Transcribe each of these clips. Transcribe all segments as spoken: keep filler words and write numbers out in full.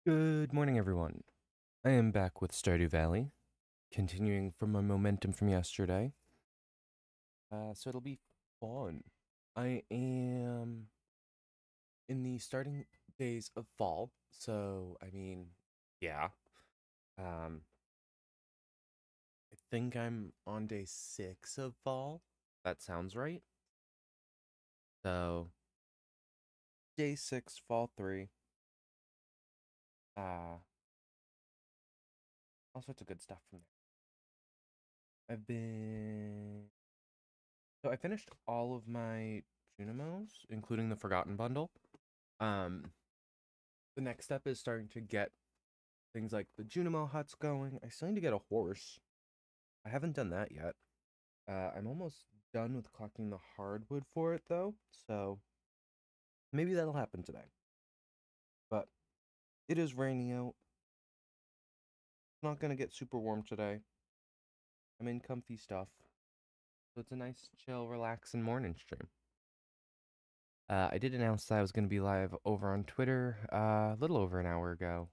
Good morning, everyone. I am back with Stardew Valley, continuing from my momentum from yesterday. Uh, so it'll be fun. I am in the starting days of fall, so I mean, yeah. Um, I think I'm on day six of fall. That sounds right. So day six, fall three. Uh, all sorts of good stuff from there. I've been So I finished all of my Junimos, including the Forgotten Bundle. Um, the next step is starting to get things like the Junimo huts going. I still need to get a horse. I haven't done that yet. Uh, I'm almost done with collecting the hardwood for it, though, so maybe that'll happen today. But it is rainy out. It's not gonna get super warm today. I'm in comfy stuff, so it's a nice, chill, relaxing morning stream. Uh, I did announce that I was going to be live over on Twitter uh, a little over an hour ago.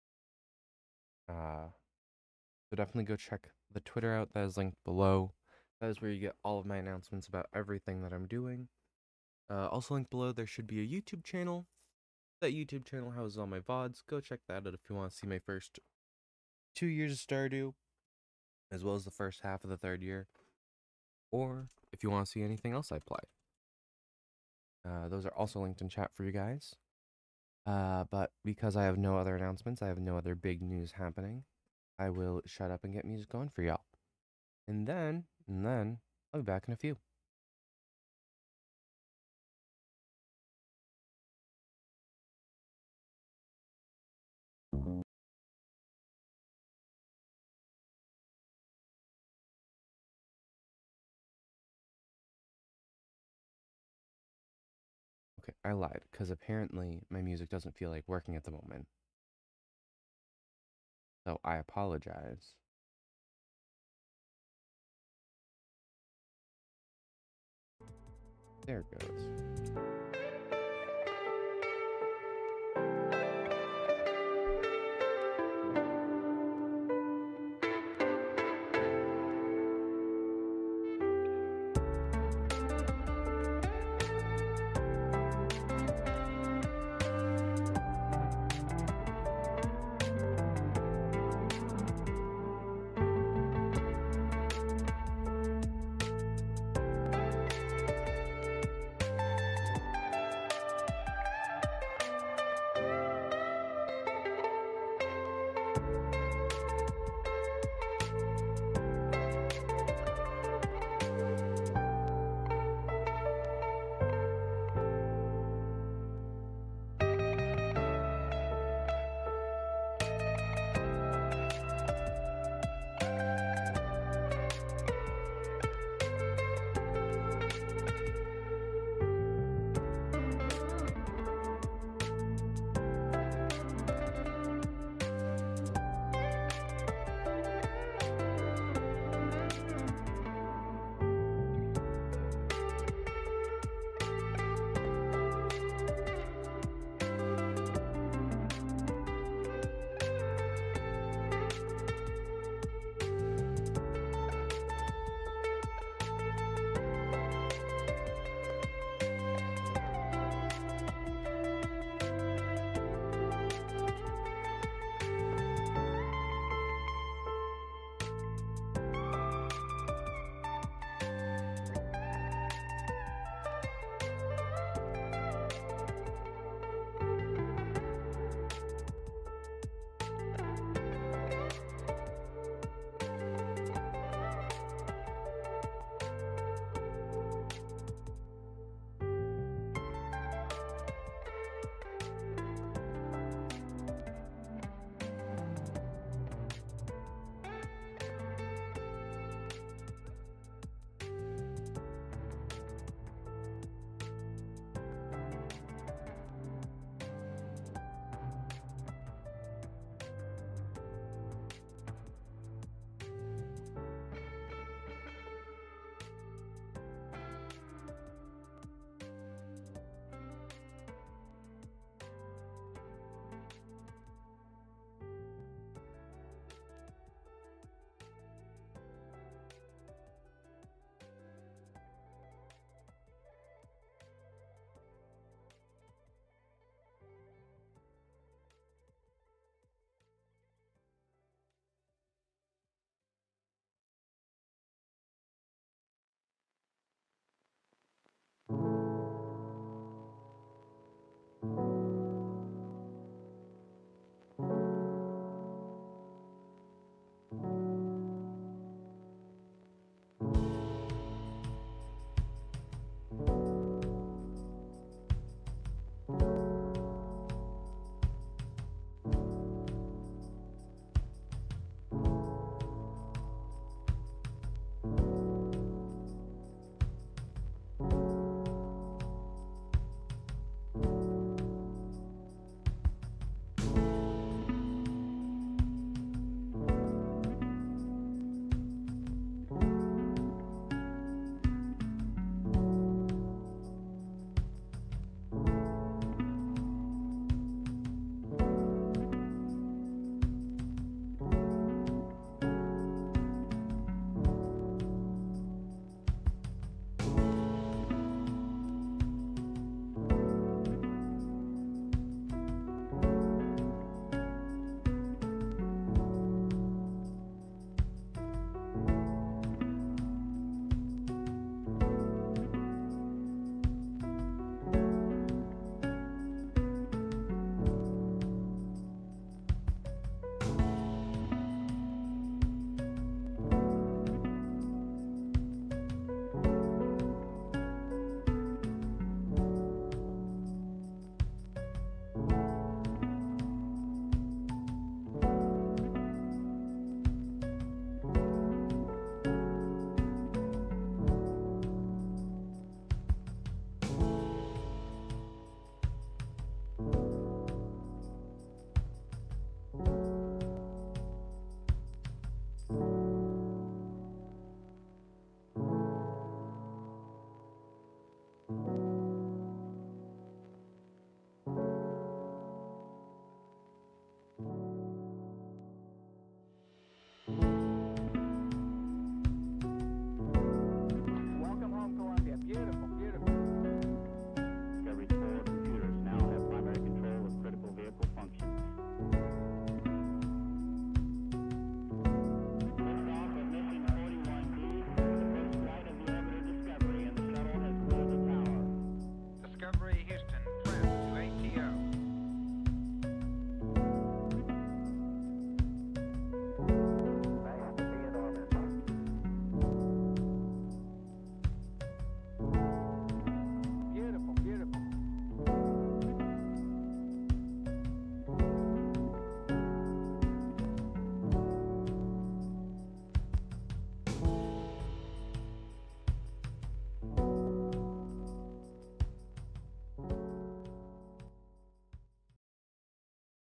Uh, so definitely go check the Twitter out. That is linked below. That is where you get all of my announcements about everything that I'm doing. Uh, also linked below, there should be a YouTube channel. That YouTube channel houses all my V O Ds. Go check that out if you want to see my first two years of Stardew, as well as the first half of the third year. Or if you want to see anything else I play. Uh, those are also linked in chat for you guys. Uh, but because I have no other announcements, I have no other big news happening, I will shut up and get music going for y'all. And then, and then, I'll be back in a few. Okay, I lied, because apparently my music doesn't feel like working at the moment. So I apologize. There it goes.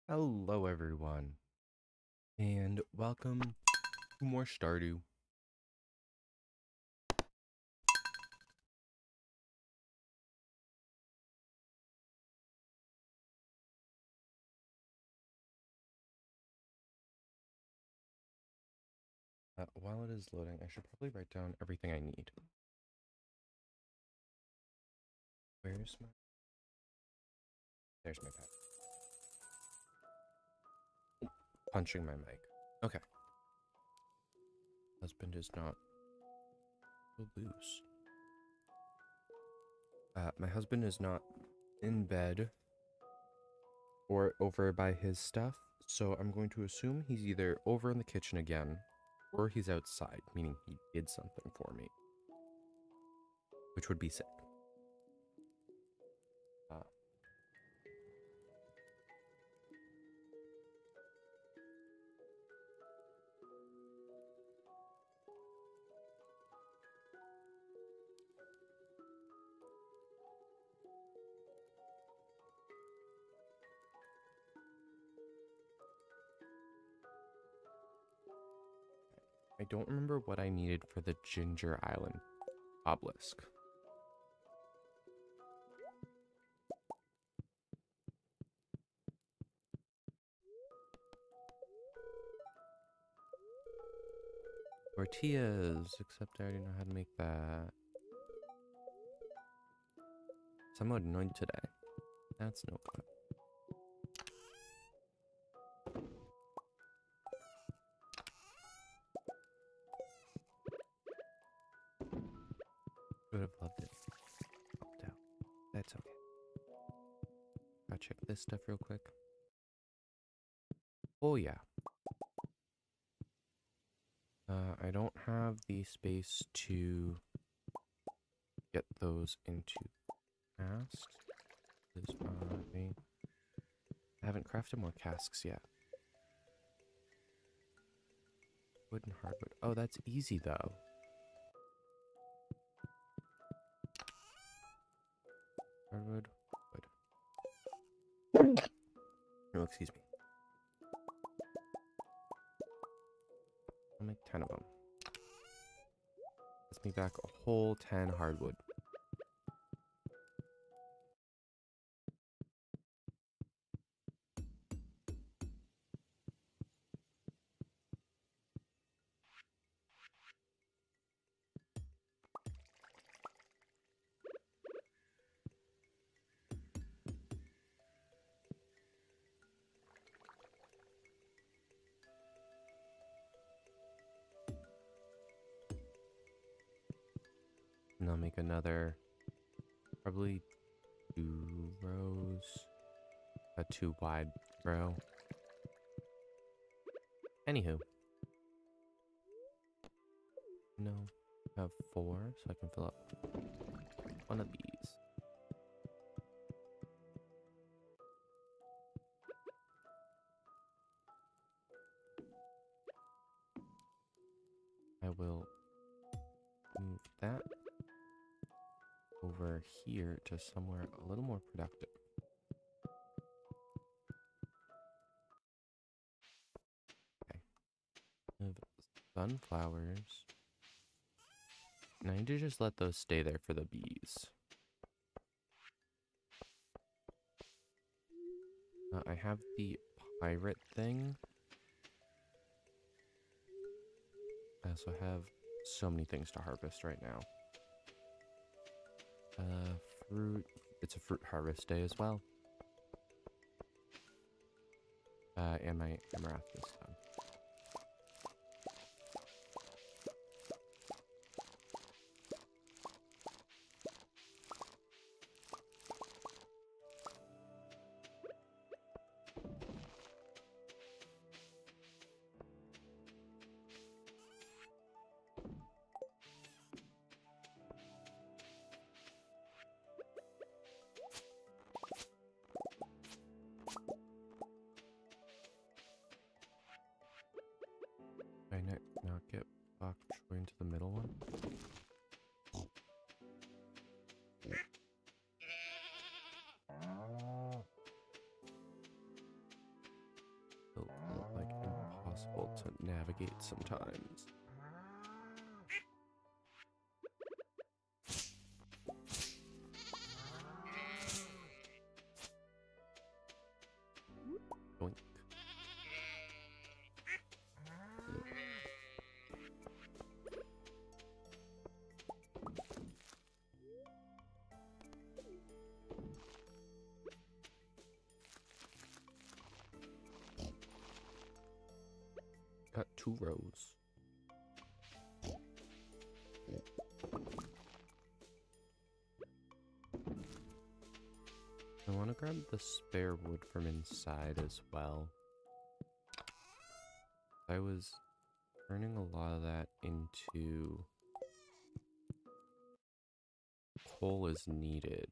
Hello, everyone, and welcome to more Stardew. Uh, while it is loading, I should probably write down everything I need. Where's my... There's my pad. Punching my mic. Okay. Husband is not so loose. Uh, my husband is not in bed or over by his stuff, so I'm going to assume he's either over in the kitchen again, or he's outside, meaning he did something for me, which would be sick. Uh, I don't remember what I needed for the Ginger Island obelisk. Tortillas, except I already know how to make that. Somewhat annoyed today. That's no good. Would have loved it. Helped out. That's okay. Gotta check this stuff real quick. Oh yeah. Uh, I don't have the space to get those into casks. These are me. I haven't crafted more casks yet. Wood and hardwood. Oh, that's easy though. Hardwood, wood. Oh, excuse me. I'll make ten of them. Gets me back a whole ten hardwood. And I'll make another, probably two rows, a two wide row. Anywho. No, I have four, so I can fill up one of these. I will move that over here to somewhere a little more productive. Okay. I have sunflowers. And I need to just let those stay there for the bees. Uh, I have the pirate thing. I also have so many things to harvest right now. Uh, fruit. It's a fruit harvest day as well. Uh, and my amaranth this time. difficult to navigate sometimes. Boink. Got two rows. I want to grab the spare wood from inside as well. I was turning a lot of that into coal as needed.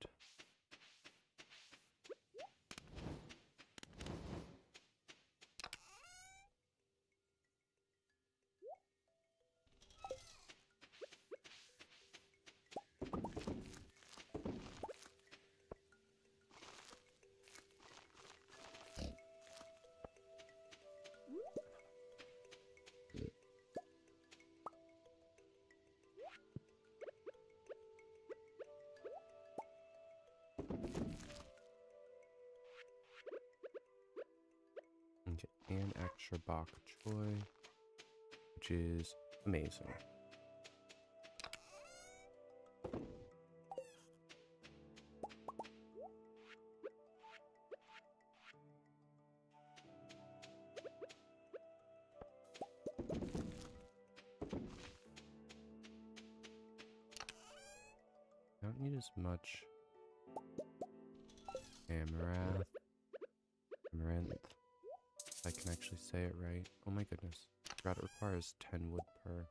And extra bok choy, which is amazing. I don't need as much amaranth. Amaranth. I can actually say it right. Oh my goodness. I forgot it requires ten wood per.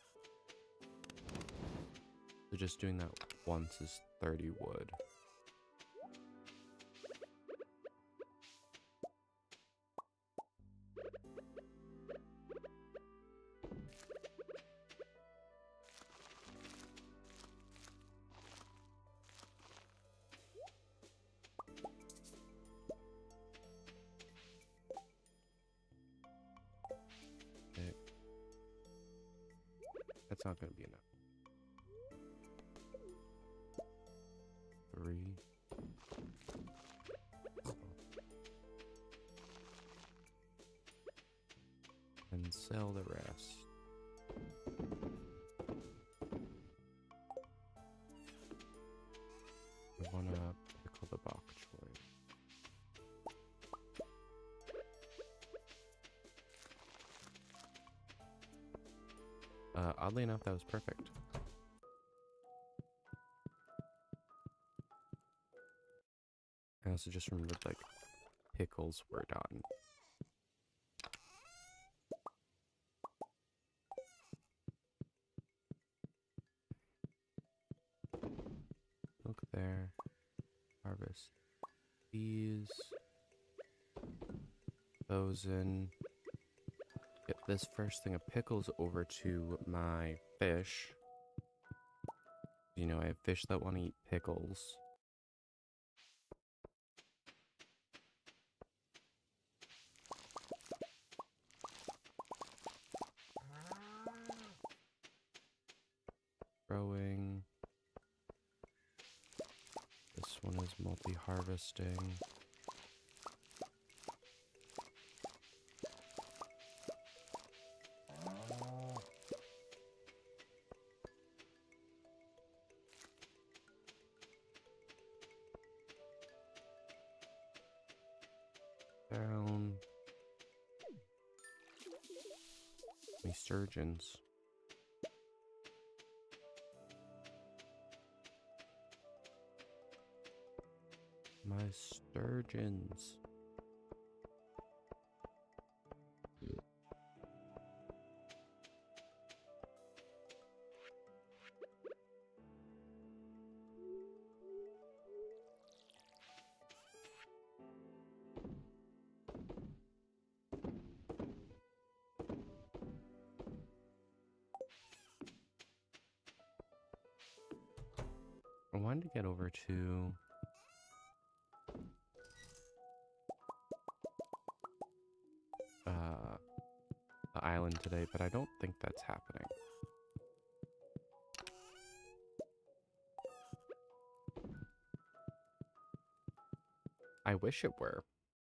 So just doing that once is thirty wood. That's not going to be enough. Three. And sell the rest. I want to pickle the bok choy. Uh, oddly enough, that was perfect. I also just remembered, like, pickles were done. Look there. Harvest these. Those in. Get this first thing of pickles over to my fish. You know, I have fish that want to eat pickles. Growing. This one is multi-harvesting. Down. My sturgeons. My sturgeons. I wanted to get over to uh, the island today, but I don't think that's happening. I wish it were,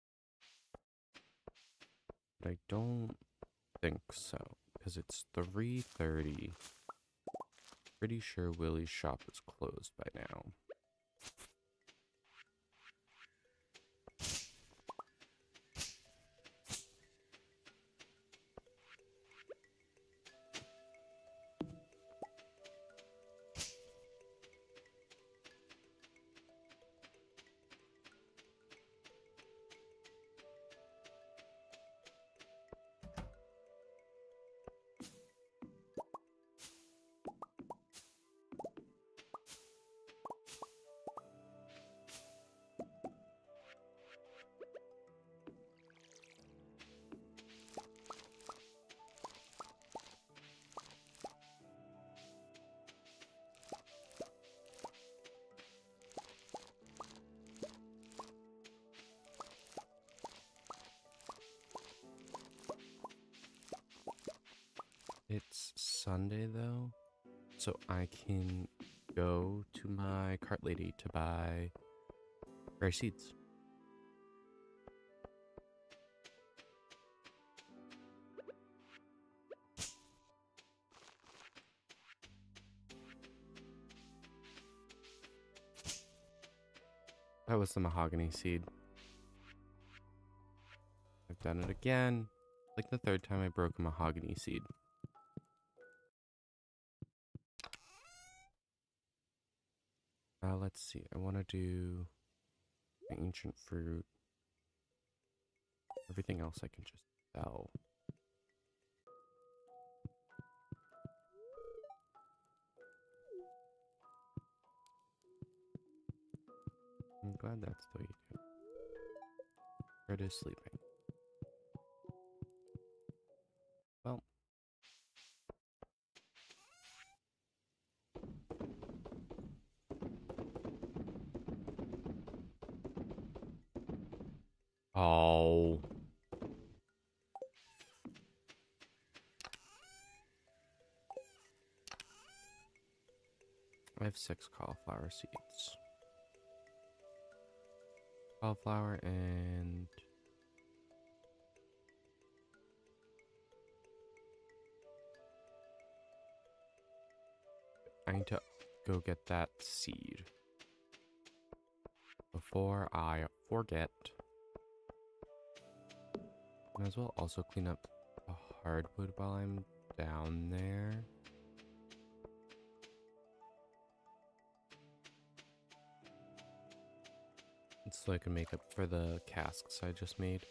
but I don't think so, because it's three thirty. Pretty sure Willie's shop is closed by now. It's Sunday though, so I can go to my cart lady to buy berry seeds. That was the mahogany seed. I've done it again. Like the third time I broke a mahogany seed. Uh, let's see. I want to do ancient fruit. Everything else I can just sell. I'm glad that's the way you do it. Fred is sleeping. Well. Oh. I have six cauliflower seeds. Cauliflower and... I need to go get that seed before I forget. Might as well also clean up the hardwood while I'm down there. So I can make up for the casks I just made.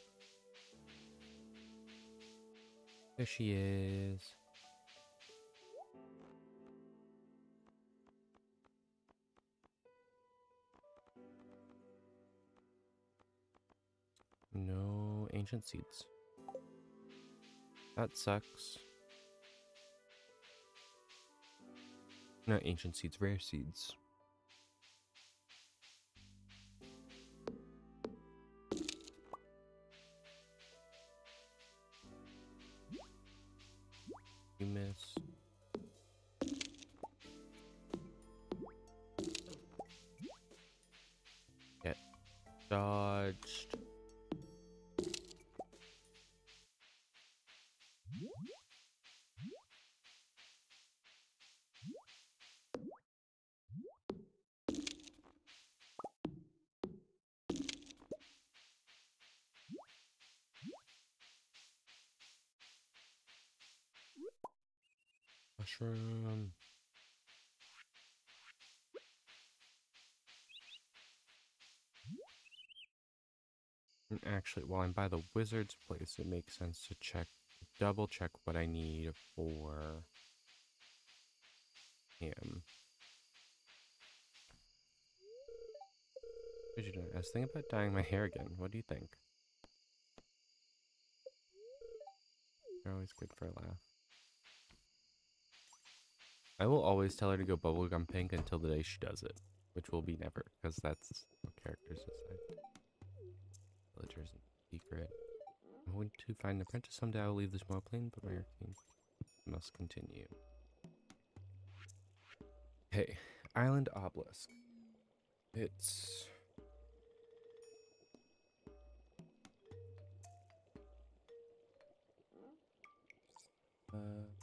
There she is. No ancient seeds. That sucks. Not ancient seeds, rare seeds. You miss. Get dodged. Mushroom. And actually, while I'm by the wizard's place, it makes sense to check, double check what I need for him. What did you do? I was thinking about dyeing my hair again. What do you think? They're always good for a laugh. I will always tell her to go bubblegum pink until the day she does it, which will be never, because that's what characters decide. Villagers and secret. We to find an apprentice. Someday I will leave this more plain, but my routine must continue. Hey, Island Obelisk. It's... Uh...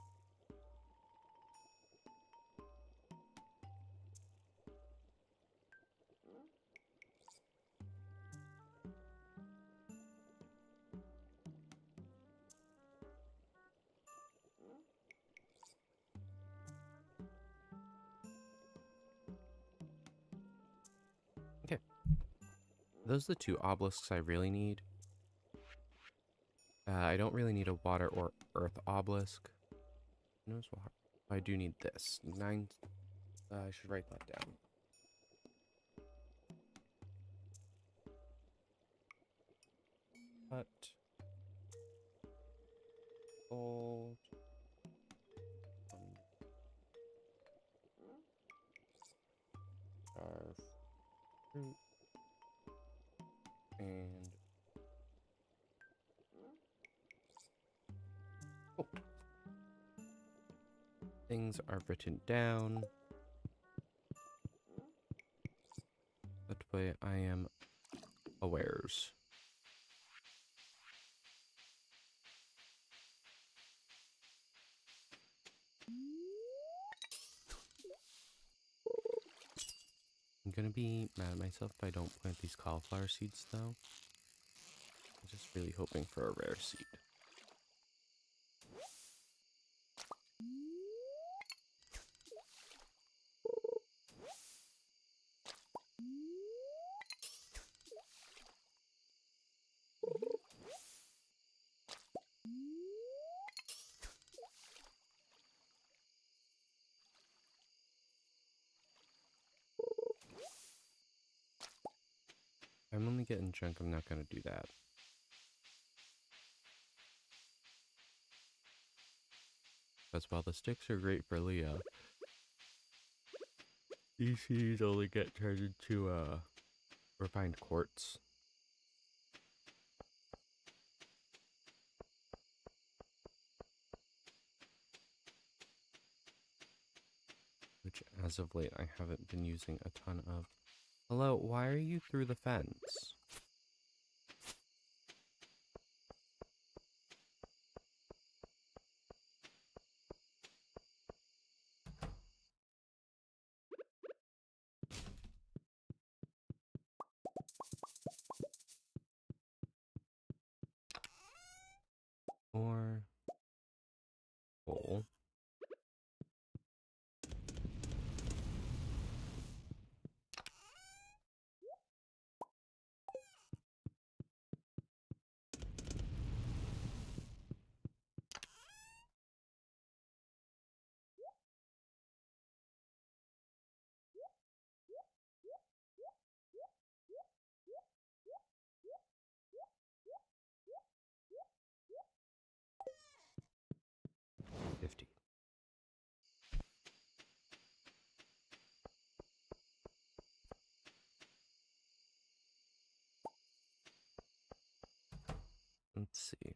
Okay. Those are the two obelisks I really need. Uh, I don't really need a water or earth obelisk. No, I do need this. Nine. Uh, I should write that down. But gold. Carve fruit. And oh. Things are written down. That way I am awares. I'm gonna be mad at myself if I don't plant these cauliflower seeds though. I'm just really hoping for a rare seed. I'm only getting junk, I'm not gonna do that. Because while the sticks are great for Leah, these seeds only get turned into uh, refined quartz. Which, as of late, I haven't been using a ton of. Hello, why are you through the fence? Or coal. fifty. Let's see.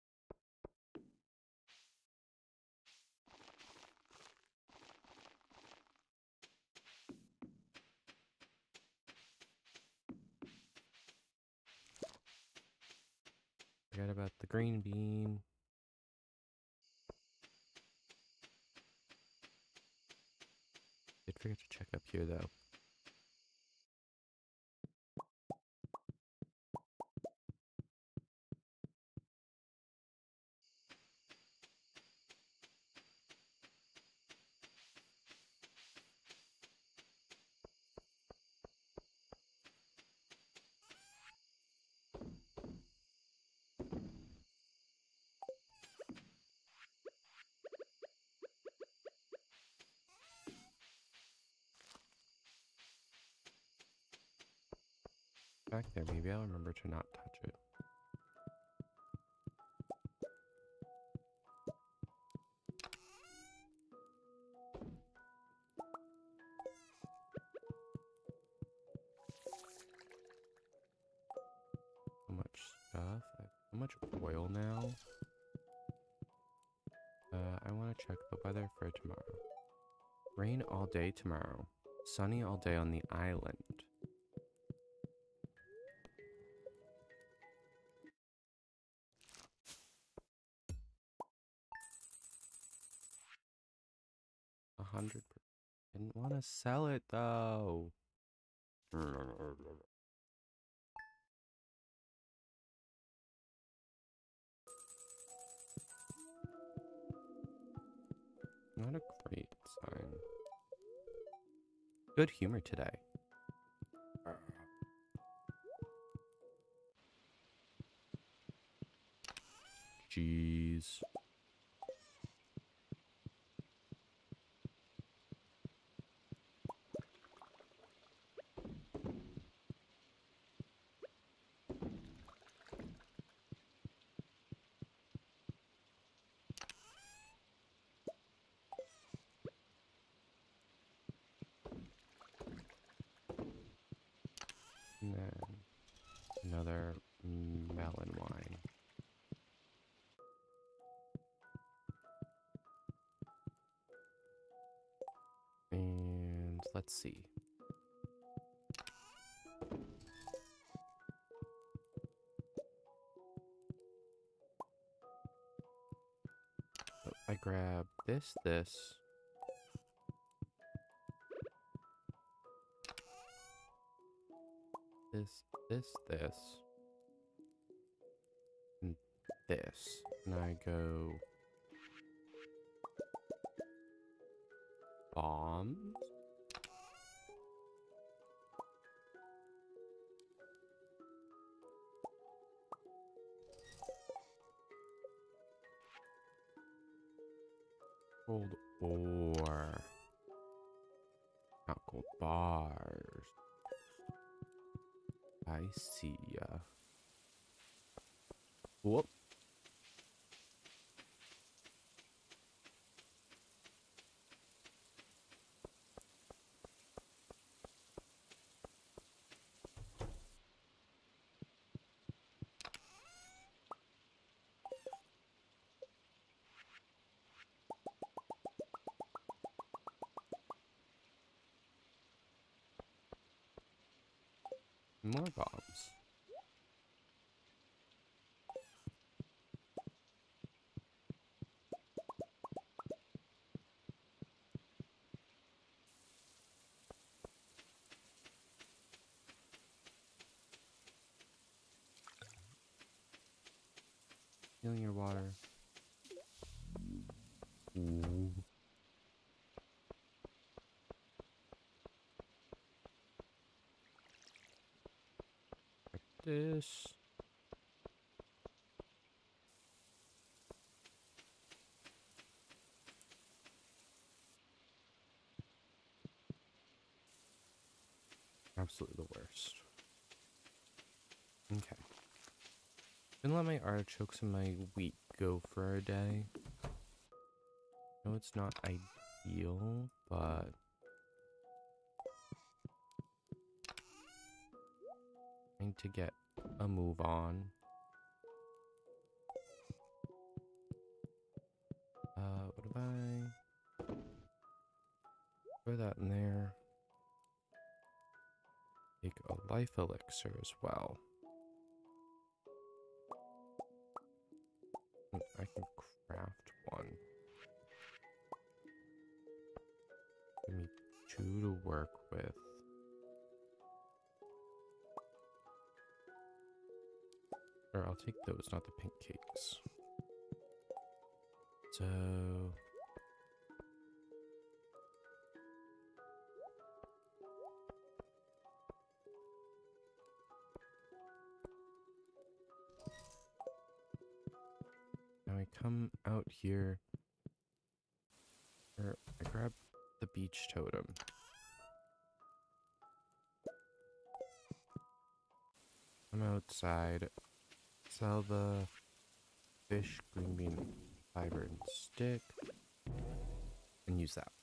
Forgot about the green bean. Did forget to check up here though. Back there, maybe I'll remember to not touch it. So much stuff. so much oil now. Uh, I want to check the weather for tomorrow. Rain all day tomorrow. Sunny all day on the island. A hundred percent. Didn't want to sell it though. Not a great sign. Good humor today. Jeez. And then another melon wine. And let's see. So I grab this, this. This, this, this. And this. And I go... bombs? Gold ore. Not gold bars. I see ya. Whoop. More bombs. Filling your water. Ooh. Like this. Absolutely the worst. Okay. Gonna let my artichokes and my wheat go for a day. I know it's not ideal, but I need to get a move on. Uh, what if I put that in there? Take a life elixir as well. I can craft one. Give me two to work with. Or I'll take those, not the pink cakes. So... now I come out here, or I grab the beach totem. I'm outside, sell the fish, green bean, fiber, and stick, and use that.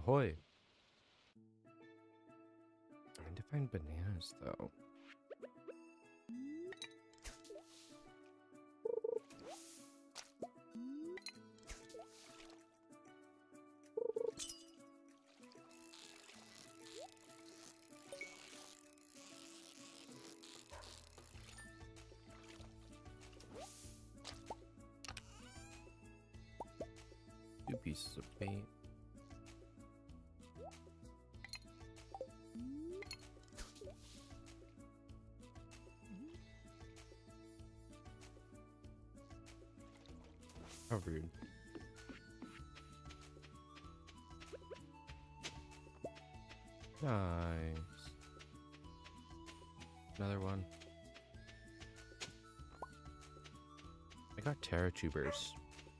Ahoy. I need to find bananas, though. Two pieces of bait. How rude. Nice. Another one. I got Terra tubers.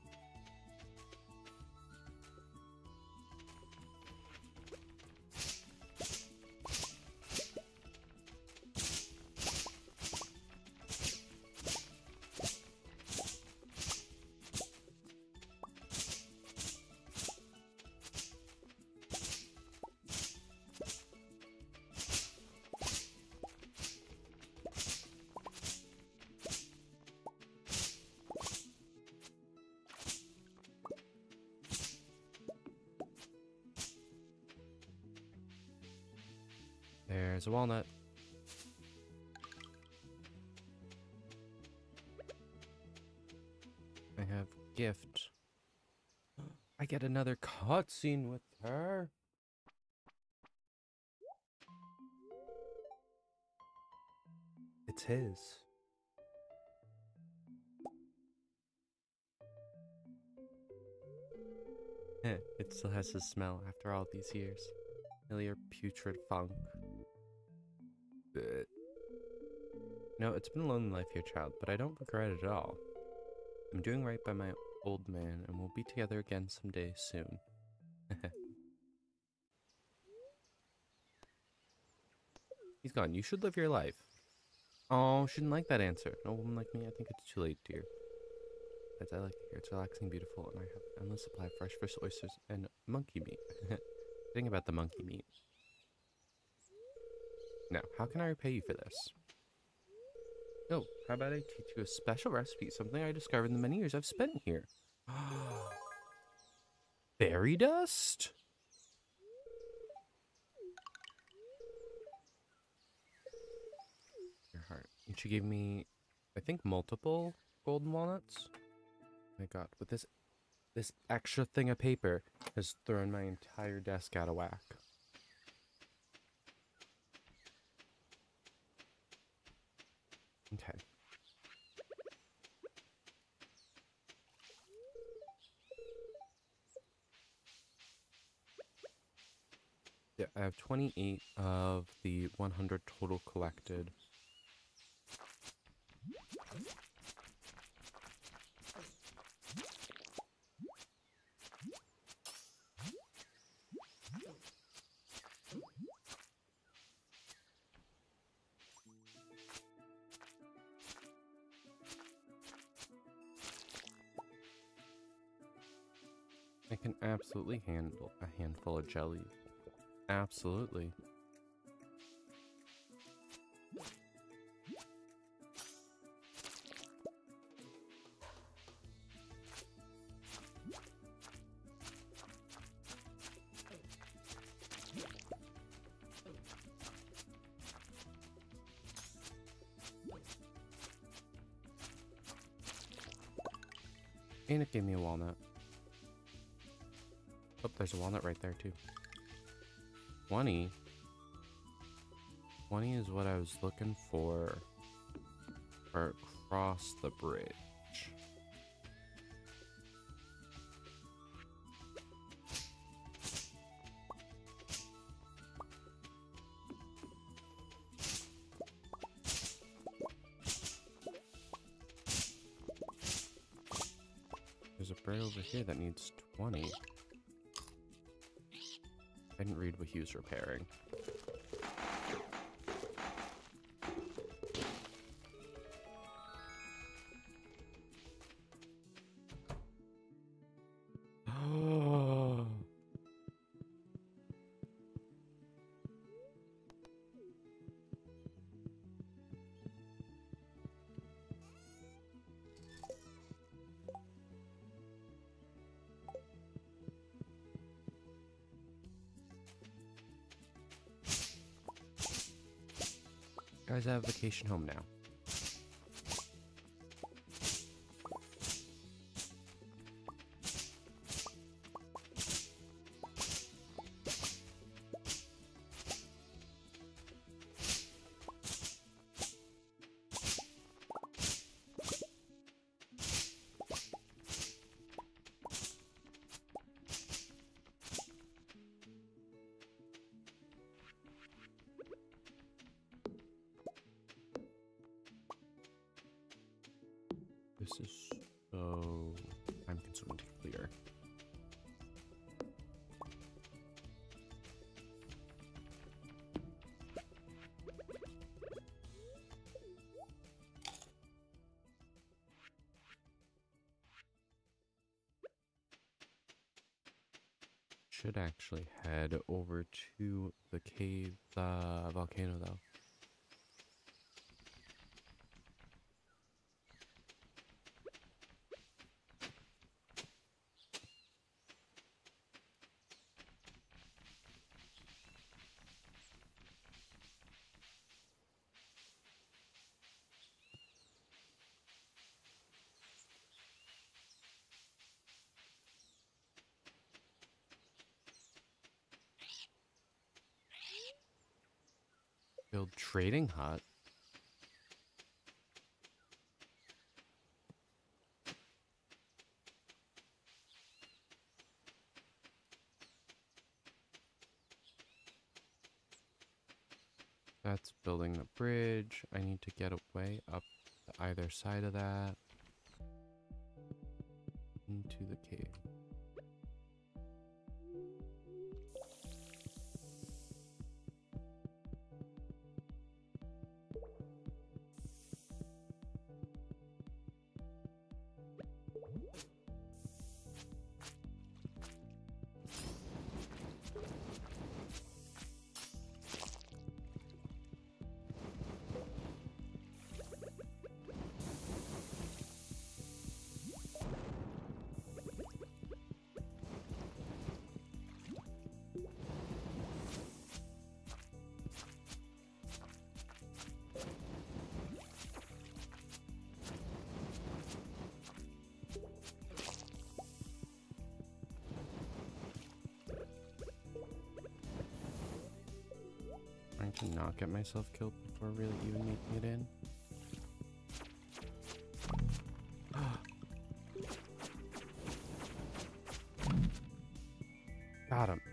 There's a walnut. I have gift. I get another cutscene with her. It's his. Heh, it still has his smell after all these years. Familiar putrid funk. But no, it's been a lonely life here, child, but I don't regret it at all. I'm doing right by my old man, and we'll be together again someday soon. He's gone. You should live your life. Oh, shouldn't like that answer. No woman like me, I think it's too late, dear. As I like it here, it's relaxing, beautiful, and I have an endless supply of fresh fish, oysters, and monkey meat. Think about the monkey meat. Now, how can I repay you for this? Oh, how about I teach you a special recipe, something I discovered in the many years I've spent here. Fairy dust? Your heart. And she gave me, I think, multiple golden walnuts. Oh my god, with this, this extra thing of paper has thrown my entire desk out of whack. Okay. Yeah, I have twenty-eight of the one hundred total collected. I can absolutely handle a handful of jelly. Absolutely. And it gave me a walnut. Oh, there's a walnut right there too. twenty. twenty is what I was looking for. For across the bridge. There's a braid over here that needs twenty. I didn't read what he was repairing. Guys, I have a vacation home now. This is so time consuming to clear. Should actually head over to the cave, uh, volcano though. Build trading hut. That's building the bridge. I need to get away up to either side of that. Into the cave. Trying to not get myself killed before really even making it in. Got him.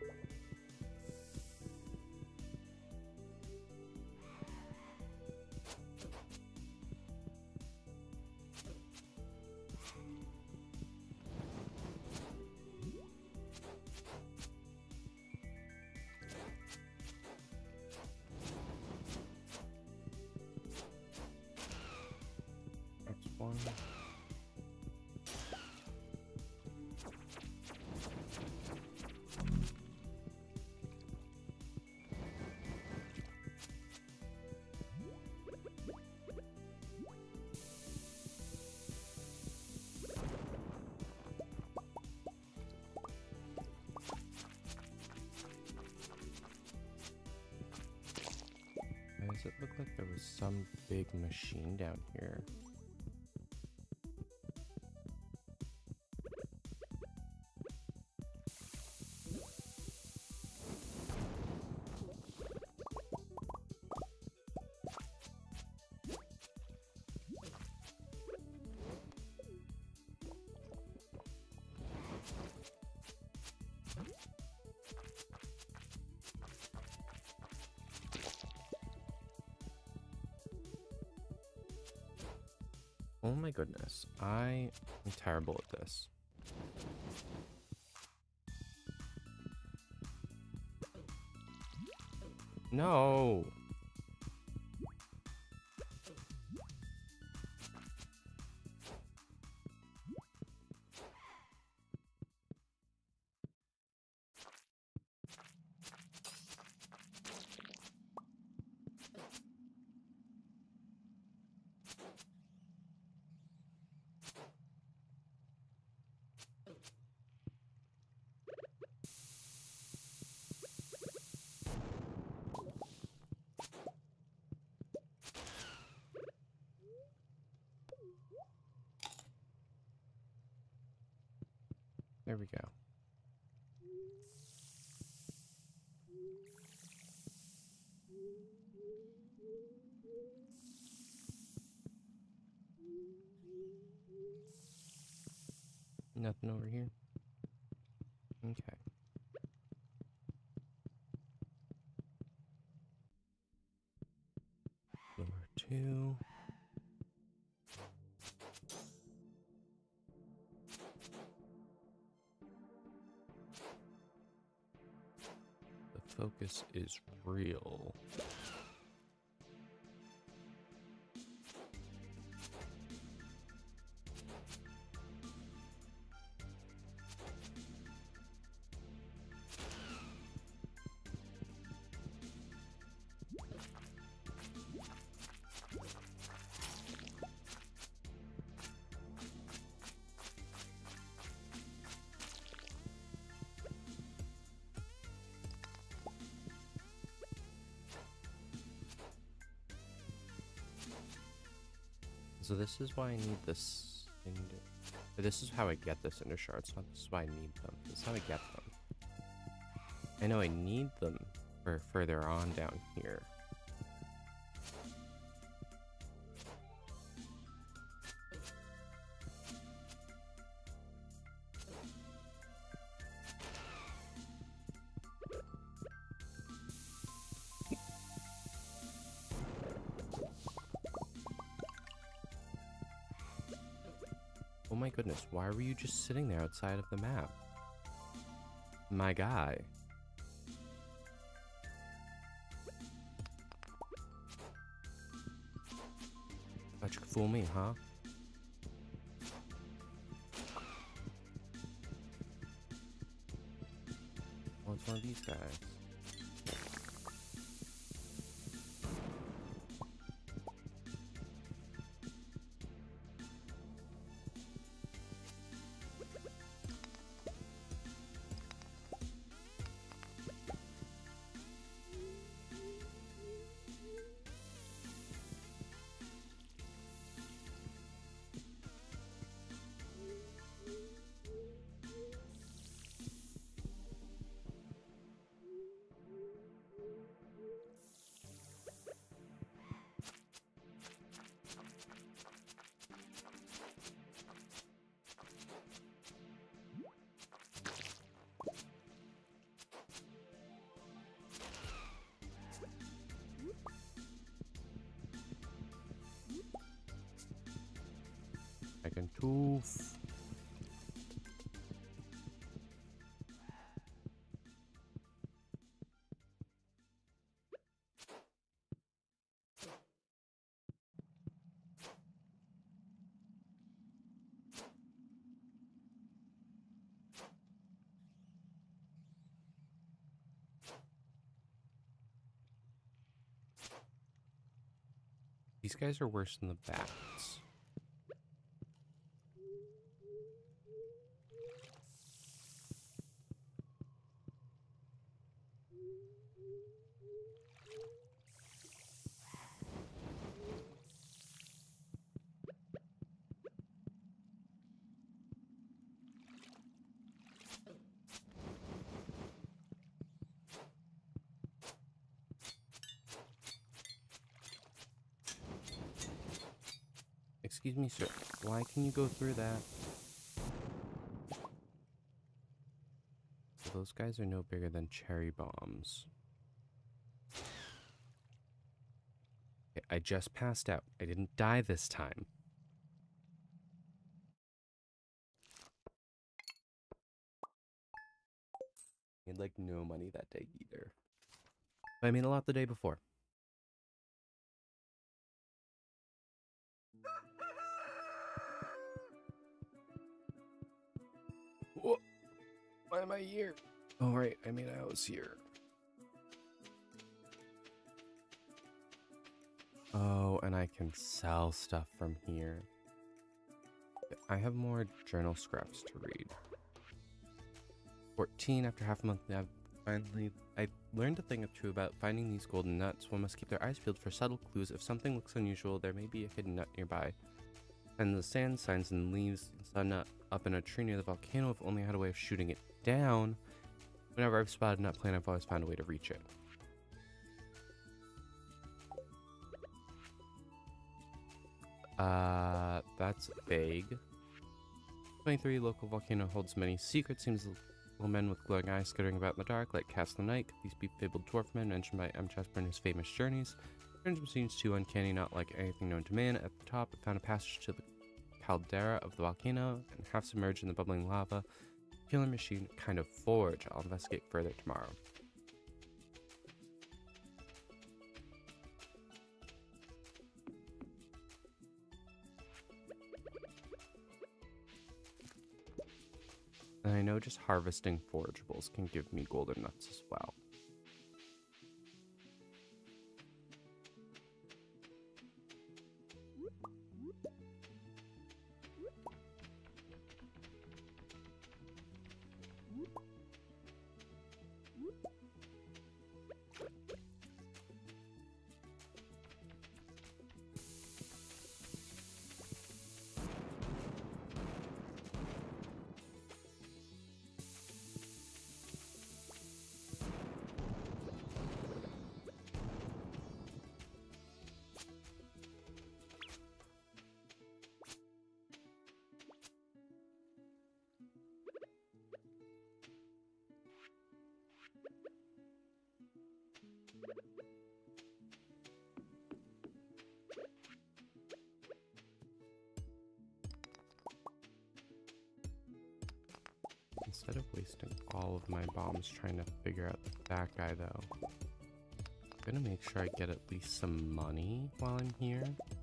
That's one. Does it look like there was some big machine down here? Oh my goodness, I am terrible at this. No! There we go. Nothing over here. Okay. Floor two. The focus is real. So this is why I need this. Ender. This is how I get this ender shards. Not this is why I need them. This is how I get them. I know I need them for further on down here. Oh my goodness, why were you just sitting there outside of the map? My guy. Thought you could fool me, huh? Well, it's one of these guys. I can tooth. These guys are worse than the bats. Excuse me, sir. Why can you go through that? So those guys are no bigger than cherry bombs. Okay, I just passed out. I didn't die this time. I made like no money that day either. But I made a lot the day before. Whoa. Why am I here? Oh, right. I mean, I was here. Oh, and I can sell stuff from here. I have more journal scraps to read. fourteen after half a month. I've finally, I learned a thing or two about finding these golden nuts. One must keep their eyes peeled for subtle clues. If something looks unusual, there may be a hidden nut nearby. And the sand signs and leaves sun up in a tree near the volcano. If only I had a way of shooting it down. Whenever I've spotted that plant, I've always found a way to reach it. Uh, that's vague. twenty-three, local volcano holds many secrets. Seems little men with glowing eyes skittering about in the dark, like cats in the night. Could these be fabled dwarf men mentioned by M. Chesper in his famous journeys? Turns seems too uncanny, not like anything known to man. At the top, it found a passage to the caldera of the volcano, and half submerged in the bubbling lava. Killer machine, kind of forge. I'll investigate further tomorrow. And I know just harvesting forageables can give me golden nuts as well. Instead of wasting all of my bombs trying to figure out that guy, though, I'm gonna make sure I get at least some money while I'm here.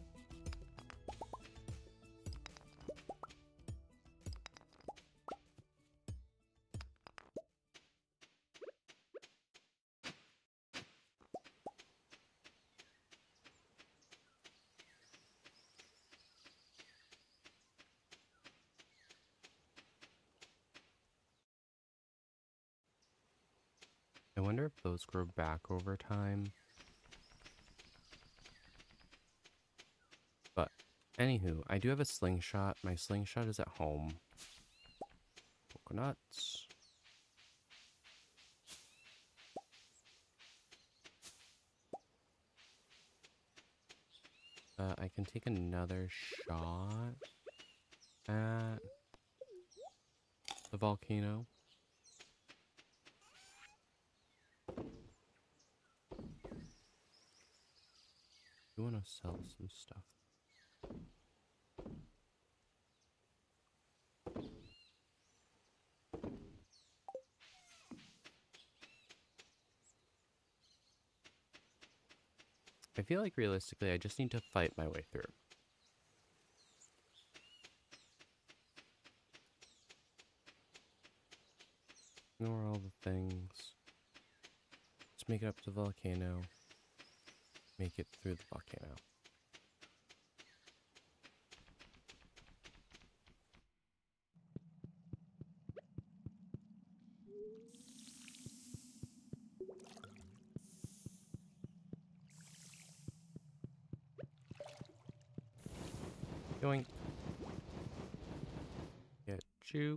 I wonder if those grow back over time. But, anywho, I do have a slingshot. My slingshot is at home. Coconuts. Uh, I can take another shot at the volcano. You want to sell some stuff. I feel like realistically, I just need to fight my way through. Ignore all the things. Let's make it up to the volcano. Make it through the volcano. Going. Get juked.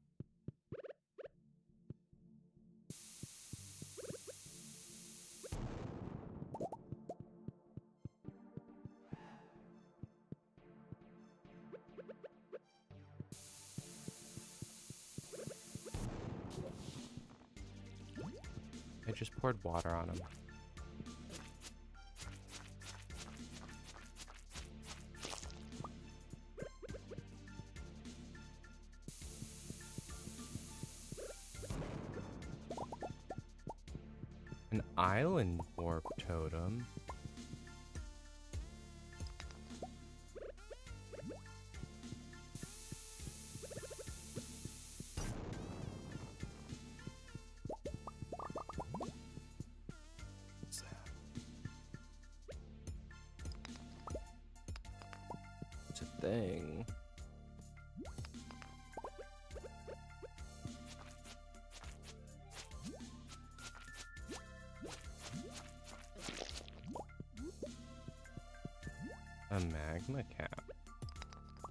I just poured water on him. An island warp totem. What's that? It's a thing. A magma cap.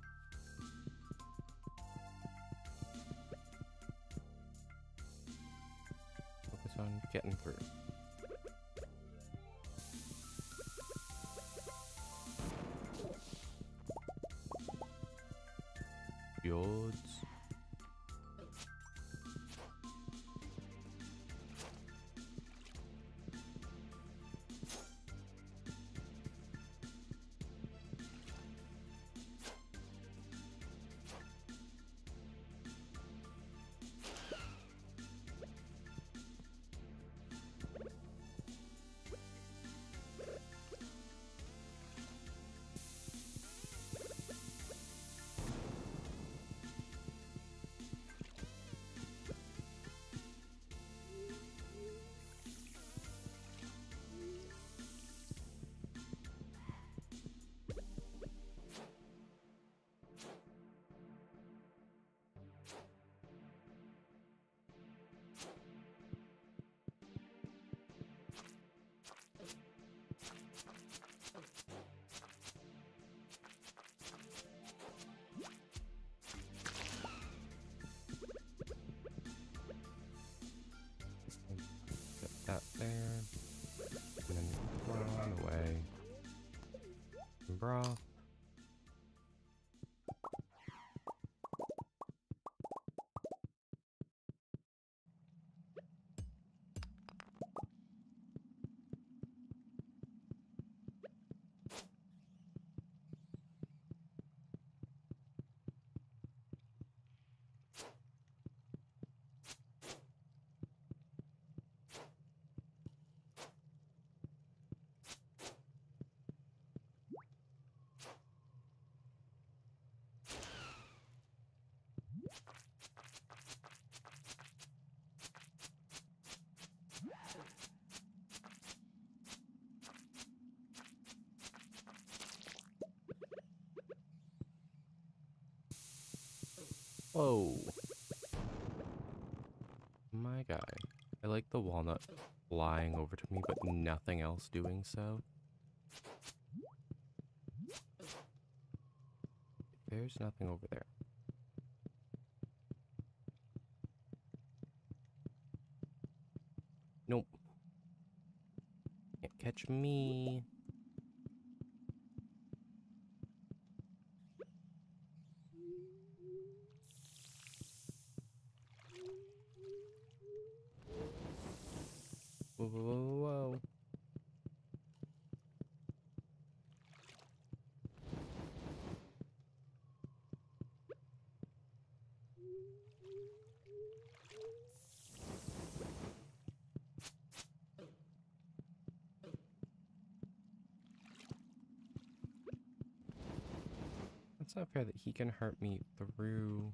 there. And then run away. Bruh. Whoa. My guy. I like the walnut flying over to me, but nothing else doing so. There's nothing over there. Nope. Can't catch me. Whoa, whoa, whoa, whoa. It's not fair that he can hurt me through...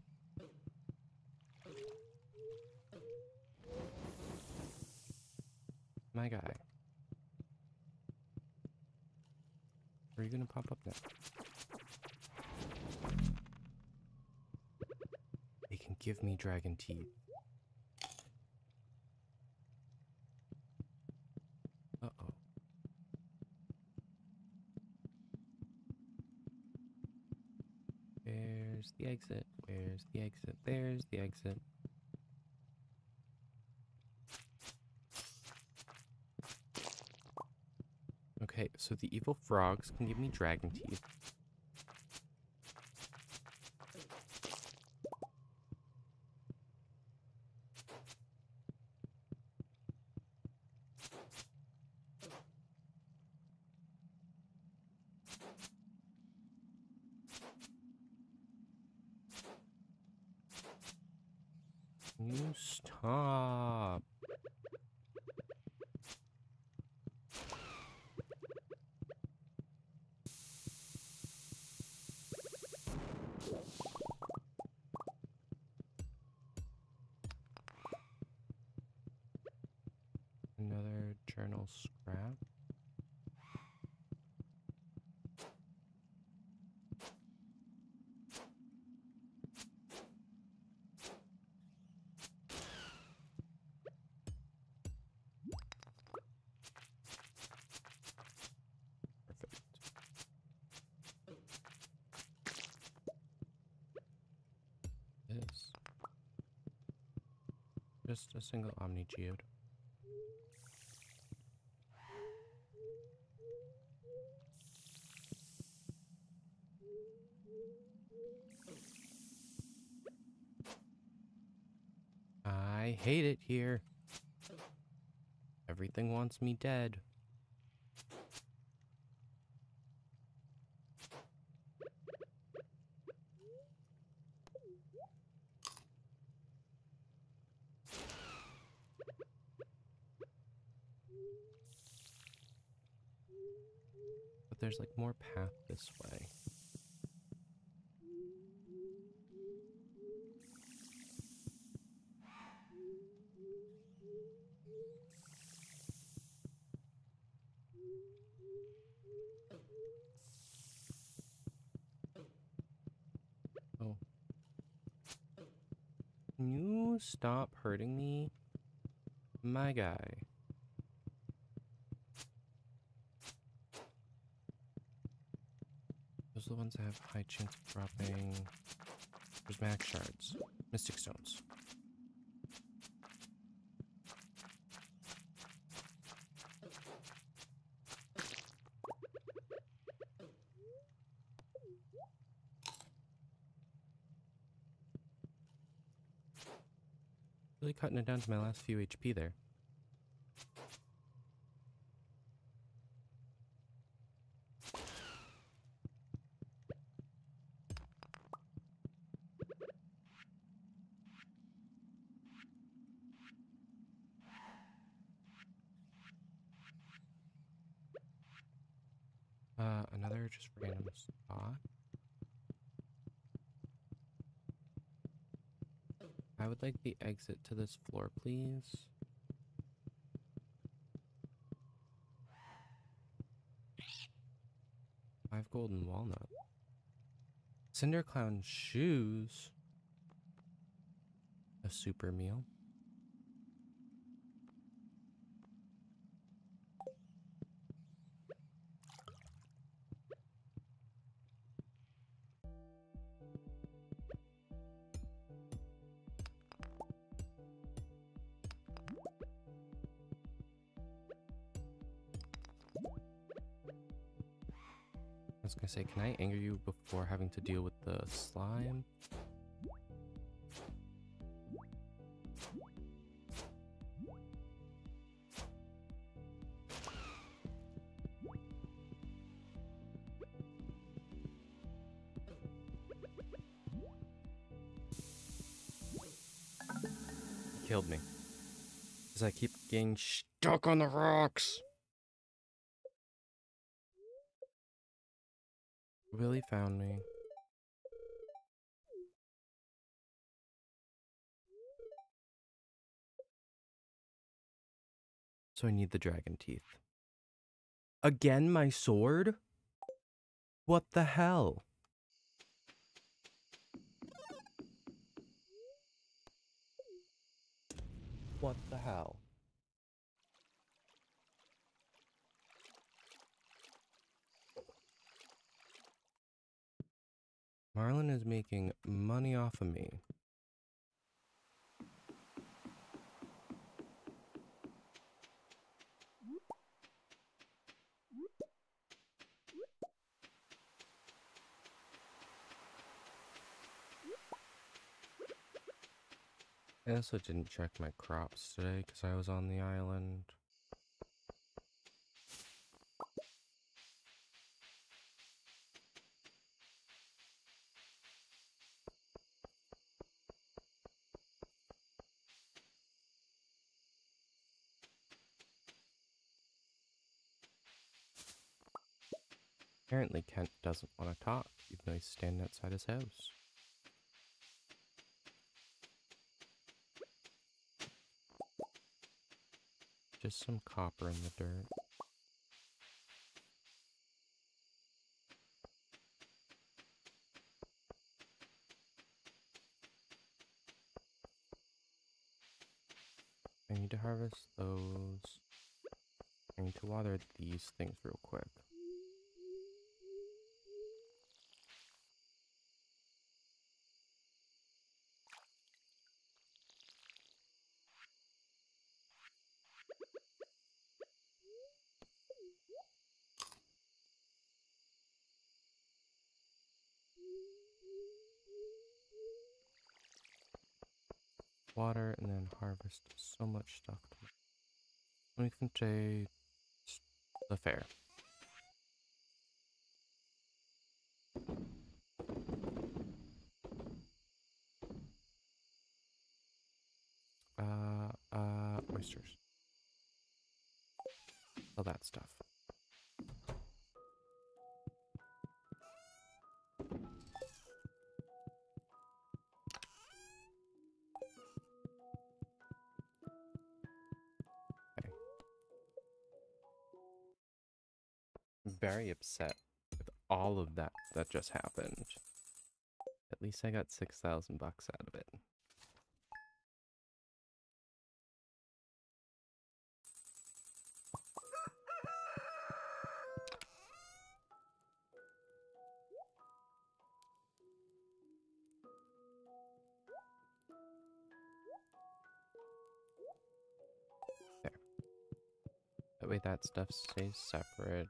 My guy. Are you gonna pop up now? They can give me dragon teeth. Uh-oh. Where's the exit? Where's the exit? There's the exit. Okay, so the evil frogs can give me dragon teeth. You stop. Another journal scrap. Perfect. This. Just a single Omni Geode. I hate it here. Everything wants me dead. But there's like more path this way. Oh. Can you stop hurting me? My guy. Those are the ones that have high chance of dropping prismatic shards. Mystic stones. Really cutting it down to my last few H P there. Uh, another just random spot. I would like the exit to this floor, please. Five golden walnut. Cinder Clown shoes. A super meal. I was gonna say, can I anger you before having to deal with the slime? He killed me. Because I keep getting stuck on the rocks. Willy found me. So I need the dragon teeth. Again, my sword? What the hell? What the hell? Marlon is making money off of me. I also didn't check my crops today because I was on the island. Apparently Kent doesn't want to talk, even though he's standing outside his house. Just some copper in the dirt. I need to harvest those. I need to water these things real quick. Water and then harvest so much stuff. We can say the fair. Uh, uh, oysters. All that stuff. Okay. Very upset with all of that that just happened. At least I got six thousand bucks out of it. There. That way that stuff stays separate.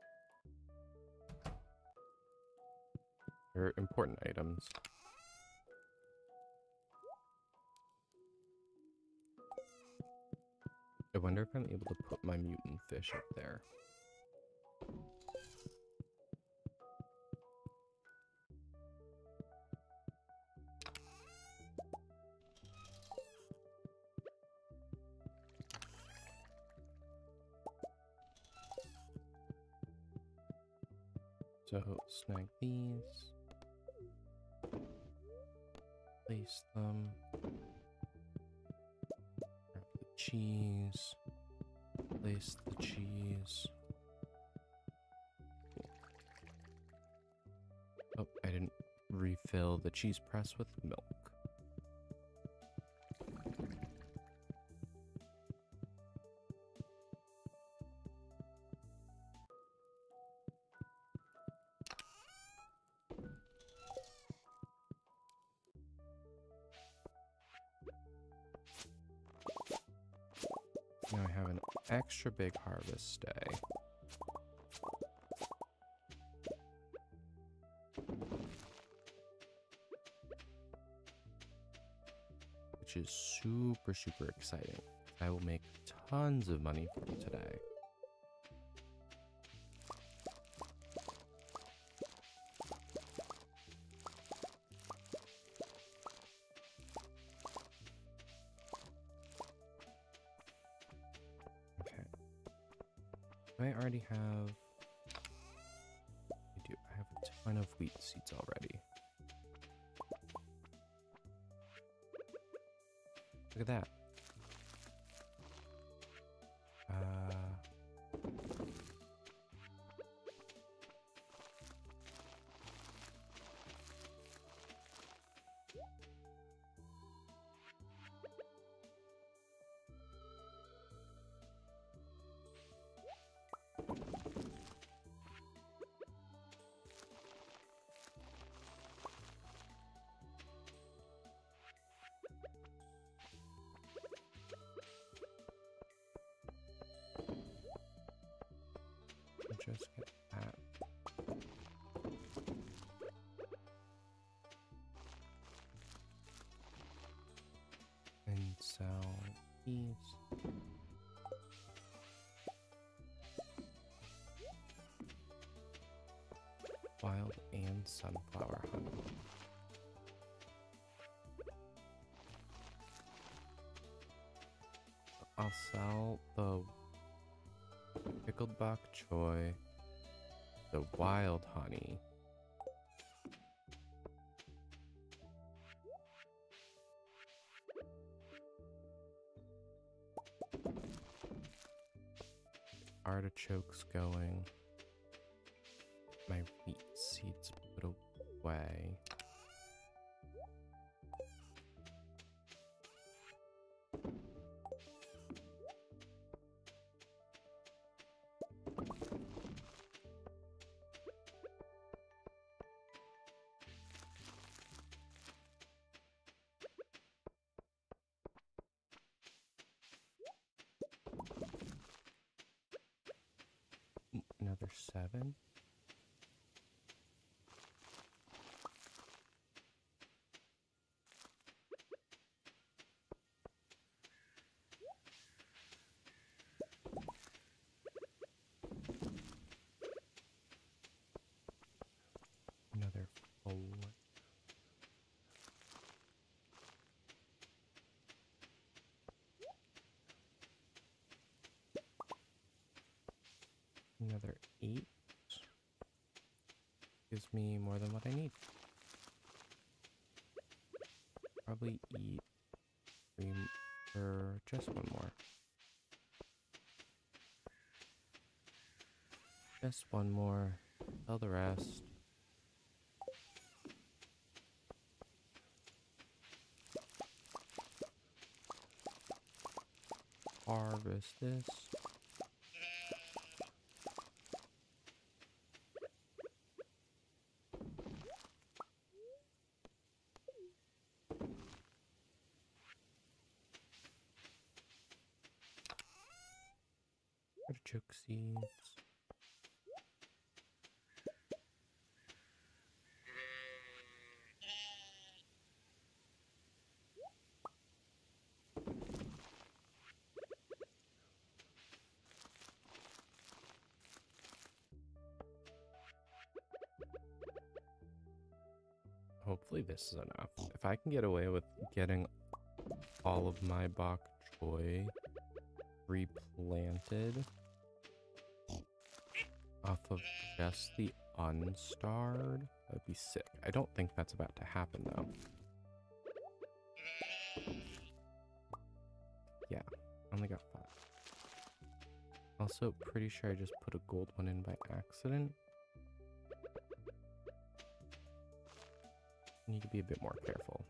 They're important items. I wonder if I'm able to put my mutant fish up there. So snag these, place them, grab the cheese, place the cheese. Oh, I didn't refill the cheese press with milk. Now I have an extra big harvest day. Which is super, super exciting. I will make tons of money from today. I already have, I do, I have a ton of wheat seeds already. Look at that. Uh, just get that. And sell these. Wild and sunflower honey. I'll sell the pickled bok choy, the wild honey, artichokes going, my wheat seeds put away. Another seven. Another four. Another eight. Gives me more than what I need. Probably eat three or just one more. Just one more. Sell the rest. Harvest this. Artichoke seeds. Hopefully this is enough. If I can get away with getting all of my bok choy replanted off of just the unstarred, that'd be sick. I don't think that's about to happen though. Yeah, only got five. Also, pretty sure I just put a gold one in by accident. Need to be a bit more careful.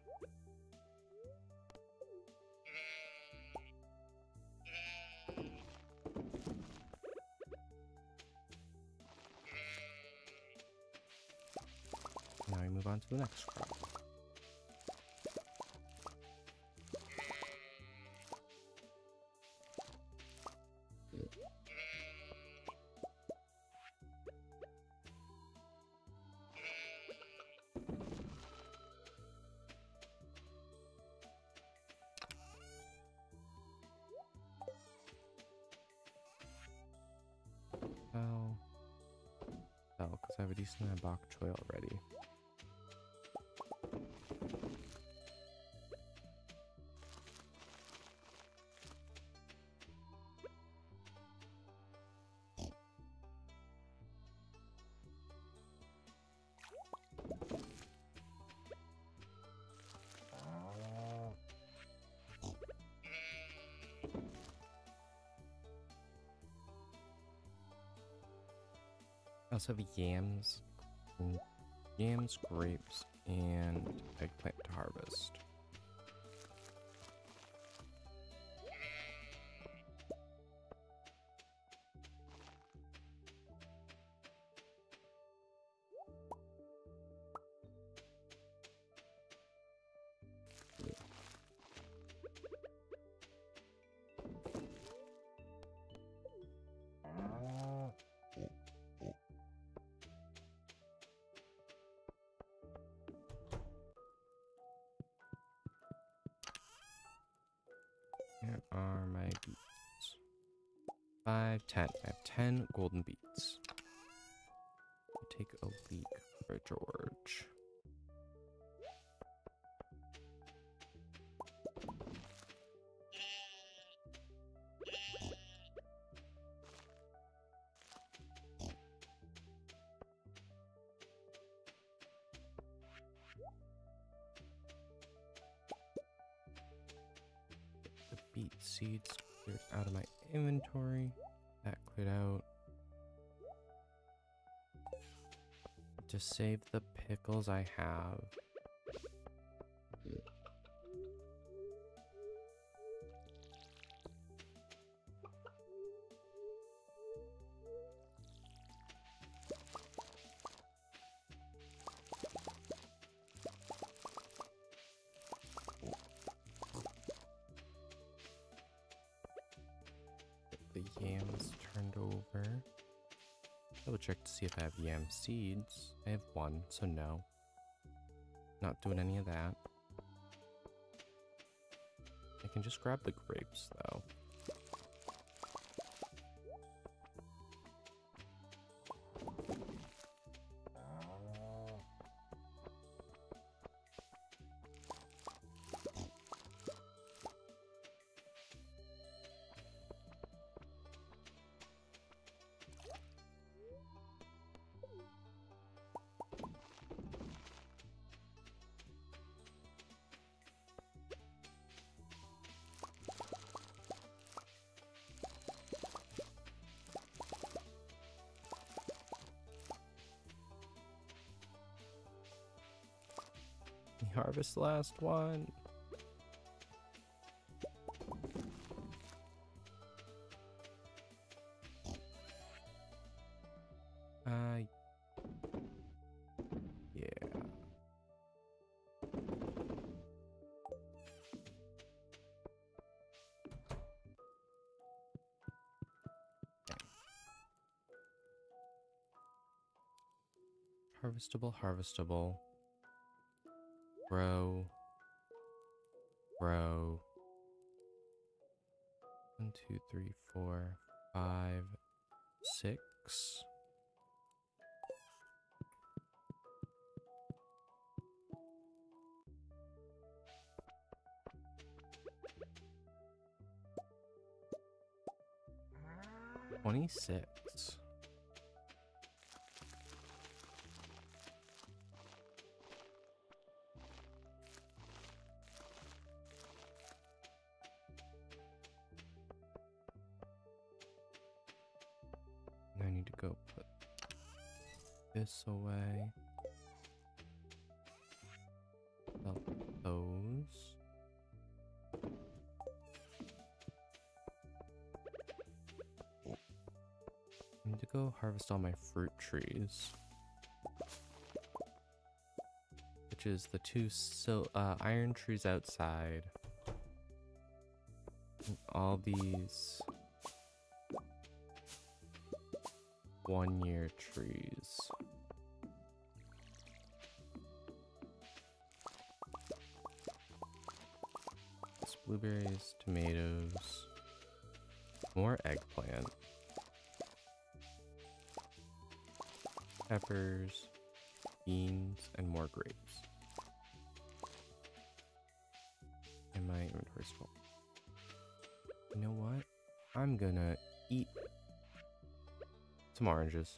Now we move on to the next crop. Well, well, because I have a decent amount of bok choy already. I also have yams, and yams, grapes, and eggplant to harvest. Here are my beets. Five, ten. I have ten golden beets. I'll take a leak for George. Beet seeds cleared out of my inventory. That cleared out. To save the pickles I have. The yams turned over. Double check to see if I have yam seeds. I have one, so no. Not doing any of that. I can just grab the grapes though. Harvest the last one. Uh, yeah. Okay. Harvestable, harvestable. Grow, grow. One, two, three, four, five, six. twenty-six. I need to go put this away. Sell those. I need to go harvest all my fruit trees. Which is the two sil uh, iron trees outside. And all these one year trees. It's blueberries, tomatoes, more eggplant, peppers, beans, and more grapes. And my inventory's full. You know what? I'm gonna eat some oranges.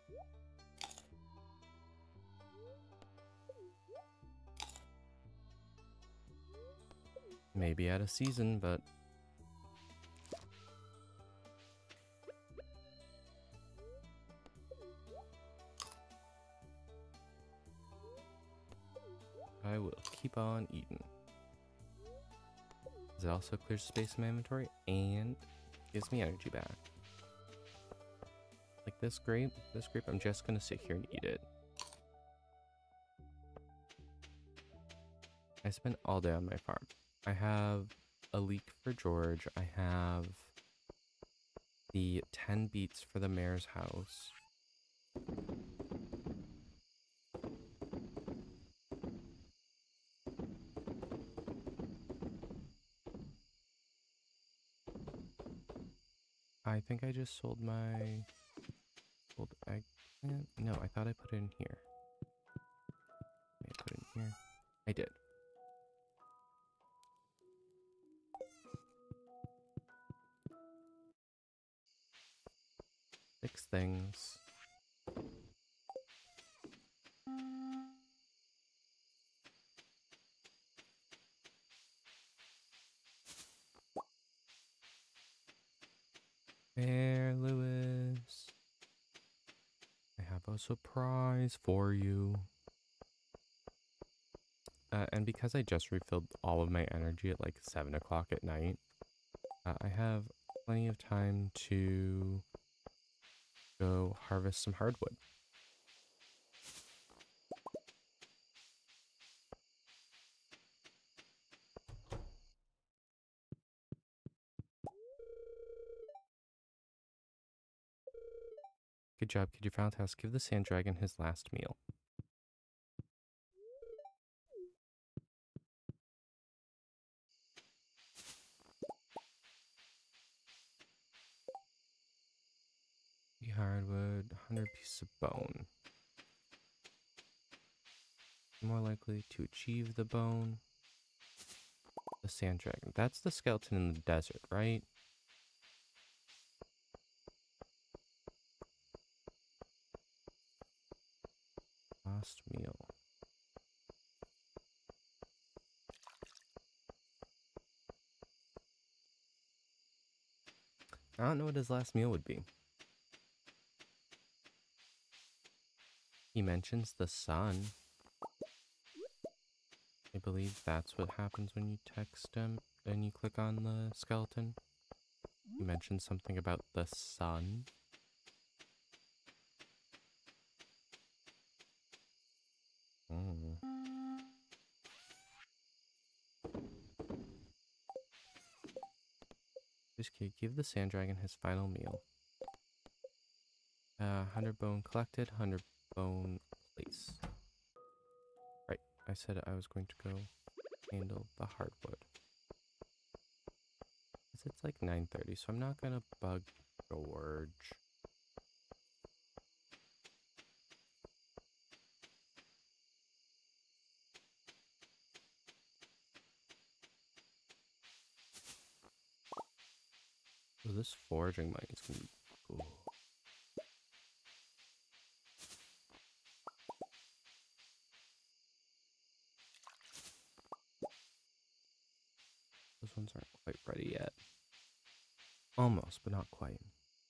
Maybe out of season, but I will keep on eating. It also clears space in my inventory and gives me energy back. Like this grape, this grape, I'm just gonna sit here and eat it. I spent all day on my farm. I have a leek for George. I have the ten beets for the mayor's house. I think I just sold my old eggplant. No, I thought I put it in here. I put it in here. I did. Six things. There, Lewis. I have a surprise for you. Uh, and because I just refilled all of my energy at like seven o'clock at night, uh, I have plenty of time to go harvest some hardwood. Good job, kid. You found house. Give the sand dragon his last meal. Hardwood, one hundred pieces of bone. More likely to achieve the bone. The sand dragon. That's the skeleton in the desert, right? Last meal. I don't know what his last meal would be. He mentions the sun. I believe that's what happens when you text him and you click on the skeleton. He mentions something about the sun. Mm. This kid, give the sand dragon his final meal. Uh, one hundred bone collected, one hundred bone place. Right, I said I was going to go handle the hardwood. It's like nine thirty, so I'm not gonna bug George. So this foraging money is gonna be Ooh. Those ones aren't quite ready yet. Almost, but not quite.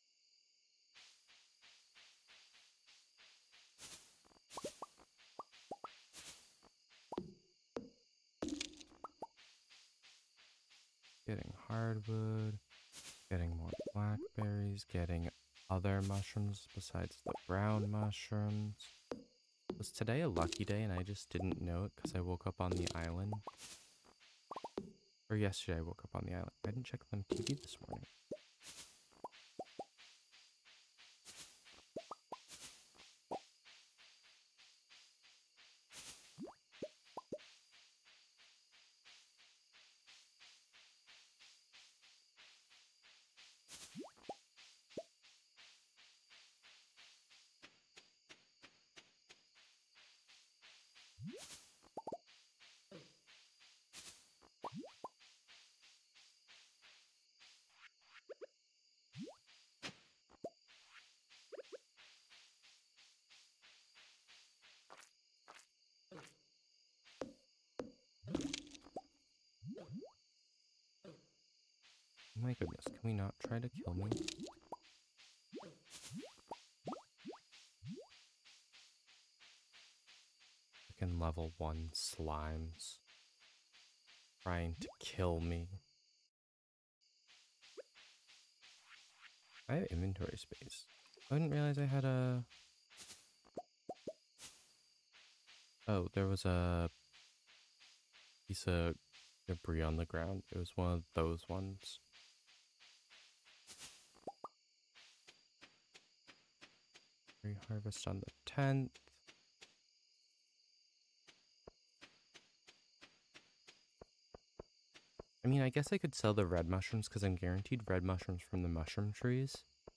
Getting hardwood, getting more blackberries, getting other mushrooms besides the brown mushrooms. Was today a lucky day and I just didn't know it because I woke up on the island? Or yesterday I woke up on the island. I didn't check on T V this morning. Oh my goodness, can we not try to kill me? Freaking level one slimes. Trying to kill me. I have inventory space. I didn't realize I had a... Oh, there was a piece of debris on the ground. It was one of those ones. Harvest on the tenth. I mean, I guess I could sell the red mushrooms because I'm guaranteed red mushrooms from the mushroom trees.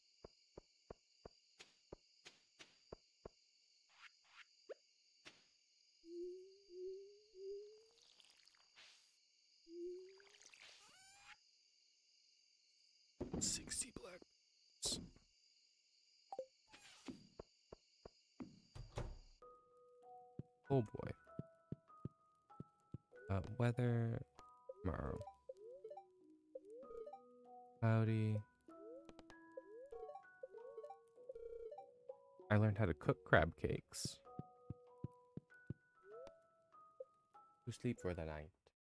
sixty black. Oh boy. Uh, weather. Tomorrow. Cloudy. I learned how to cook crab cakes. To sleep for the night.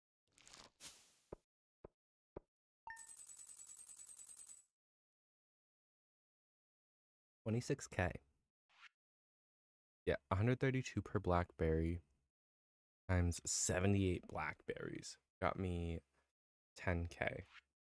twenty-six K. Yeah, one hundred thirty-two per blackberry times seventy-eight blackberries got me ten K.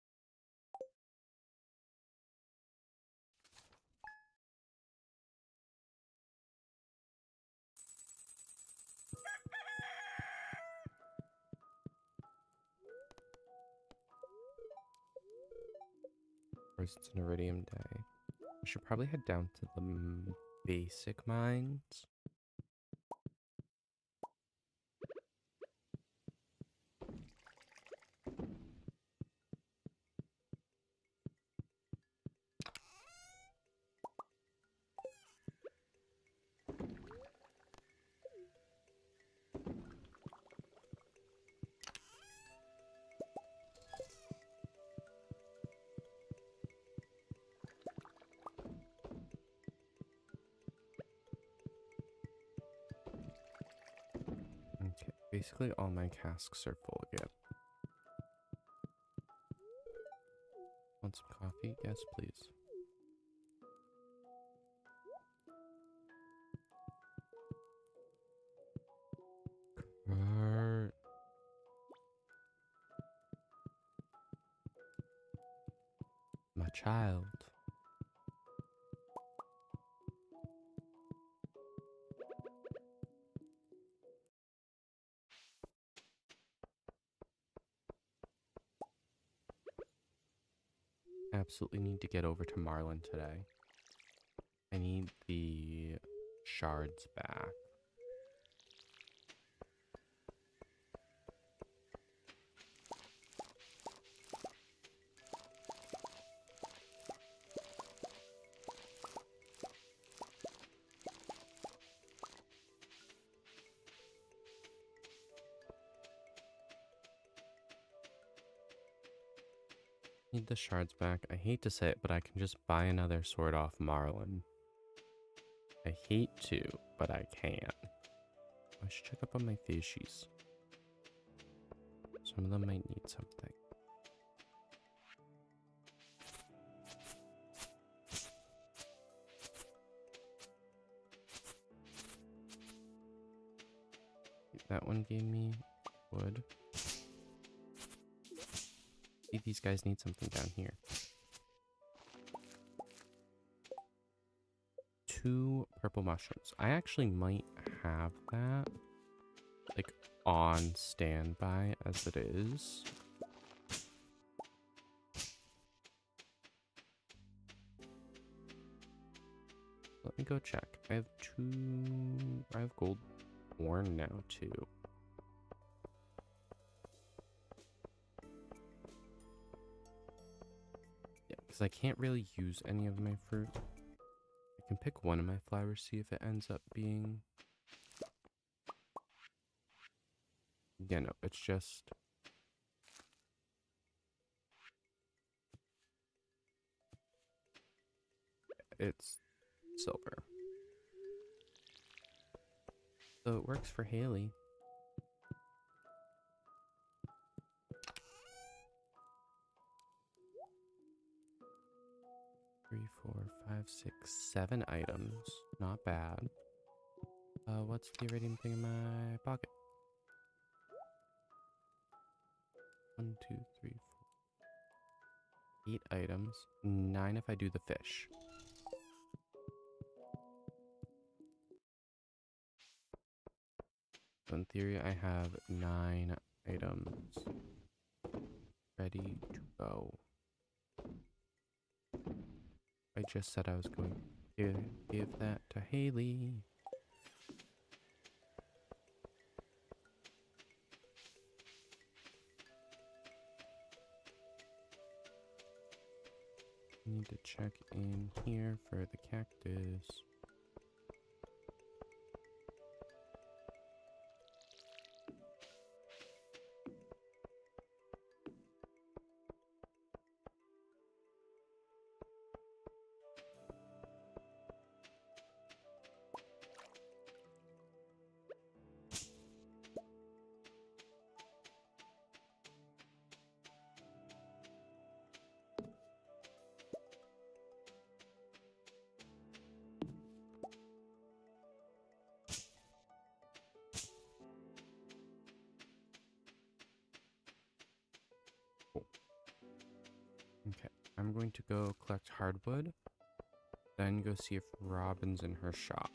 First, it's an iridium day. I should probably head down to the m- basic mines. Okay, basically all my casks are full again. Want some coffee? Yes, please. Kurt. My child. Absolutely need to get over to Marlin today. I need the shards back. Need the shards back. I hate to say it, but I can just buy another sword off Marlin. I hate to, but I can. I should check up on my fishies. Some of them might need something. That one gave me wood. See, these guys need something down here. Two purple mushrooms. I actually might have that, like, on standby as it is. Let me go check. I have two... I have gold ore now, too. Yeah, because I can't really use any of my fruit. I can pick one of my flowers, see if it ends up being... Yeah, no, it's just... It's silver. So it works for Haley. Three, four, five, six, seven items. Not bad. Uh, what's the iridium thing in my pocket? One, two, three, four. Eight items. Nine if I do the fish. So in theory, I have nine items ready to go. I just said I was going to give that to Haley. Need to check in here for the cactus. Okay, I'm going to go collect hardwood, then go see if Robin's in her shop.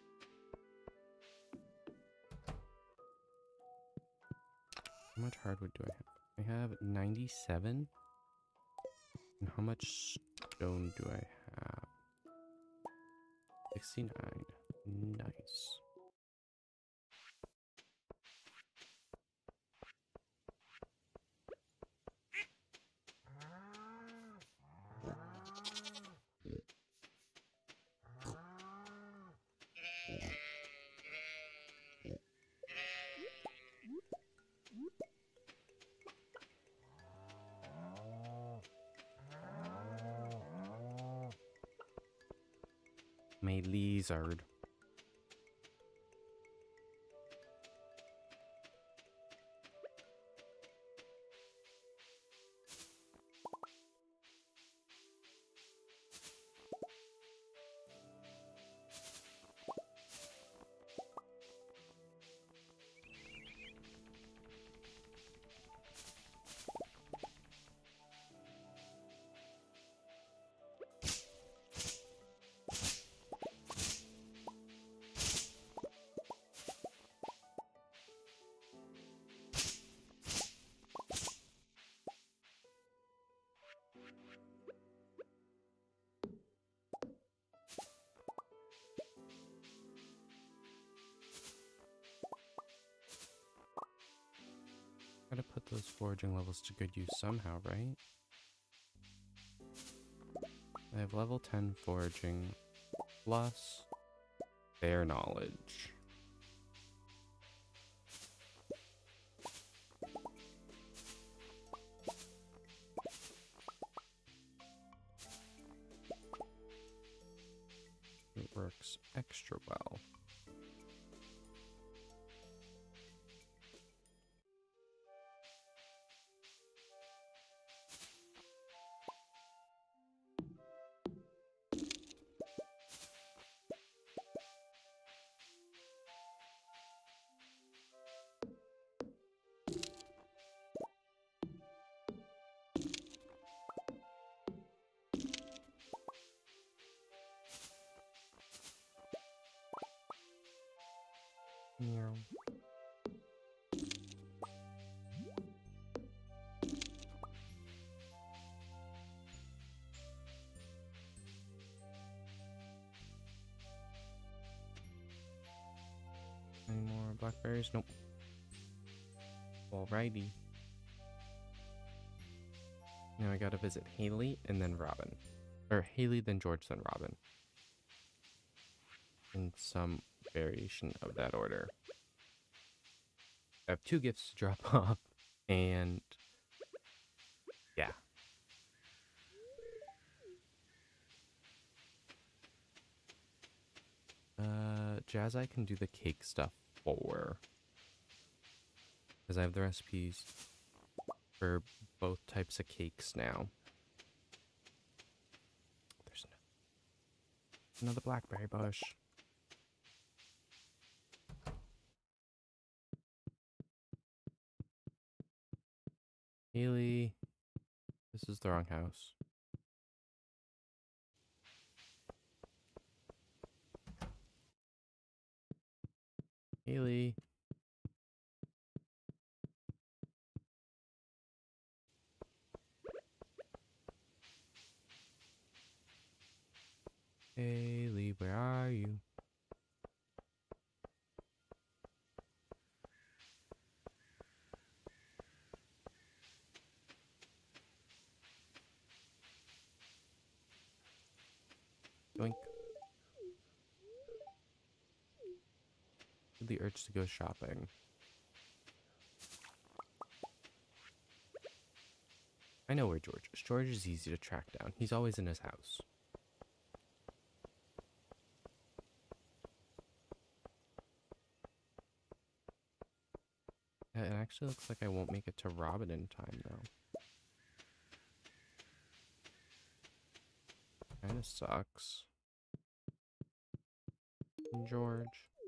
How much hardwood do I have? I have ninety-seven. And how much stone do I have? sixty-nine. Nice. My lizard. Gotta put those foraging levels to good use somehow, right? I have level ten foraging plus their knowledge. works extra well. Meow. Any more blackberries? Nope. Alrighty. Now I gotta visit Haley and then Robin. Or Haley, then George, then Robin. In some variation of that order. I have two gifts to drop off, and yeah. Uh, Jazz, I can do the cake stuff for. Because I have the recipes for both types of cakes now. There's another blackberry bush. Haley, this is the wrong house. Haley. Haley, where are you? Doink. The urge to go shopping. I know where George is. George is easy to track down. He's always in his house. It actually looks like I won't make it to Robin in time, though. Kinda sucks. And George.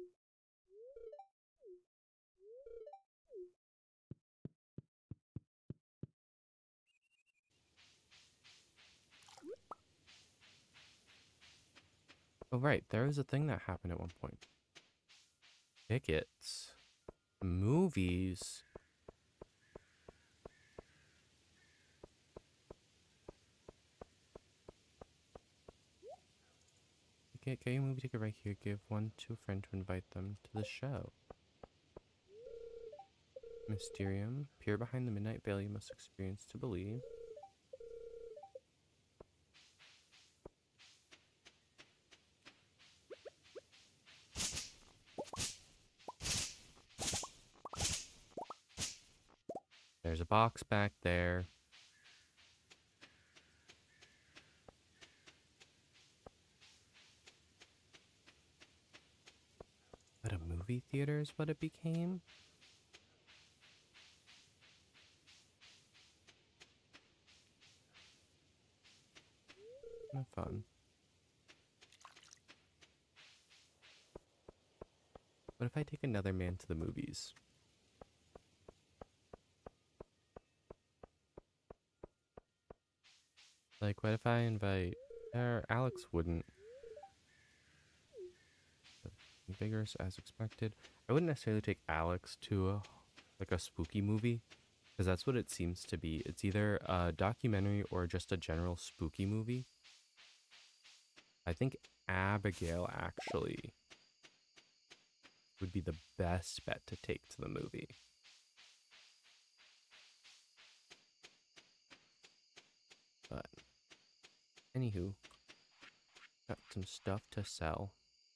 Oh, right. There was a thing that happened at one point. Tickets. Movies. Get, get your movie ticket right here. Give one to a friend to invite them to the show. Mysterium. Peer behind the midnight veil you must experience to believe. There's a box back there. But a movie theater is what it became? Not fun. What if I take another man to the movies? Like, what if I invite... Or Alex wouldn't. Vigorous as expected. I wouldn't necessarily take Alex to a, like a spooky movie, because that's what it seems to be. It's either a documentary or just a general spooky movie. I think Abigail actually would be the best bet to take to the movie. But anywho, got some stuff to sell.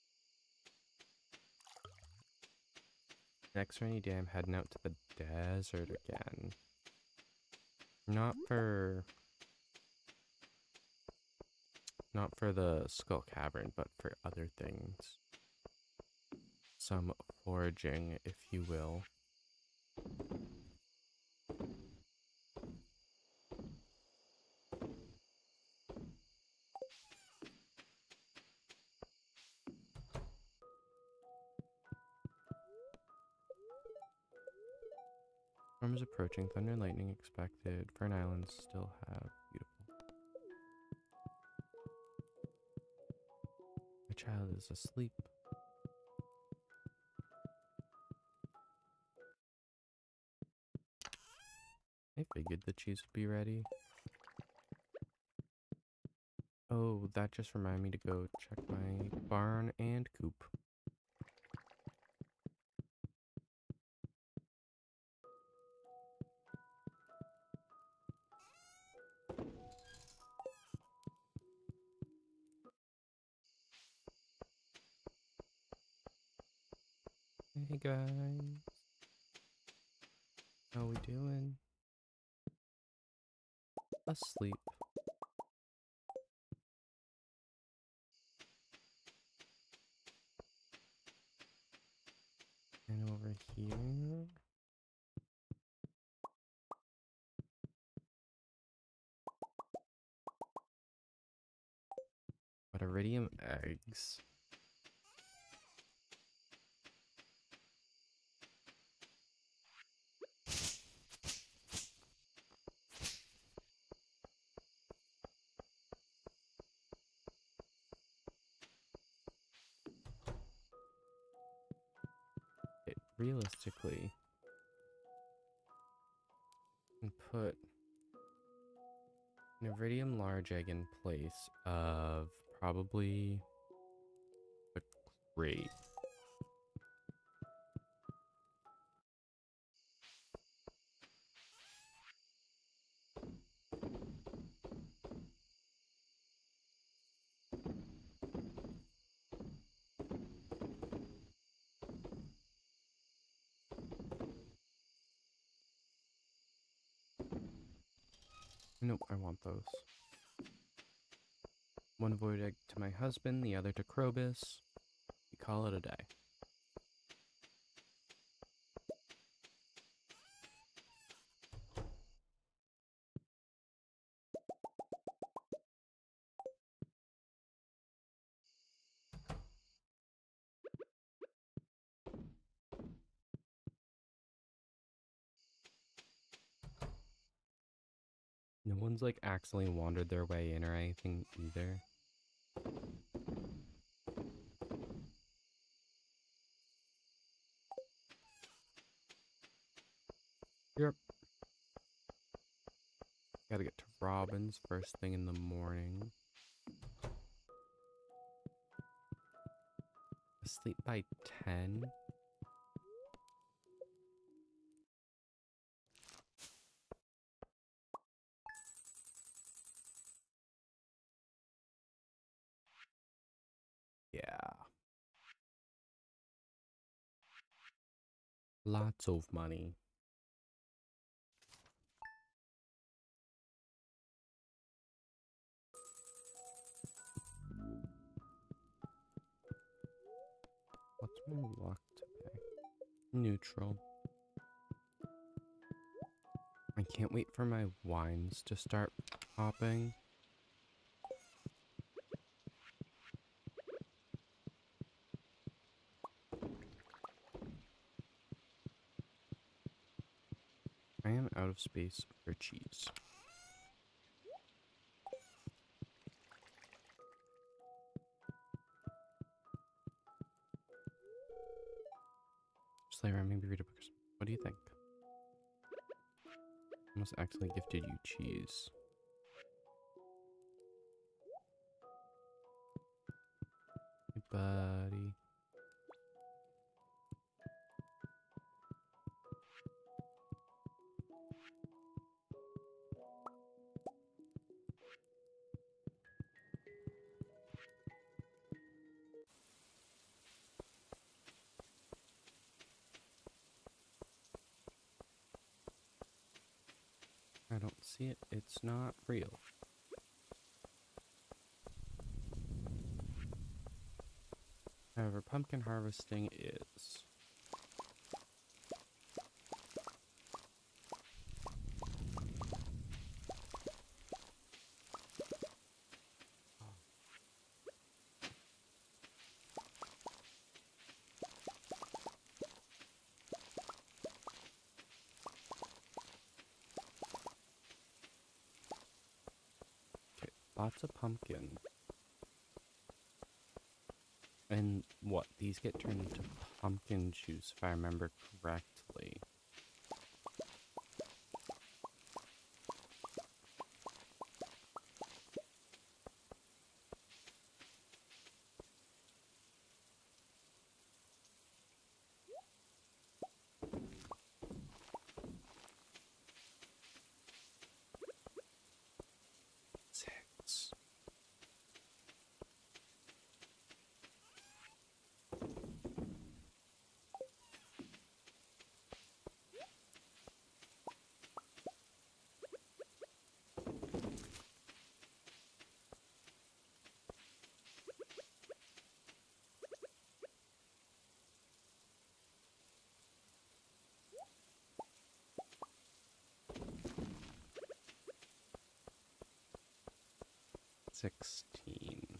Next rainy day, I'm heading out to the desert again. Not for... Not for the Skull Cavern, but for other things. Some foraging, if you will. Storm is approaching. Thunder and lightning expected. Fern Islands still have beautiful. My child is asleep. I figured the cheese would be ready. Oh, that just reminded me to go check my barn and coop. Hey guys, how we doing? Asleep. And over here. But iridium eggs. It realistically can put an iridium large egg in place of probably a crate. Nope, I want those. One void egg to my husband, the other to Krobus. We call it a day. No one's like accidentally wandered their way in or anything either. Yep. Gotta get to Robin's first thing in the morning. Asleep by ten? Yeah. Lots of money. What's my luck today? Neutral. I can't wait for my wines to start popping. I am out of space for cheese. Slayer, maybe read a book. What do you think? Almost accidentally gifted you cheese. Hey, buddy. I don't see it. It's not real. However, pumpkin harvesting is. Okay, lots of pumpkin. And what? These get turned into pumpkin juice, if I remember correctly. Six. Sixteen.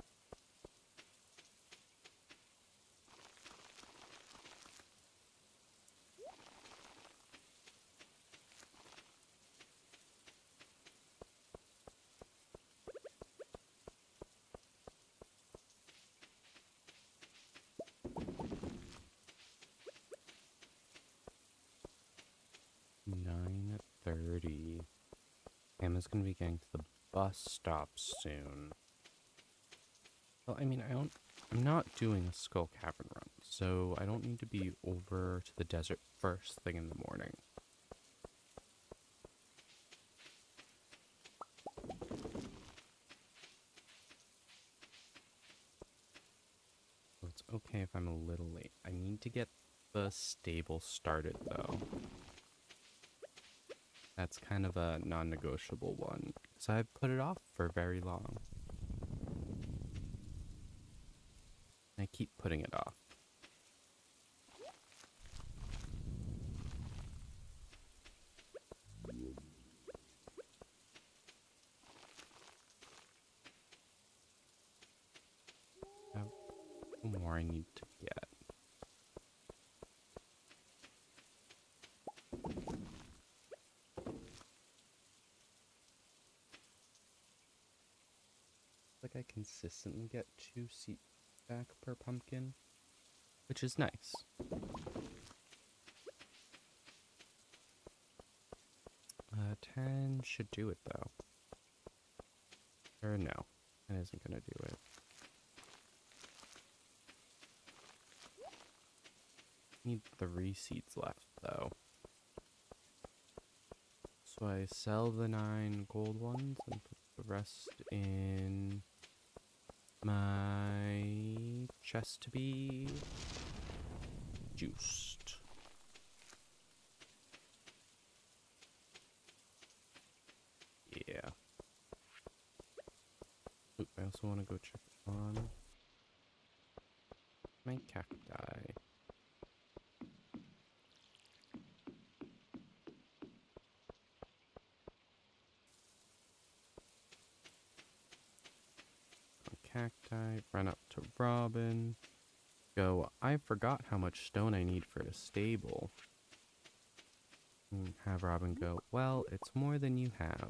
Nine thirty. Emma's gonna be getting to the bus stop soon. Well, I mean, I don't. I'm not doing a Skull Cavern run, so I don't need to be over to the desert first thing in the morning. So it's okay if I'm a little late. I need to get the stable started, though. That's kind of a non-negotiable one, because I've put it off for very long. I keep putting it off. I have more I need to get. Like I consistently get two seeds back per pumpkin, which is nice. Uh, ten should do it though. Or no, that isn't gonna do it. Need three seeds left though. So I sell the nine gold ones and put the rest in my chest to be juiced. Yeah. Oop, I also want to go check on my cacti. Cacti, run up to Robin. Go, I forgot how much stone I need for a stable. And have Robin go, well, it's more than you have.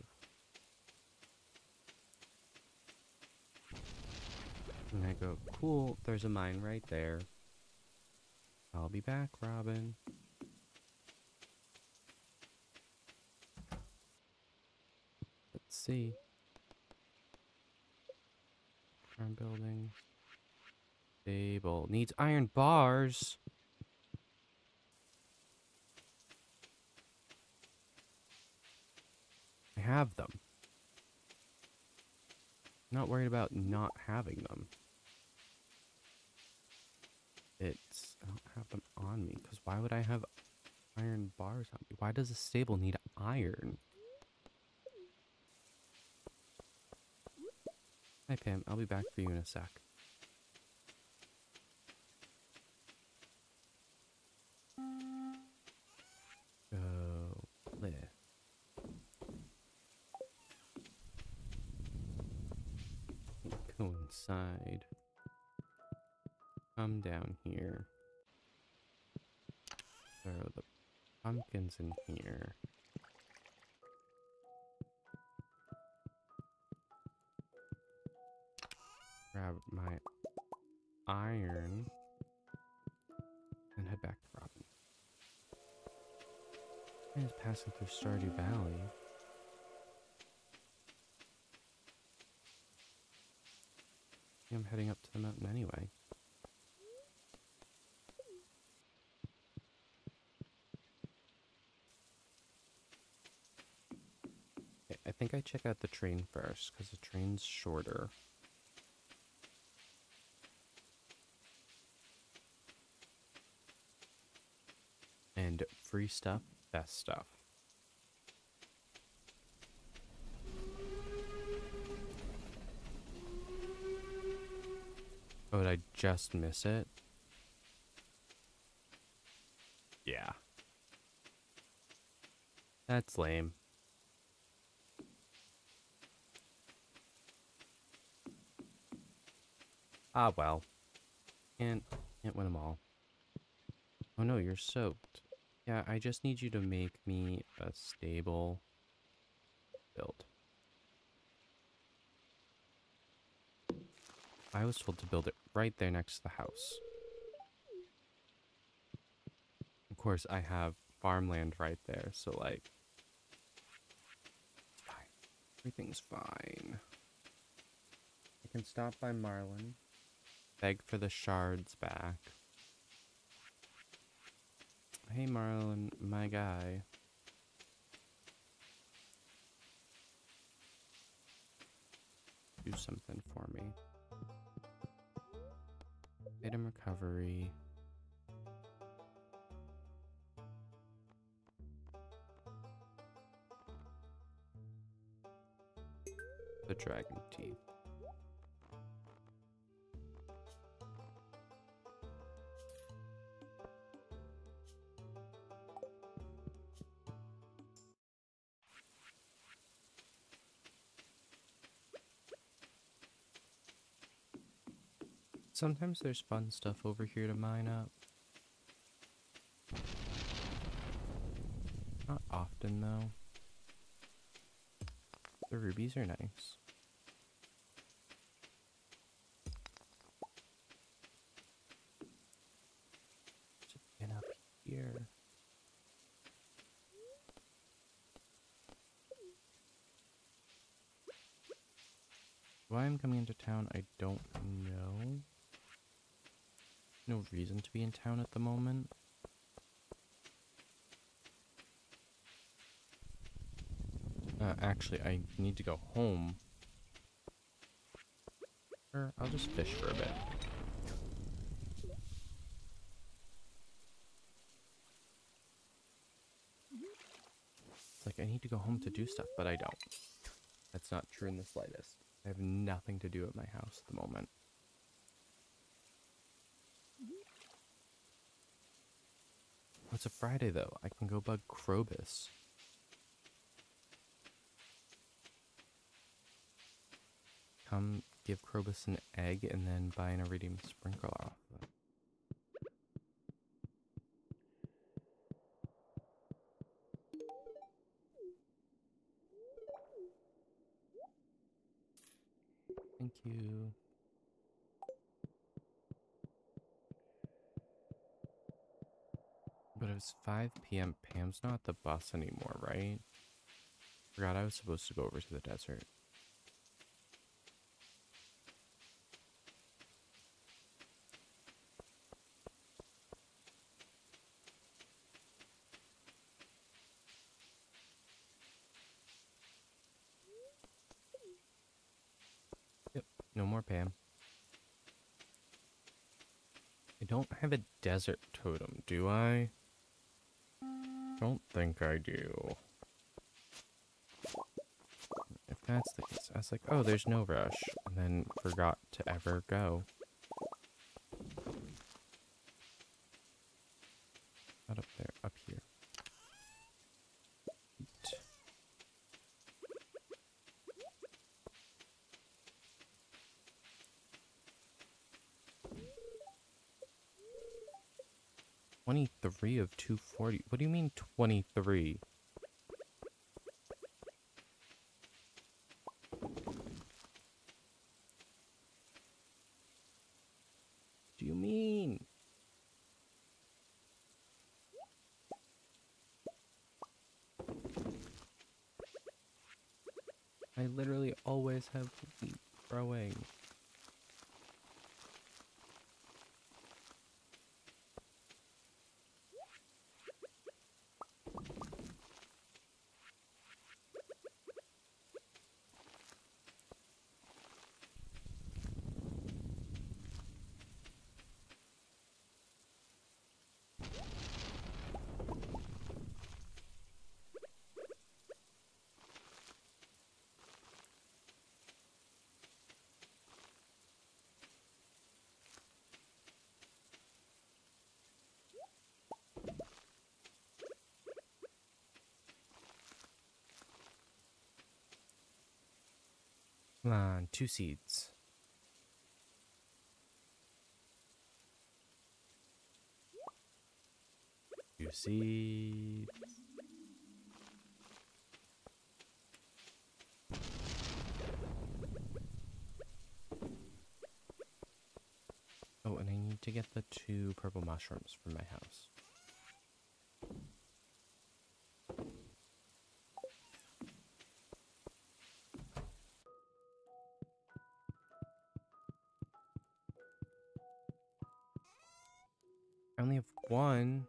And I go, cool, there's a mine right there. I'll be back, Robin. Let's see. Farm building. Stable. Needs iron bars. I have them. I'm not worried about not having them. It's, I don't have them on me, because why would I have iron bars on me? Why does a stable need iron? Hi, Pam. I'll be back for you in a sec. side. Come down here. Throw the pumpkins in here. Grab my iron. And head back to Robin. And it's passing through Stardew Valley. I'm heading up to the mountain anyway. Okay, I think I check out the train first, because the train's shorter. And free stuff, best stuff. Oh, did I just miss it? Yeah. That's lame. Ah, well. Can't, can't win them all. Oh no, you're soaked. Yeah, I just need you to make me a stable build. I was told to build it right there next to the house. Of course, I have farmland right there, so like... It's fine. Everything's fine. I can stop by Marlin. Beg for the shards back. Hey Marlin, my guy. Do something for me. Item recovery. The dragon teeth. Sometimes there's fun stuff over here to mine up. Not often, though. The rubies are nice. Just been up here. Why I'm coming into town, I don't know. No reason to be in town at the moment. Uh, actually, I need to go home. Or I'll just fish for a bit. It's like I need to go home to do stuff, but I don't. That's not true in the slightest. I have nothing to do at my house at the moment. Oh, it's a Friday, though. I can go bug Krobus. Come give Krobus an egg and then buy an iridium sprinkler off of it. Thank you. But it was five p m Pam's not at the bus anymore, right? Forgot I was supposed to go over to the desert. Yep, no more Pam. I don't have a desert totem, do I? Don't think I do. If that's the case, I was like, oh, there's no rush, and then forgot to ever go. Not up there, up here. Eat. twenty-three of two forty. What do you mean twenty-three? Do you mean? I literally always have wheat growing. Come on, two seeds. Two seeds. Oh, and I need to get the two purple mushrooms from my house. I only have one.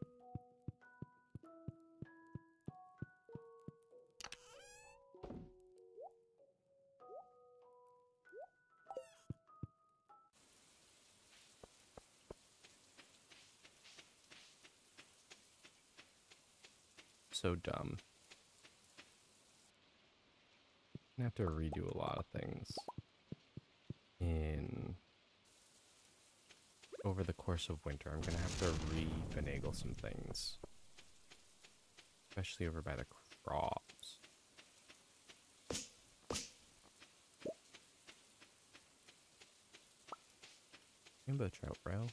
So dumb. I'm gonna have to redo a lot of things in over the course of winter. I'm gonna have to re-finagle some things, especially over by the crops. Rainbow trout, bro.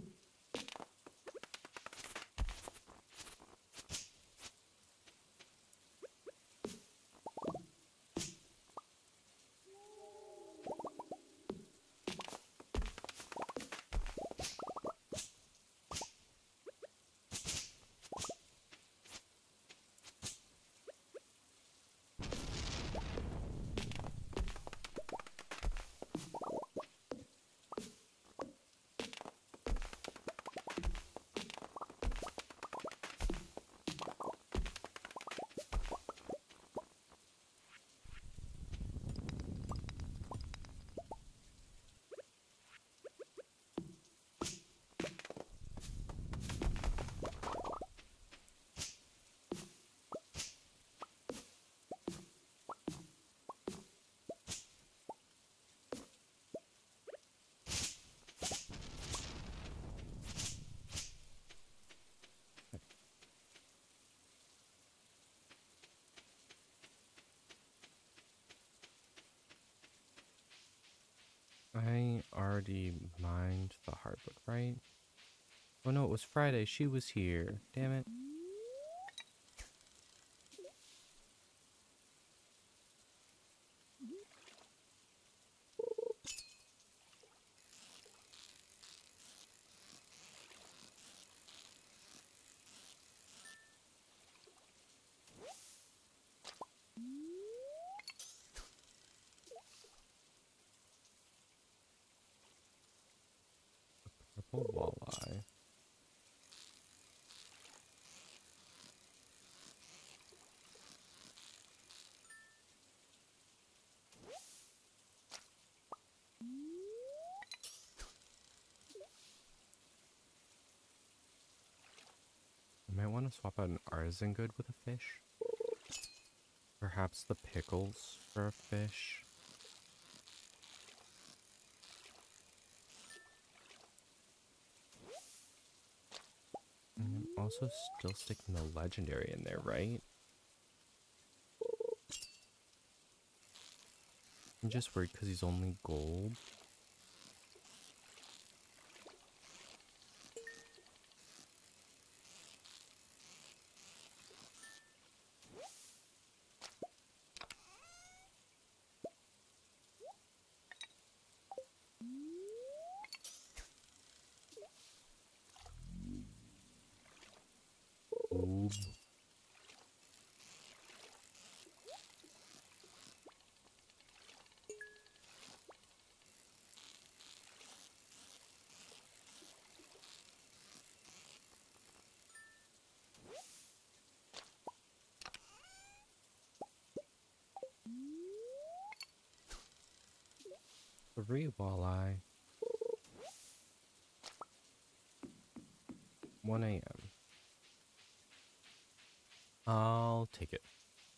I already mined the hardwood, right? Oh no, it was Friday. She was here. Damn it. Purple walleye. I might want to swap out an artisan good with a fish. Perhaps the pickles for a fish. And I'm also still sticking the legendary in there, right? I'm just worried because he's only gold. Three walleye. one A M I'll take it.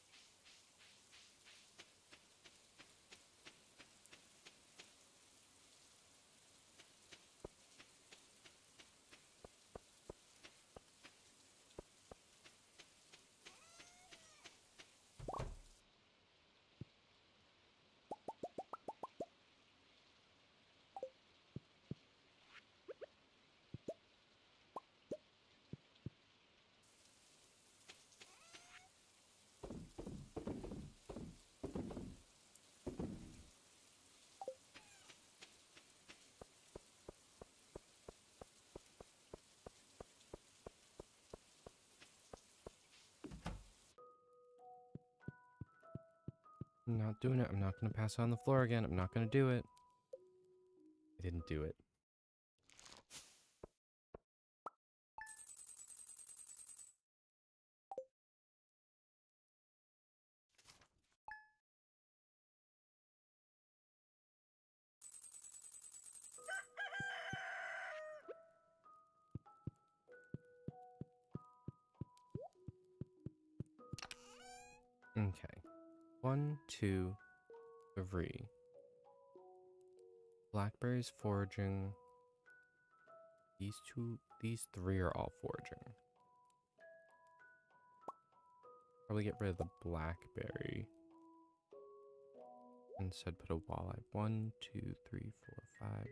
I'm not doing it. I'm not going to pass it on the floor again. I'm not going to do it. I didn't do it. Okay. One, two, three. Blackberries foraging. These two, these three are all foraging. Probably get rid of the blackberry. Instead put a walleye. One, two, three, four, five.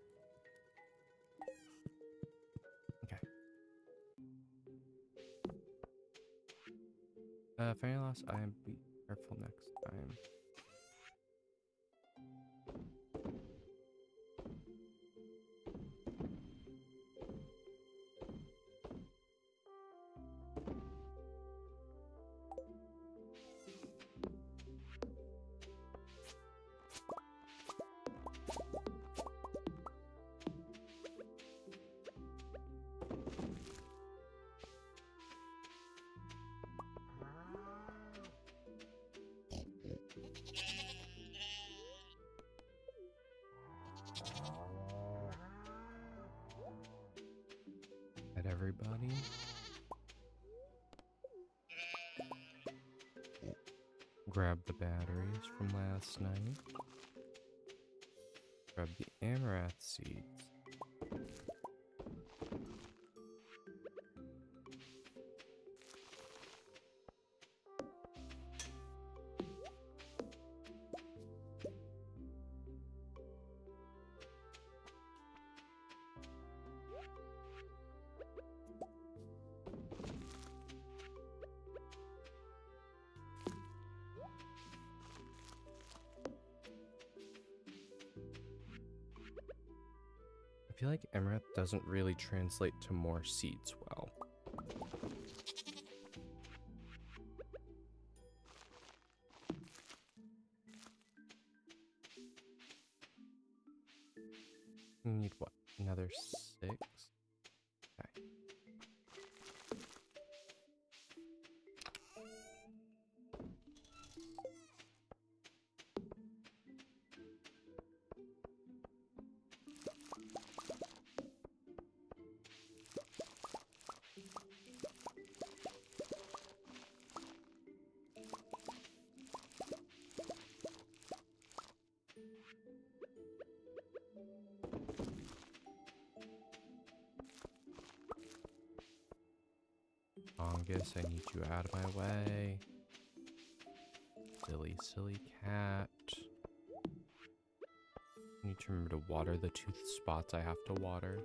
Okay. Uh, for any loss, I am be careful next time. At everybody. Grab the batteries from last night. Grab the amaranth seeds. I feel like amaranth doesn't really translate to more seeds well. We need what? Another six? Okay. Fungus, I need you out of my way. Silly, silly cat. I need to remember to water the two spots I have to water.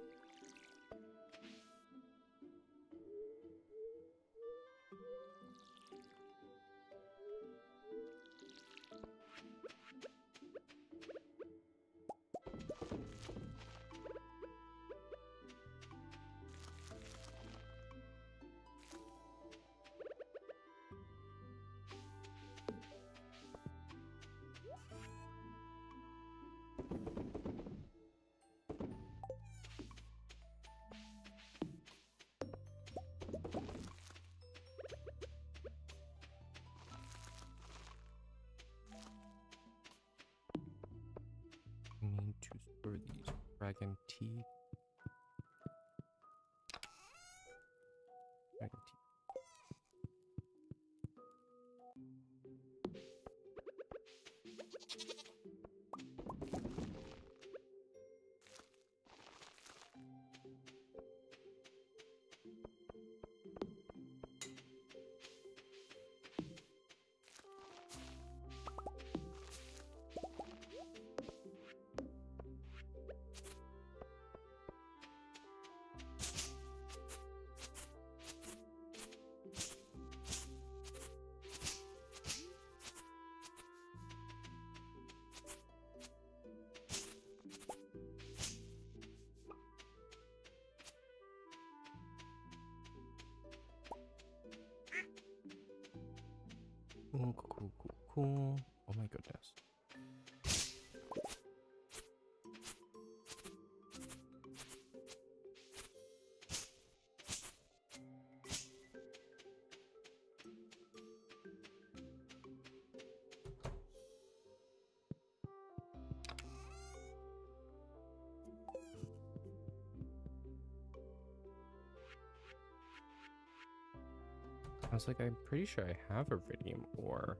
What are these? Dragon teeth. Dragon teeth. Cool, cool, cool, cool. Oh my goodness. I was like, I'm pretty sure I have iridium ore.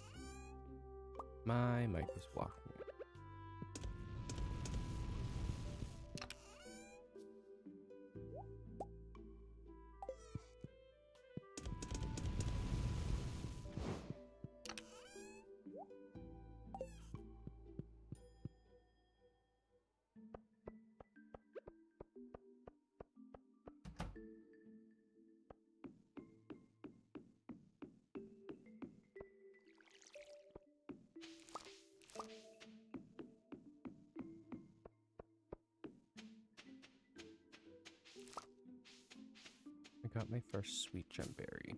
My mic was blocking it. I got my first sweet gem berry.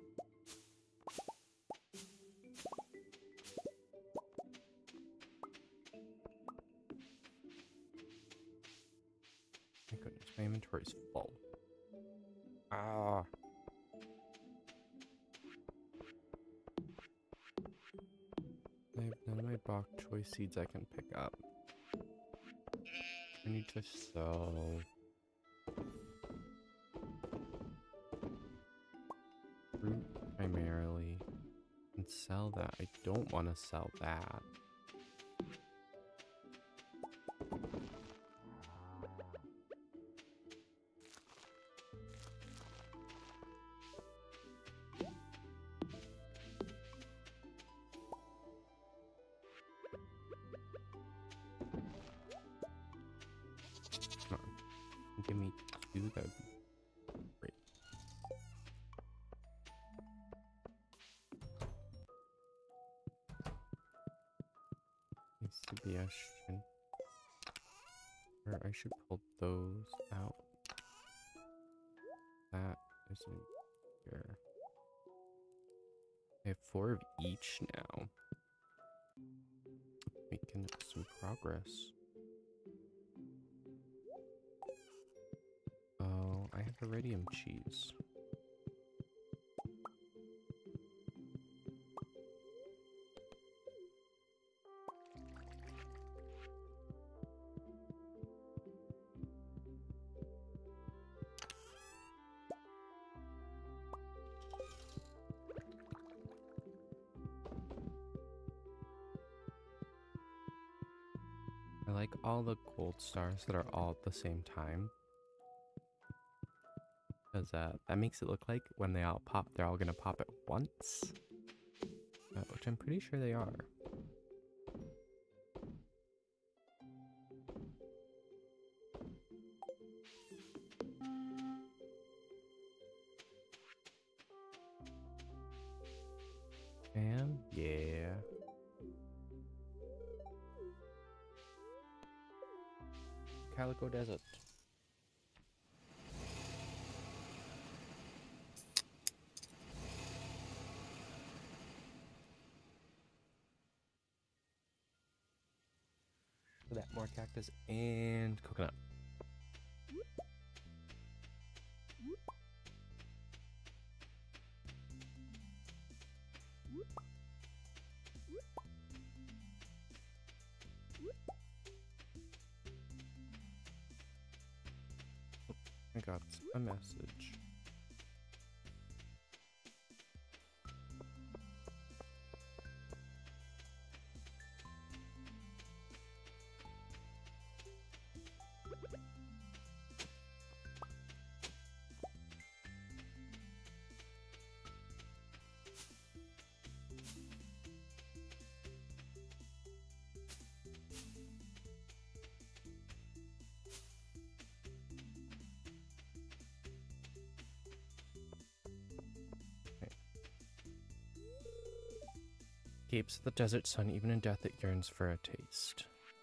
My goodness, my inventory's full. Ah. I have none of my bok choy seeds I can pick up. I need to sell fruit primarily and sell that. I don't want to sell that. Come on. Give me two, that would be great. Needs to be a shin. Or I should pull those out. That isn't here. I have four of each now. Making some progress. Oh, I have iridium cheese. I like all the gold stars that are all at the same time. Because uh, that makes it look like when they all pop, they're all going to pop at once. Uh, which I'm pretty sure they are. And yeah. Calico Desert. For that, more cactus and coconut. I got a message. Gapes of the desert sun, even in death it yearns for a taste.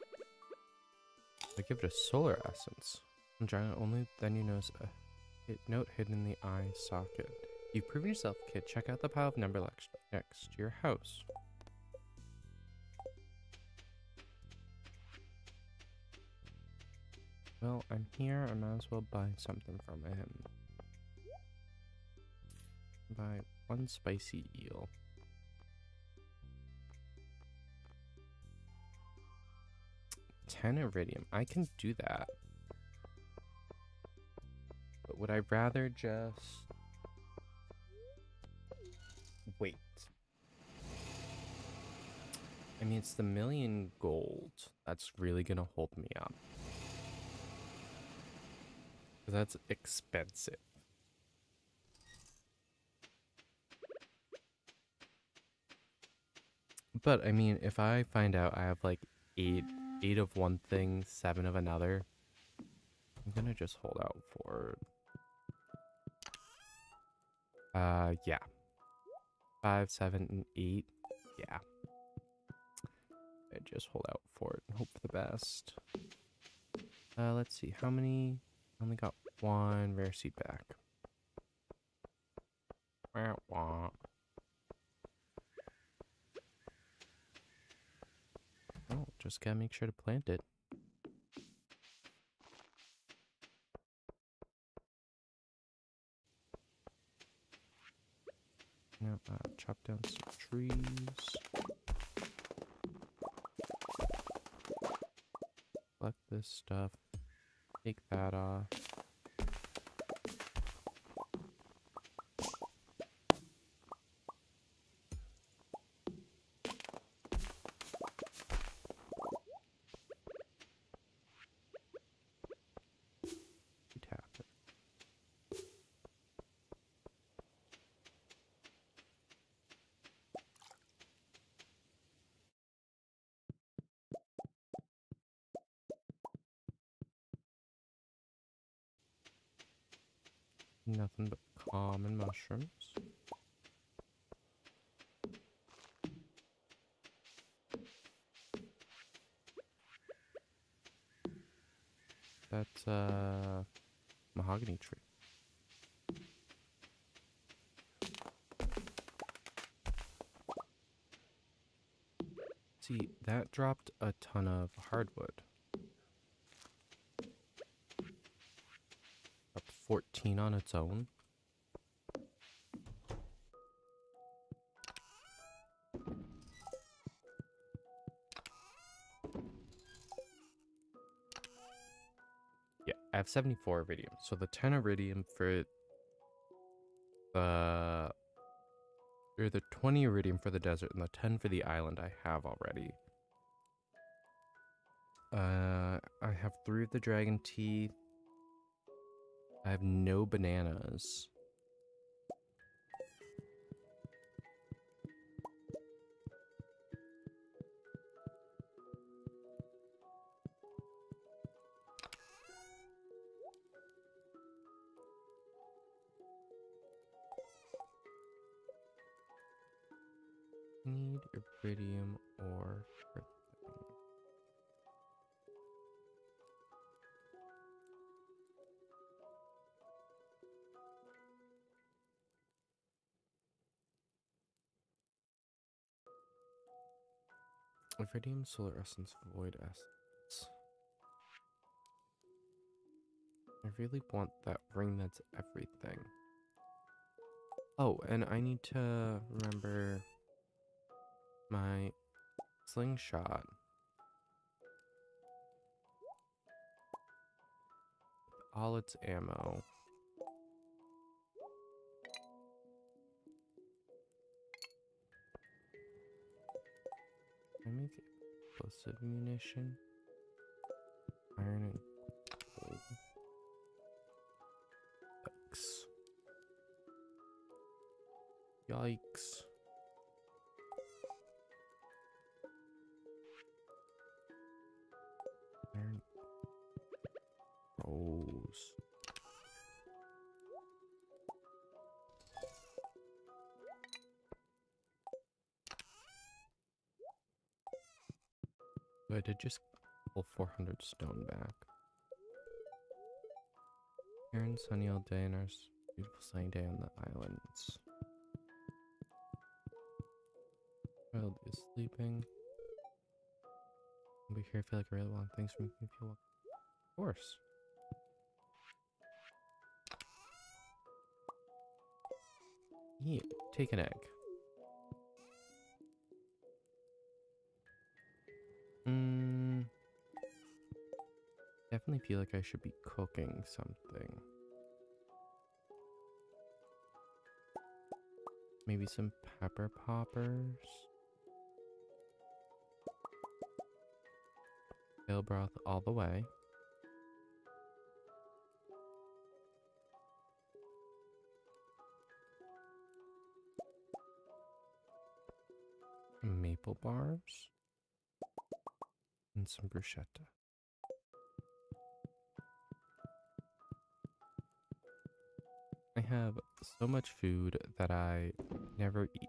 I give it a solar essence. Giant only then you notice a hit note hidden in the eye socket. You've proven yourself, kid. Check out the pile of number next to your house. Well, I'm here. I might as well buy something from him. Buy one spicy eel. ten iridium. I can do that. But would I rather just wait? I mean, it's the million gold that's really gonna hold me up. Because that's expensive. But I mean, if I find out I have like eight eight of one thing, seven of another, I'm gonna just hold out for uh yeah. Five, seven, and eight. Yeah. I just hold out for it and hope for the best. Uh let's see, how many I only got one rare seed back. Wah, wah. Oh, just gotta make sure to plant it. Now, uh, chop down some trees. Collect this stuff. Take that off. Tap it. Nothing but common mushrooms. That's a mahogany tree. See, that dropped a ton of hardwood. Up fourteen on its own. Yeah, I have seventy-four iridium. So the ten iridium for the or the twenty iridium for the desert and the ten for the island I have already. Uh, I have three of the dragon teeth. I have no bananas. Need iridium or krypton. Iridium, solar essence, void essence. I really want that ring that's everything. Oh, and I need to remember my slingshot. all its ammo. Can I make explosive munition? Iron and gold. Yikes. Yikes. Iron. Rose. So I did just pull four hundred stone back. Here and sunny all day and our beautiful sunny day on the islands. Child is sleeping. I'll be here. I feel like a really long. Thanks for making me feel welcome. Of course. Yeah, take an egg. Mm, definitely feel like I should be cooking something. Maybe some pepper poppers. Kale broth all the way. Maple bars. And some bruschetta. I have so much food that I never eat.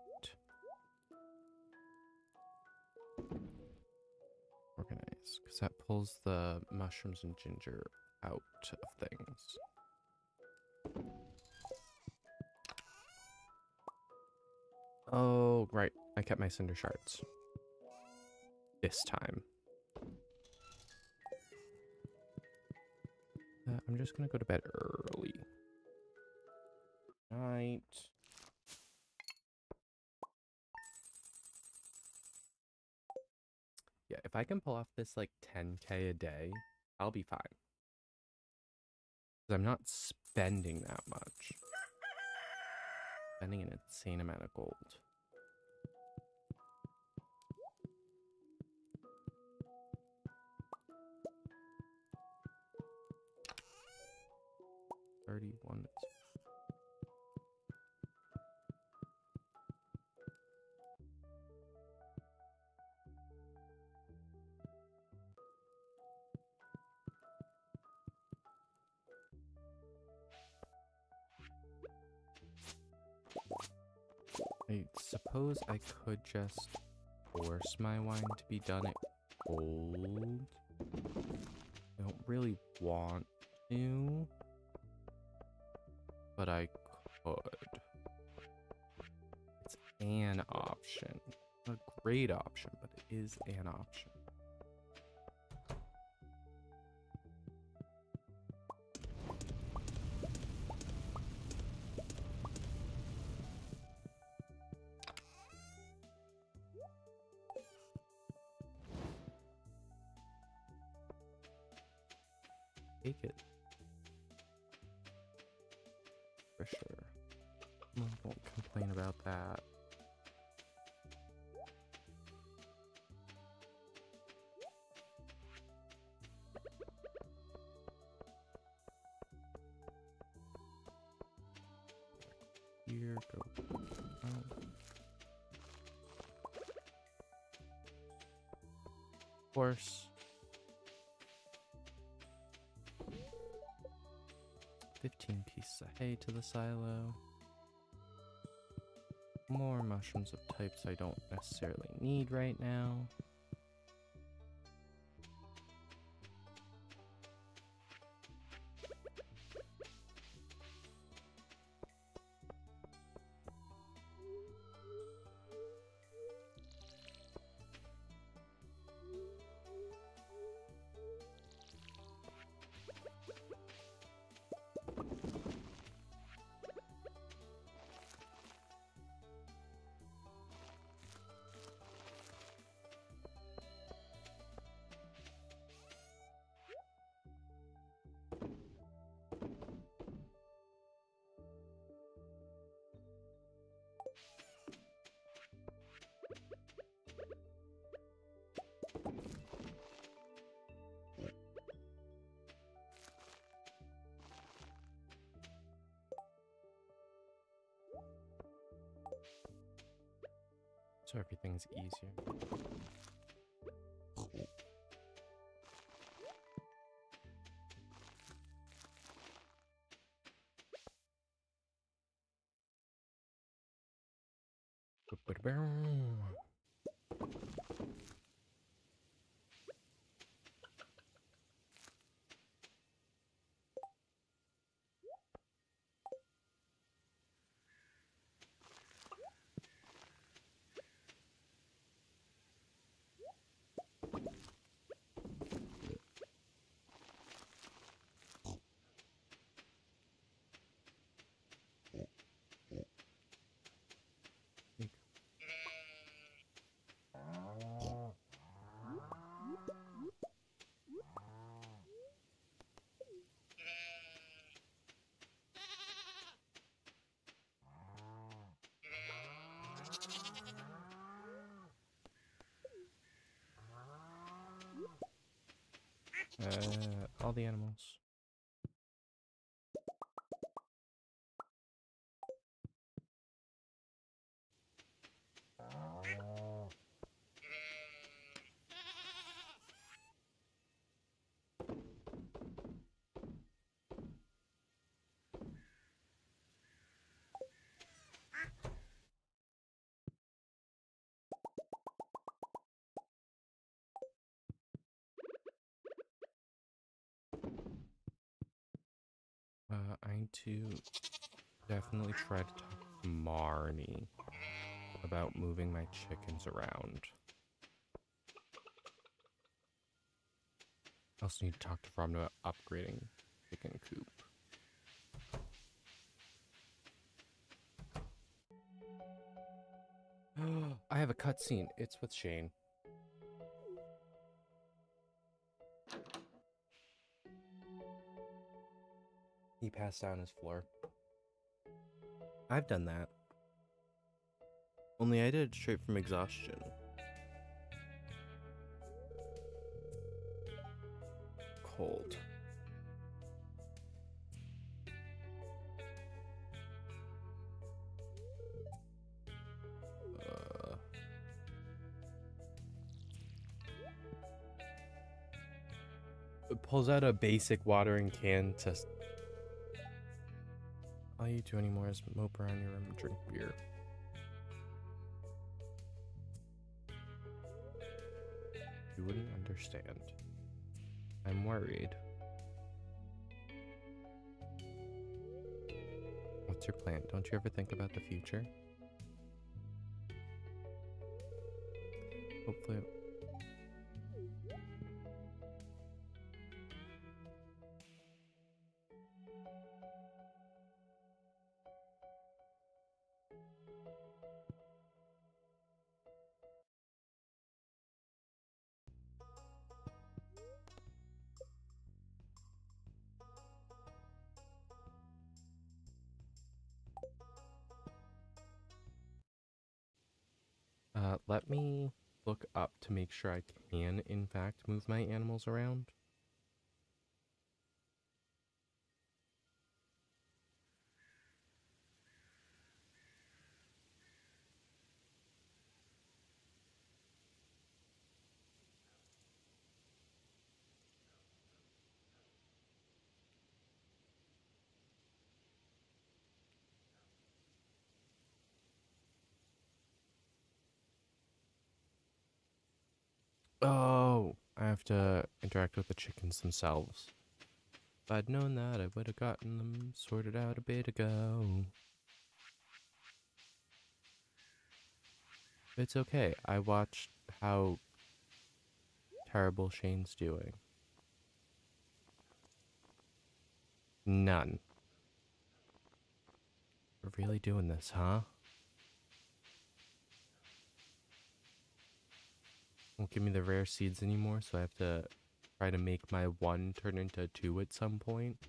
Organize, because that pulls the mushrooms and ginger out of things. Oh, right. I kept my cinder shards. This time. Uh, I'm just gonna go to bed early. Night. Yeah, if I can pull off this like ten K a day, I'll be fine. Because I'm not spending that much. Spending an insane amount of gold. thirty-one. I suppose I could just force my wine to be done at gold. I don't really want to, but I could. It's an option. Not a great option, but it is an option. Take it. For sure. I won't complain about that. Here, go. Oh. Of course. fifteen pieces of hay to the silo. More mushrooms of types I don't necessarily need right now. So everything's easier. Uh, all the animals. Uh, I need to definitely try to talk to Marnie about moving my chickens around. I also need to talk to Robin about upgrading chicken coop. I have a cutscene. It's with Shane. He passed out on his floor. I've done that. Only I did it straight from exhaustion. Cold. Uh, it pulls out a basic watering can to... All you do anymore is mope around your room and drink beer. You wouldn't understand. I'm worried. What's your plan? Don't you ever think about the future? Hopefully... Uh, let me look up to make sure I can, in fact, move my animals around. Oh, I have to interact with the chickens themselves. If I'd known that, I would have gotten them sorted out a bit ago. It's okay. I watched how terrible Shane's doing. None. We're really doing this, huh? Won't give me the rare seeds anymore, so I have to try to make my one turn into two at some point.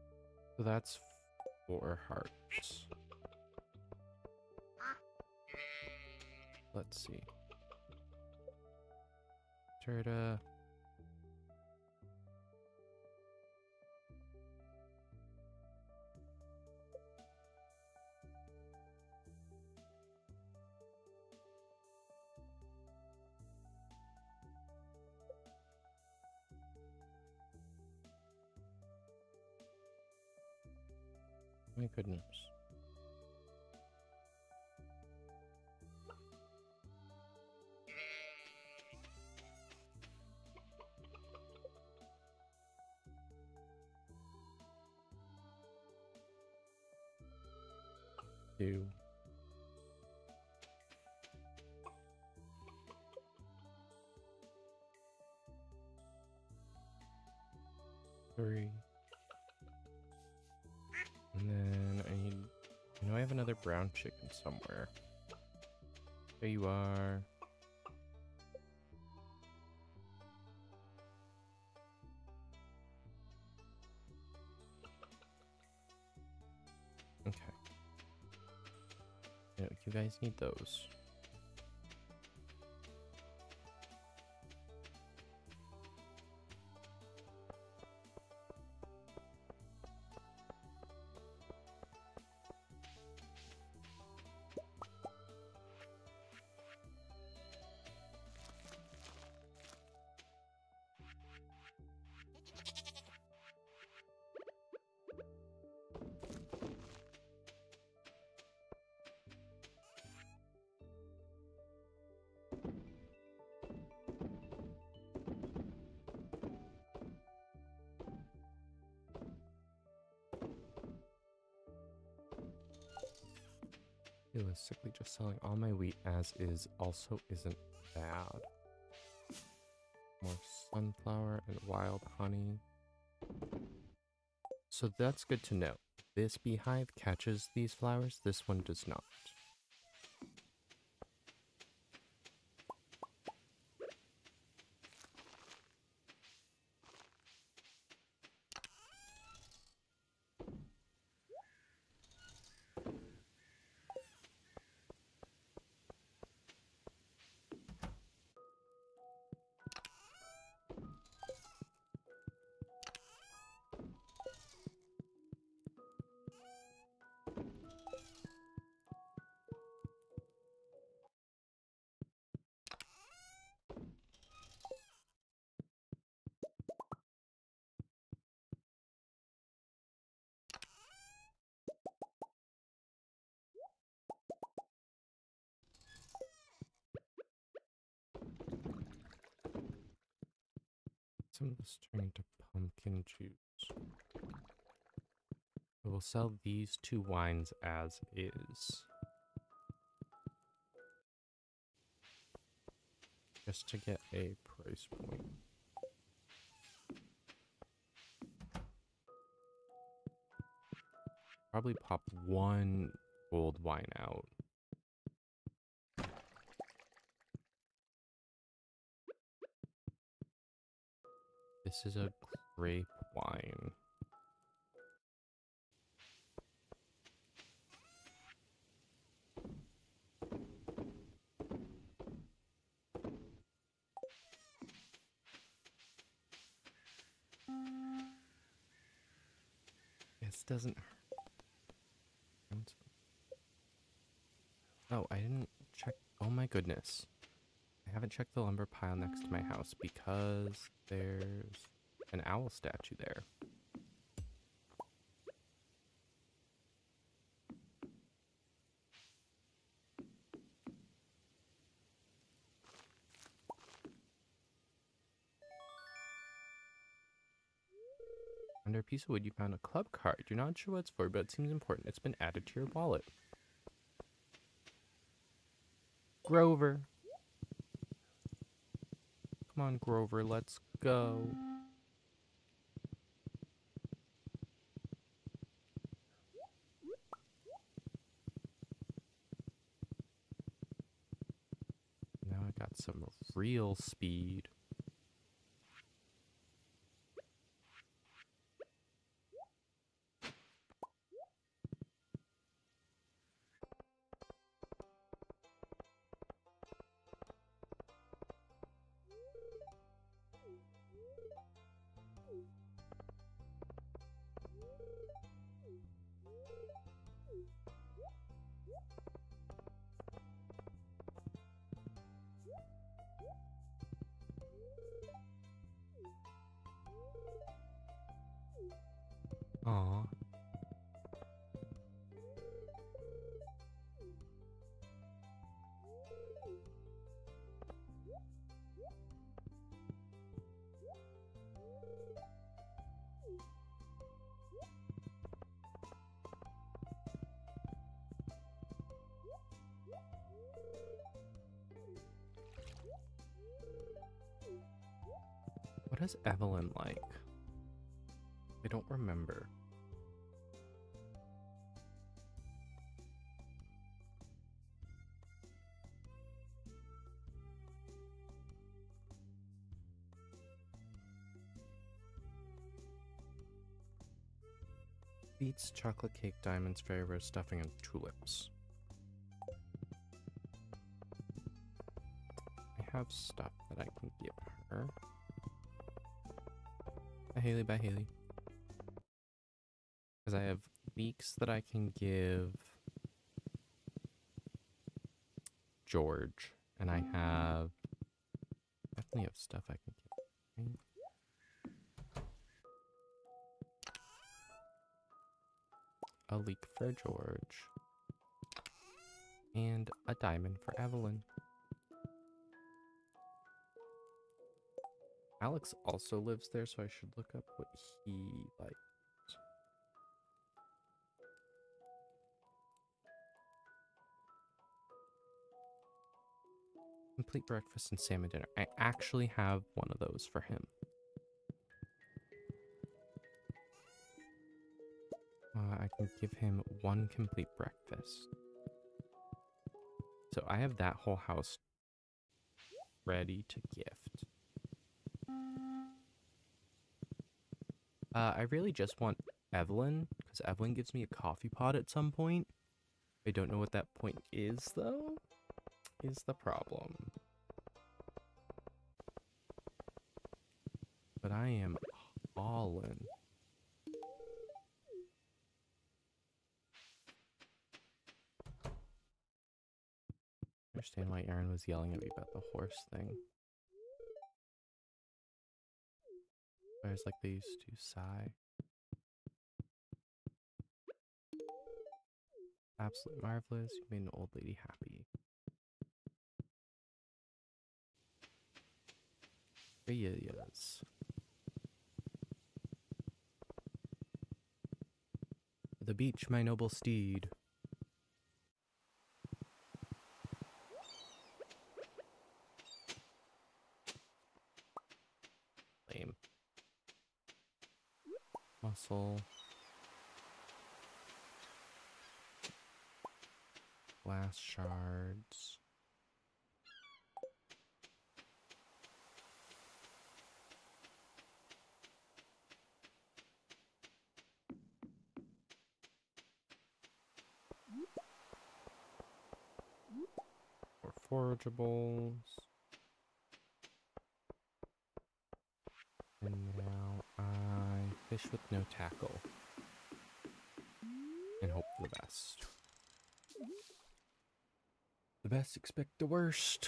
So that's four hearts. let's see. Turda. My goodness. Two. Three. And then I need, I know I have another brown chicken somewhere. There you are. Okay. You know, you guys need those. Realistically, just selling all my wheat as is also isn't bad. More sunflower and wild honey. So that's good to know. This beehive catches these flowers, this one does not. Some of this turn into pumpkin juice. I will sell these two wines as is. Just to get a price point. Probably pop one gold wine out. This is a grape wine. This doesn't hurt. Oh, I didn't check. Oh my goodness. I haven't checked the lumber pile next to my house because there's an owl statue there. Under a piece of wood, you found a club card. You're not sure what it's for, but it seems important. It's been added to your wallet. Grover. Come on, Grover, let's go. Now I got some real speed. Aw. What is Evelyn like? I don't remember. Beets, chocolate cake, diamonds, fairy rose stuffing, and tulips. I have stuff that I can give her. Bye, Haley. Bye, Haley. Because I have leeks that I can give George. And I have... definitely have stuff I can give. Right? A leek for George. And a diamond for Evelyn. Alex also lives there, so I should look up what he likes. Complete breakfast and salmon dinner. I actually have one of those for him. Uh, I can give him one complete breakfast. So I have that whole house ready to gift. Uh, I really just want Evelyn, because Evelyn gives me a coffee pot at some point. I don't know what that point is, though, is the problem. But I am all in. I understand why Aaron was yelling at me about the horse thing. Whereas, like, they used to sigh. Absolutely marvelous. You made an old lady happy. Yes. The beach, my noble steed. Lame. Muscle. Glass shards. Or forageables. And now I fish with no tackle. And hope for the best. The best expect the worst.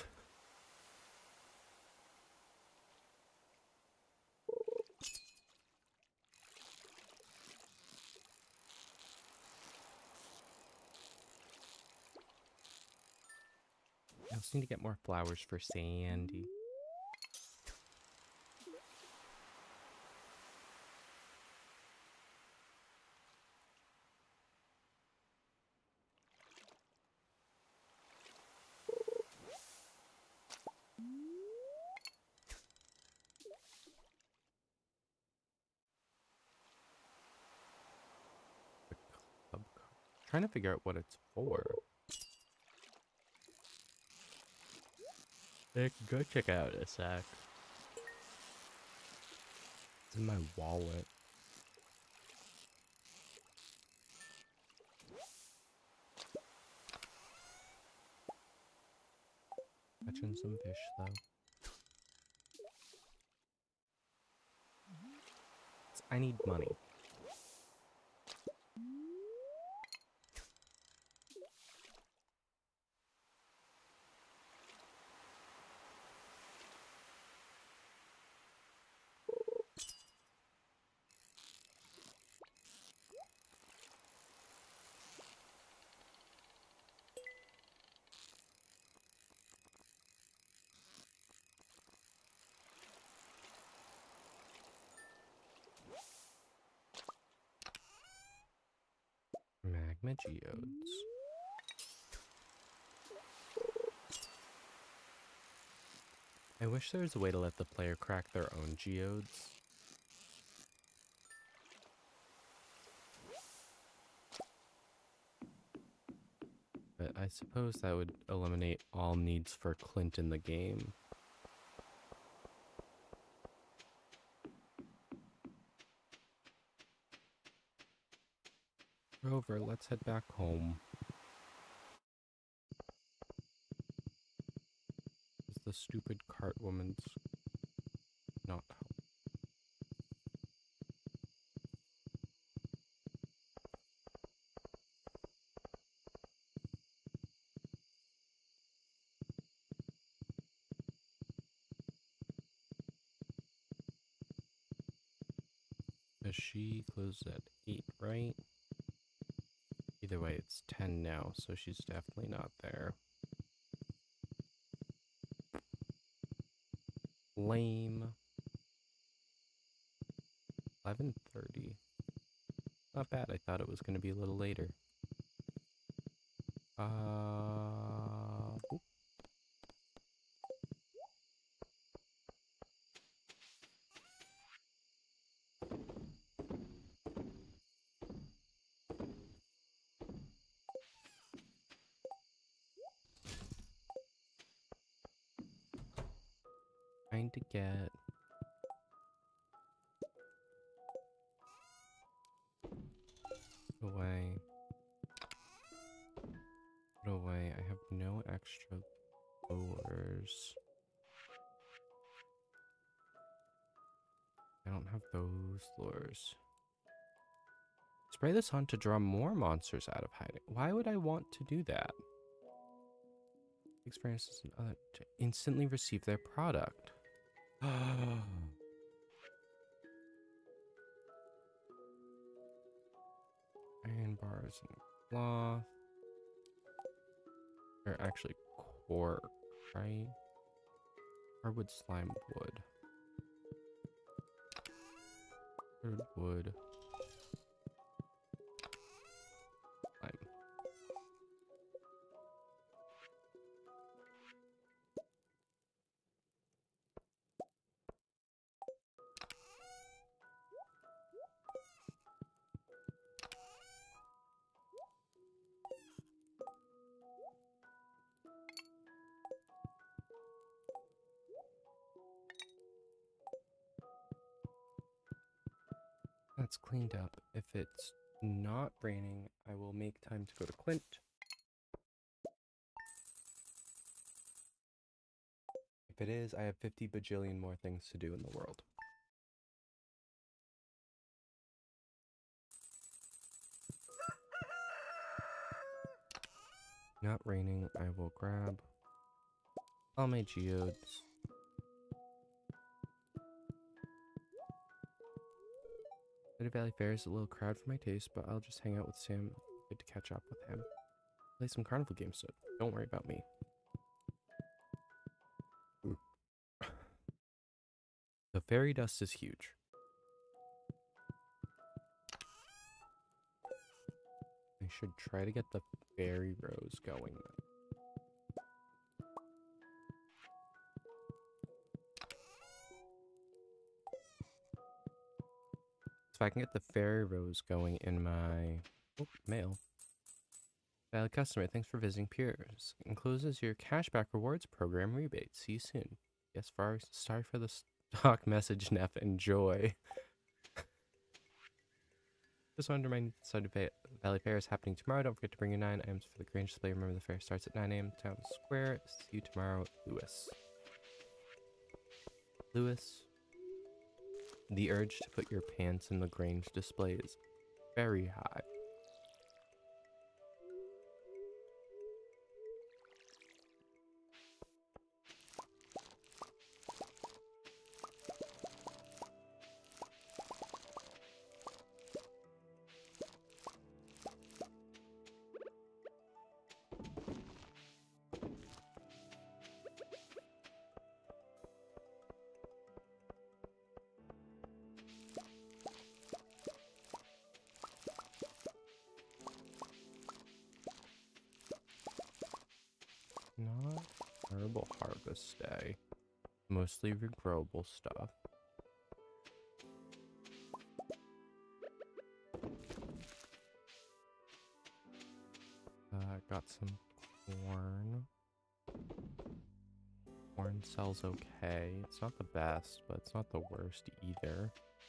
I also need to get more flowers for Sandy. Trying to figure out what it's for. I can go check it out in a sec. It's in my wallet. Catching some fish though. I need money. my geodes. I wish there was a way to let the player crack their own geodes. But I suppose that would eliminate all needs for Clint in the game. Rover, let's head back home. Is the stupid cart woman's not help? Because she closes at eight, right? Either way, it's ten now, so she's definitely not there. Lame. eleven thirty. Not bad. I thought it was going to be a little later. Uh, oop. Trying to get away. Put away. I have no extra lures. I don't have those lures. Spray this on to draw more monsters out of hiding. Why would I want to do that? Experiences and other to instantly receive their product. Iron bars and cloth. Or actually cork, right? Hardwood, slime, wood. Hardwood, wood. Slime. That's cleaned up. If it's not raining, I will make time to go to Clint. If it is, I have fifty bajillion more things to do in the world. Not raining, I will grab all my geodes. City Valley Fair is a little crowd for my taste, but I'll just hang out with Sam. Good to catch up with him. Play some carnival games, so don't worry about me. The fairy dust is huge. I should try to get the fairy rose going. If I can get the fairy rose going in my oh, mail. Valid customer, thanks for visiting Piers. Encloses your cashback rewards program rebate. See you soon. Yes, far, sorry for the stock message, Neff. Enjoy. Just wanted to remind you that the Valley Fair is happening tomorrow. Don't forget to bring your nine items for the Grange display. Remember, the fair starts at nine A M Town Square. See you tomorrow, Lewis. Lewis. The urge to put your pants in the Grange display is very high. this day. Mostly regrowable stuff. Uh, got some corn. Corn sells okay. It's not the best, but it's not the worst either.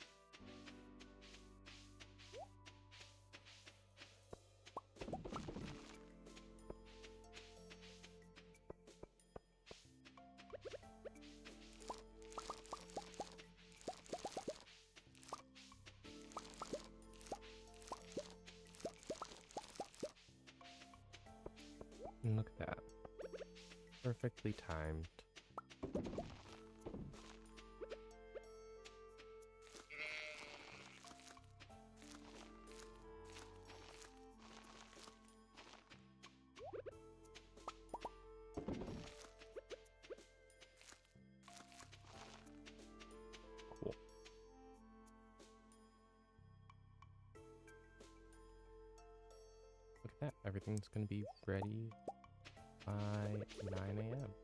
And look at that. Perfectly timed. Cool. Look at that. Everything's gonna be ready by nine A M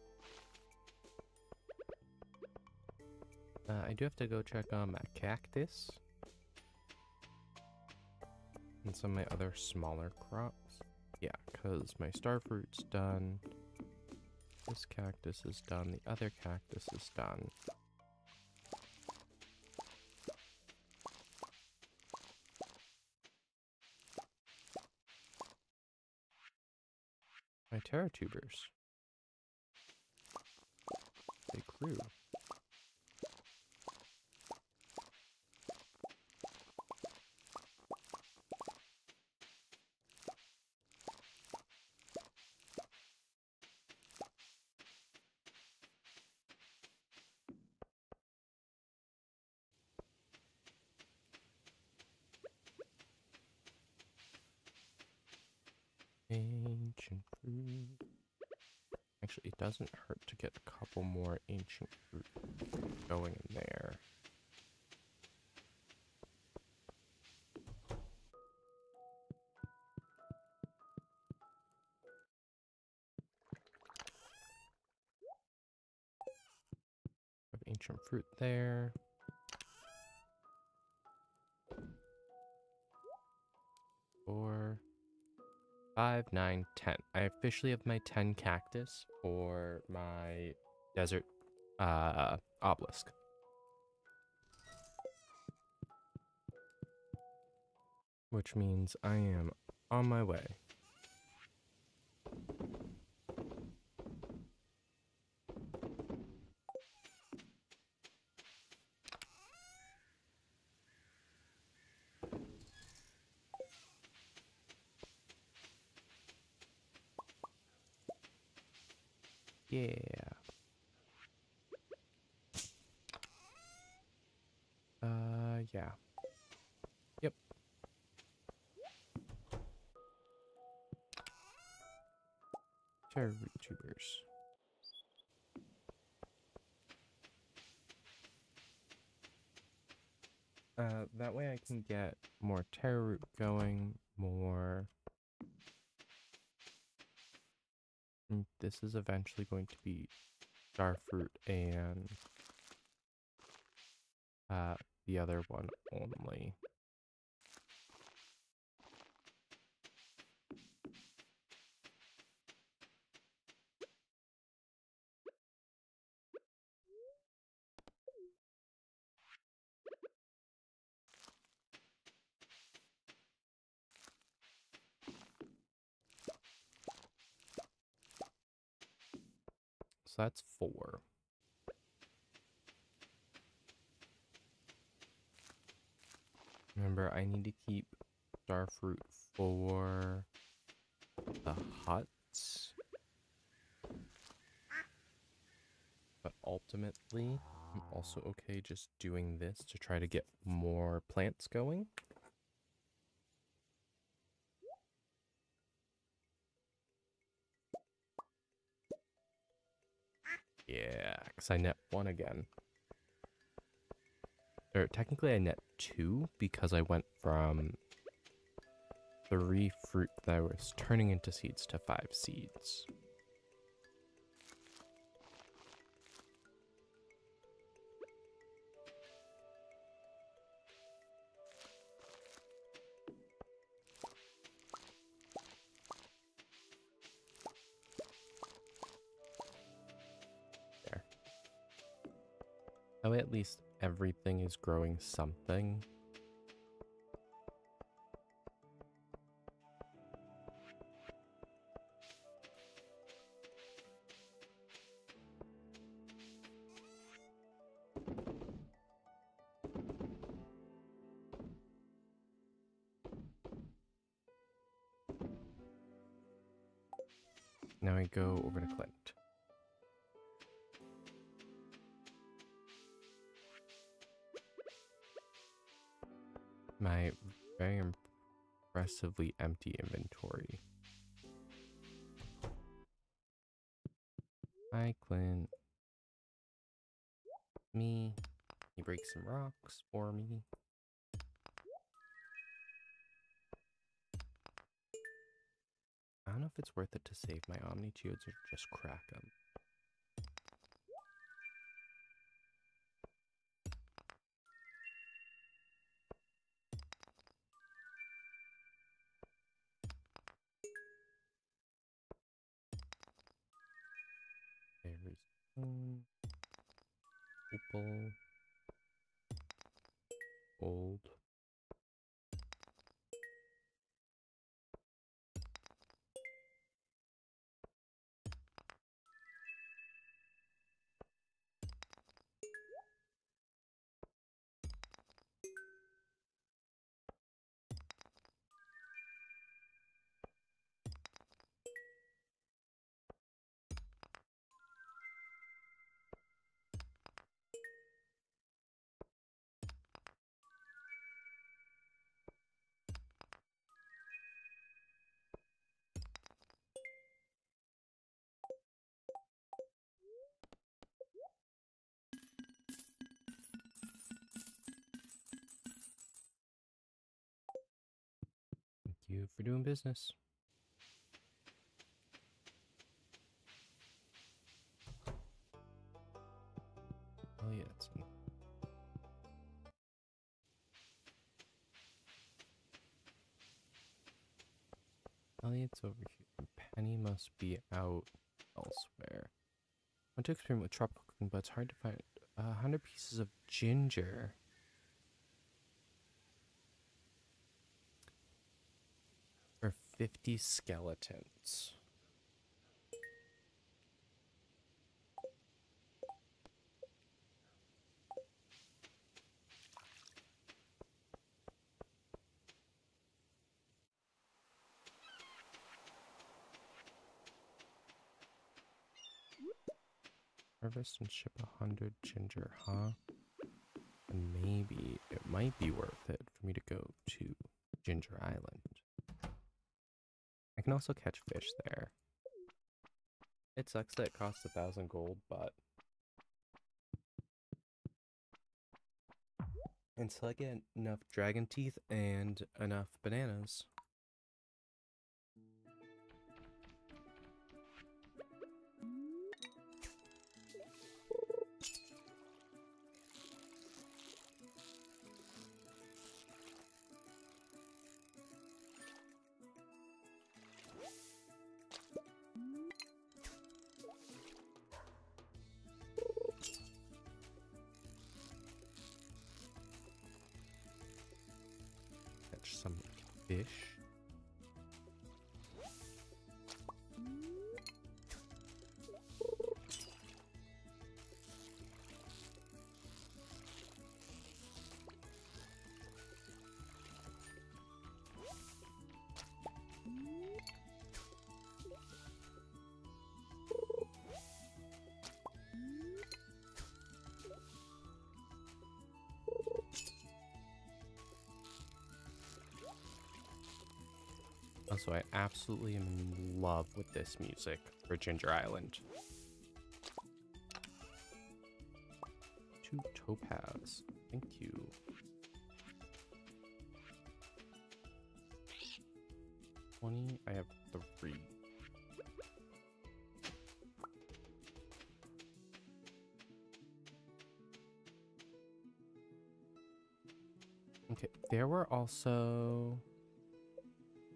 Uh, I do have to go check on my cactus and some of my other smaller crops. Yeah, because my star fruit's done. This cactus is done. The other cactus is done. My Terra tubers. They grew. Ancient fruit. Actually, it doesn't hurt to get a couple more ancient fruit going in there. Have ancient fruit there. Four. Five, nine, ten. I officially have my ten cactus for my desert uh, obelisk. Which means I am on my way. Yeah. Uh, yeah. Yep. Terra root tubers. Uh, that way I can get more terra root going, more... And this is eventually going to be starfruit and uh, the other one only. So that's four. Remember, I need to keep starfruit for the huts. But ultimately, I'm also okay just doing this to try to get more plants going. Yeah, because I net one again. Or technically I net two because I went from three fruit that I was turning into seeds to five seeds. That way at least everything is growing something. Now I go over to Clint. My very impressively empty inventory. Hi, Clint. Me. He breaks some rocks for me. I don't know if it's worth it to save my Omni Geodes or just crack them. There's stone, opal, gold. Thank you for doing business. Oh yeah, it's in. Elliot's over here. Penny must be out elsewhere. I want to experiment with tropical cooking, but it's hard to find a uh, hundred pieces of ginger. For fifty skeletons. Harvest and ship a hundred ginger, huh? And maybe it might be worth it for me to go to Ginger Island. I can also catch fish there. It sucks that it costs a thousand gold, but until I get enough dragon teeth and enough bananas. Catch some fish. Also, I absolutely am in love with this music for Ginger Island. Two topaz. Thank you. twenty. I have three. Okay, there were also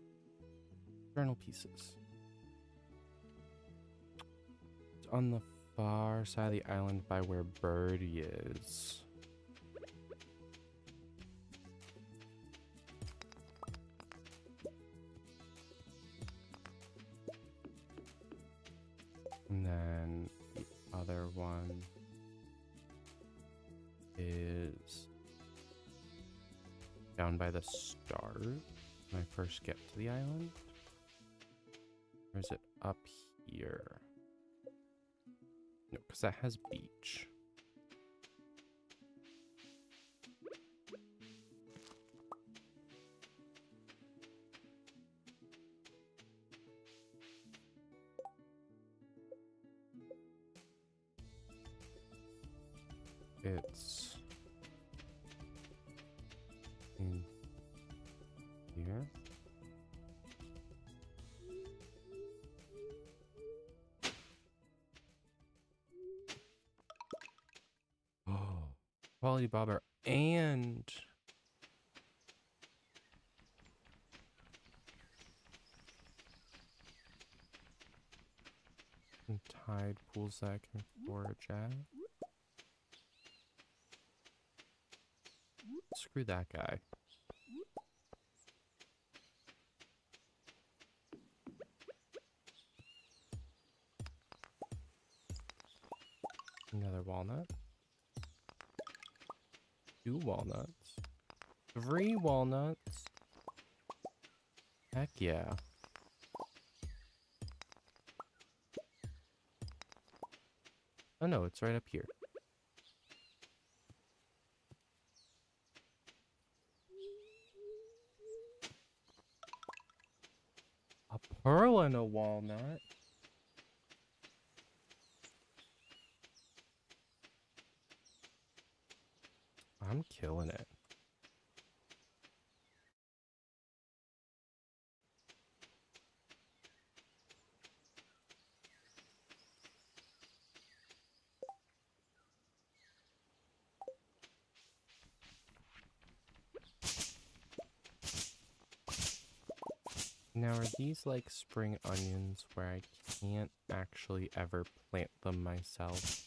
journal pieces. On the far side of the island by where Birdie is. And then the other one is down by the stars when I first get to the island. Or is it up here? No, because that has beach. It's in here. Oh, quality bobber and some tide pools that I can forage at. Screw that guy. Another walnut. Two walnuts. Three walnuts. Heck yeah. Oh no, it's right up here. A pearl and a walnut. I'm killing it. Now, are these like spring onions where I can't actually ever plant them myself?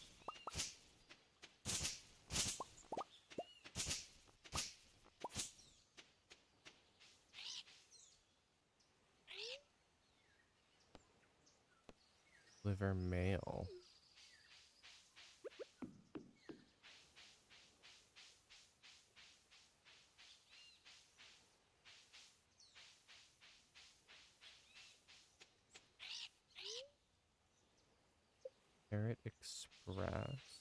Liver mail. Carrot Express.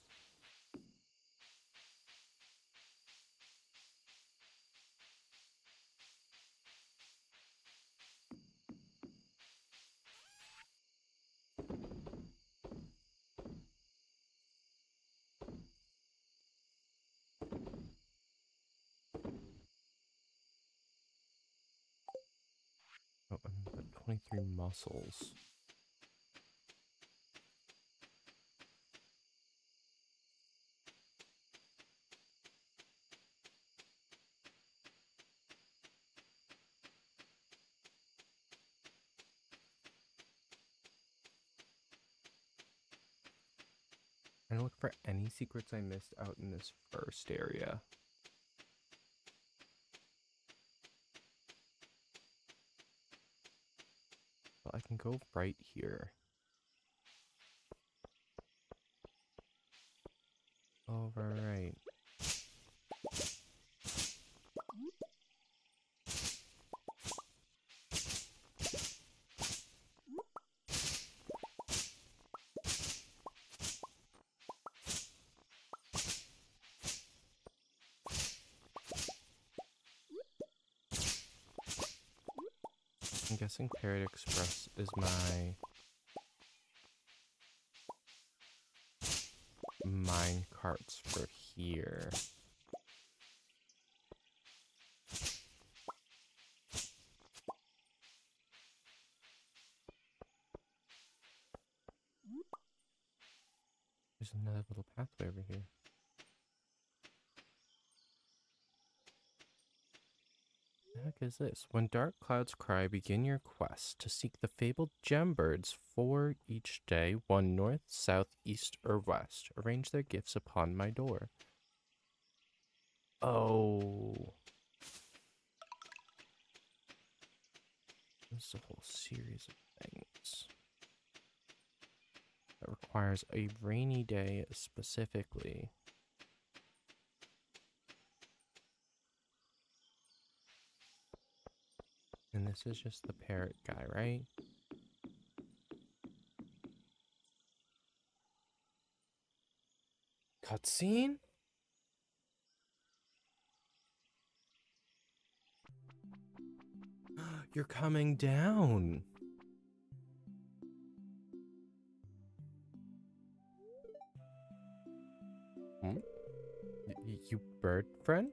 Oh, and the twenty-three mussels. I'm gonna look for any secrets I missed out in this first area. Well, I can go right here. Over right. I'm guessing Carrot Express is my mine carts for here. There's another little pathway over here. heck is this? When dark clouds cry, begin your quest to seek the fabled gem birds for each day, one north, south, east, or west. Arrange their gifts upon my door. Oh. This is a whole series of things that requires a rainy day specifically. And this is just the parrot guy, right? Cutscene? You're coming down. Hmm? Y- you bird friend?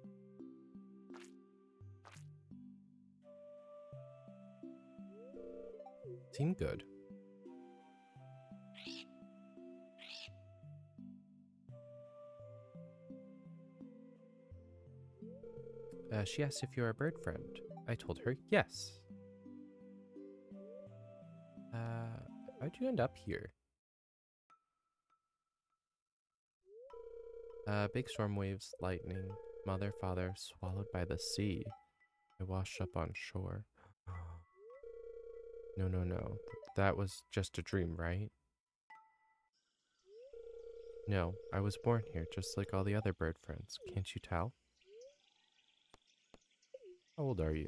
Seem good. Uh, she asked if you're a bird friend. I told her yes. Uh, how'd you end up here? Uh, big storm waves, lightning, mother, father, swallowed by the sea. I washed up on shore. No, no, no. Th- that was just a dream, right? No, I was born here just like all the other bird friends. Can't you tell? How old are you?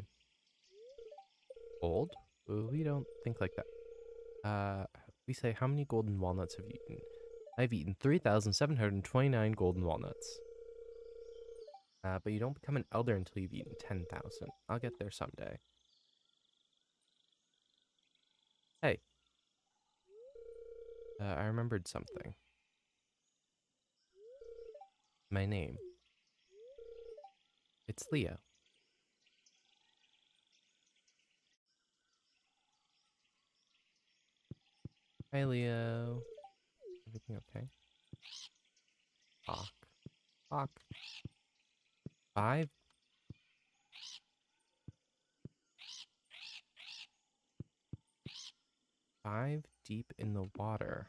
Old? Uh, We don't think like that. Uh, we say, how many golden walnuts have you eaten? I've eaten three thousand seven hundred twenty-nine golden walnuts. Uh, but you don't become an elder until you've eaten ten thousand. I'll get there someday. Hey, uh, I remembered something. My name. It's Leo. Hi, Leo. Everything okay? Hawk. Hawk. Five. Five deep in the water.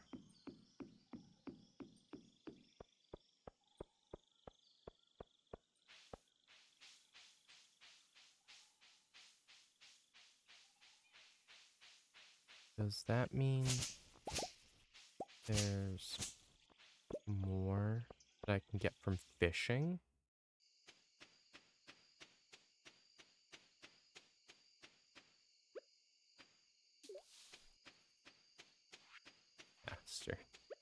Does that mean there's more that I can get from fishing? Master.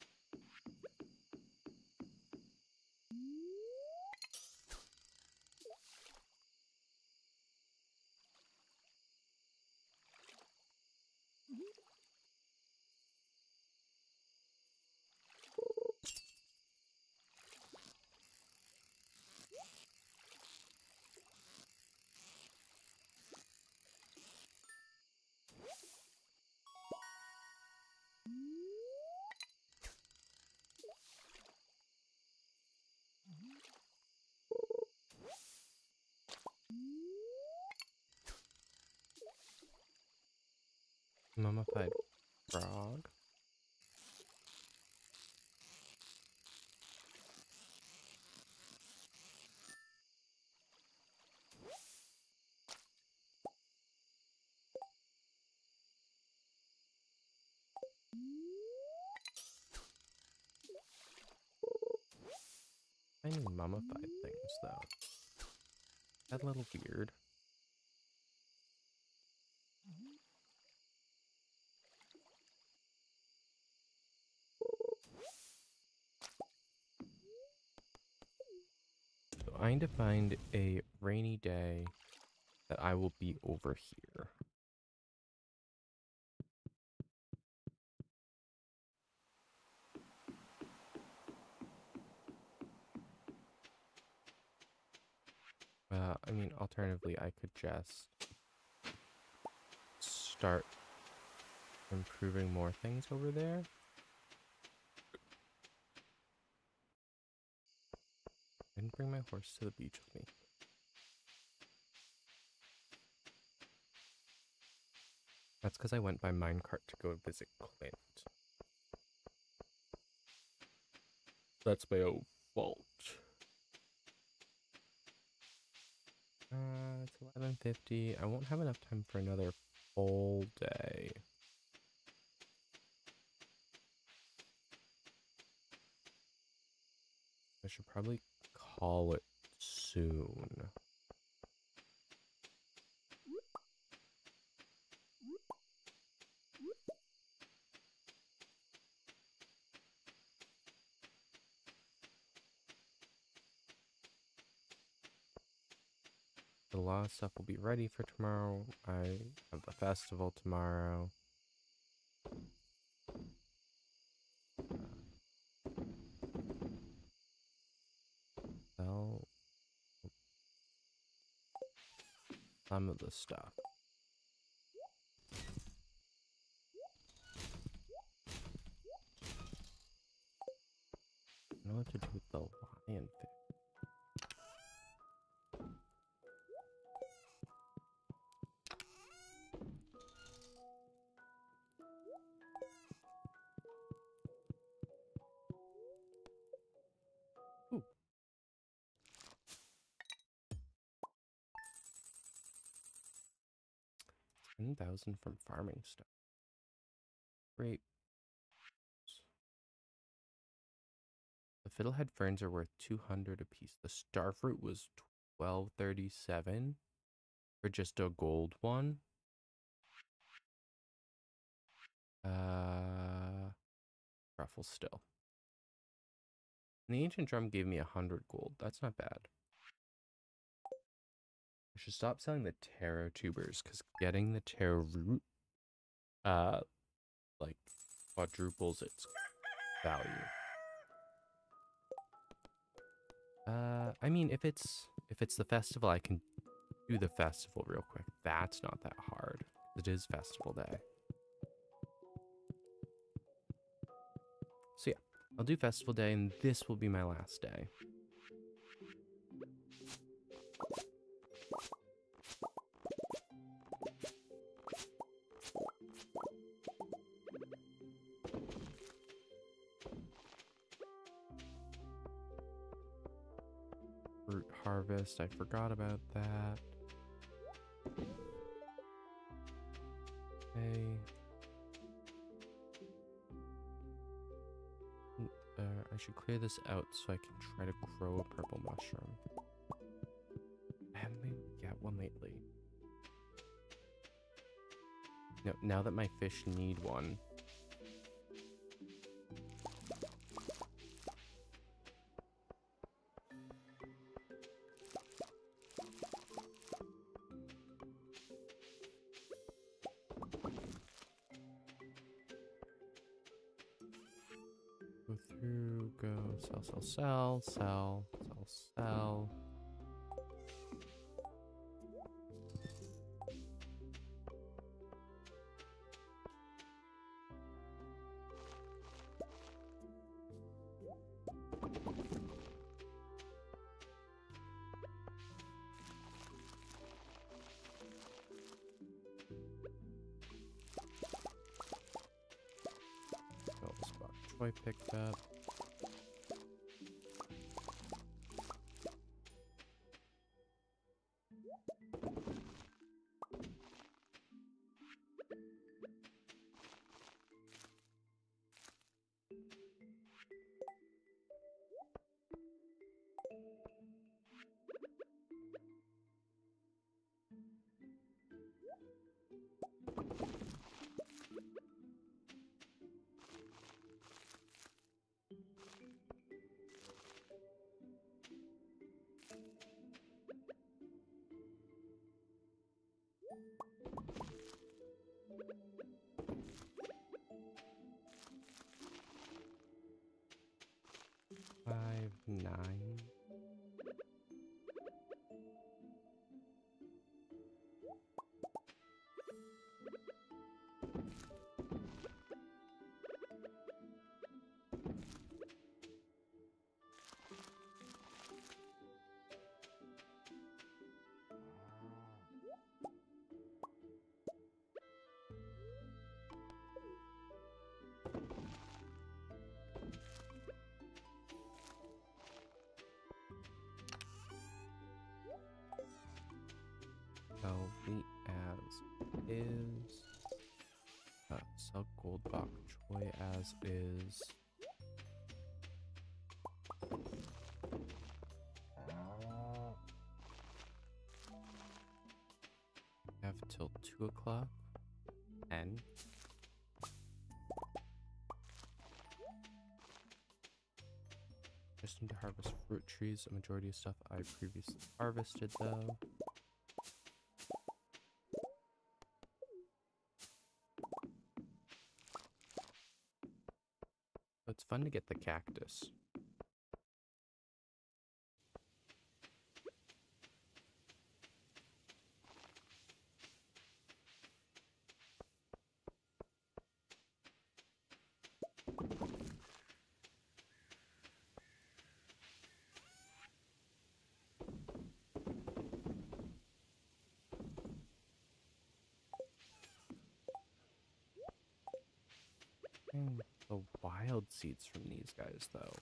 Mummified frog. I need mummified things though. That a little weird. So I need to find a rainy day that I will be over here. Uh, I mean, alternatively, I could just start improving more things over there. I didn't bring my horse to the beach with me. That's because I went by minecart to go visit Clint. That's my own fault. Uh, it's eleven fifty. I won't have enough time for another full day. I should probably call it soon. A lot of stuff will be ready for tomorrow. I have the festival tomorrow. Sell some of the stuff. I know what to do with the lion fish. Ooh. ten thousand from farming stuff. Great. The fiddlehead ferns are worth two hundred apiece. The starfruit was twelve thirty-seven for just a gold one. Uh, Ruffles still. And the ancient drum gave me a hundred gold. That's not bad. I should stop selling the taro tubers because getting the taro root, uh, like quadruples its value. Uh, I mean, if it's if it's the festival, I can do the festival real quick. That's not that hard. It is festival day. So yeah, I'll do festival day, and this will be my last day. Fruit harvest, I forgot about that. Okay. Uh, I should clear this out so I can try to grow a purple mushroom. I haven't been able to get one lately. No, now that my fish need one. Go through, go, sell, sell, sell, sell, sell, sell. All the spot Troy picked up. Five, nine. complete as is. Uh, sell gold bok choy as is. Have till two o'clock. And just need to harvest fruit trees. A majority of stuff I previously harvested though. So it's fun to get the cactus. And the wild seeds from these guys though.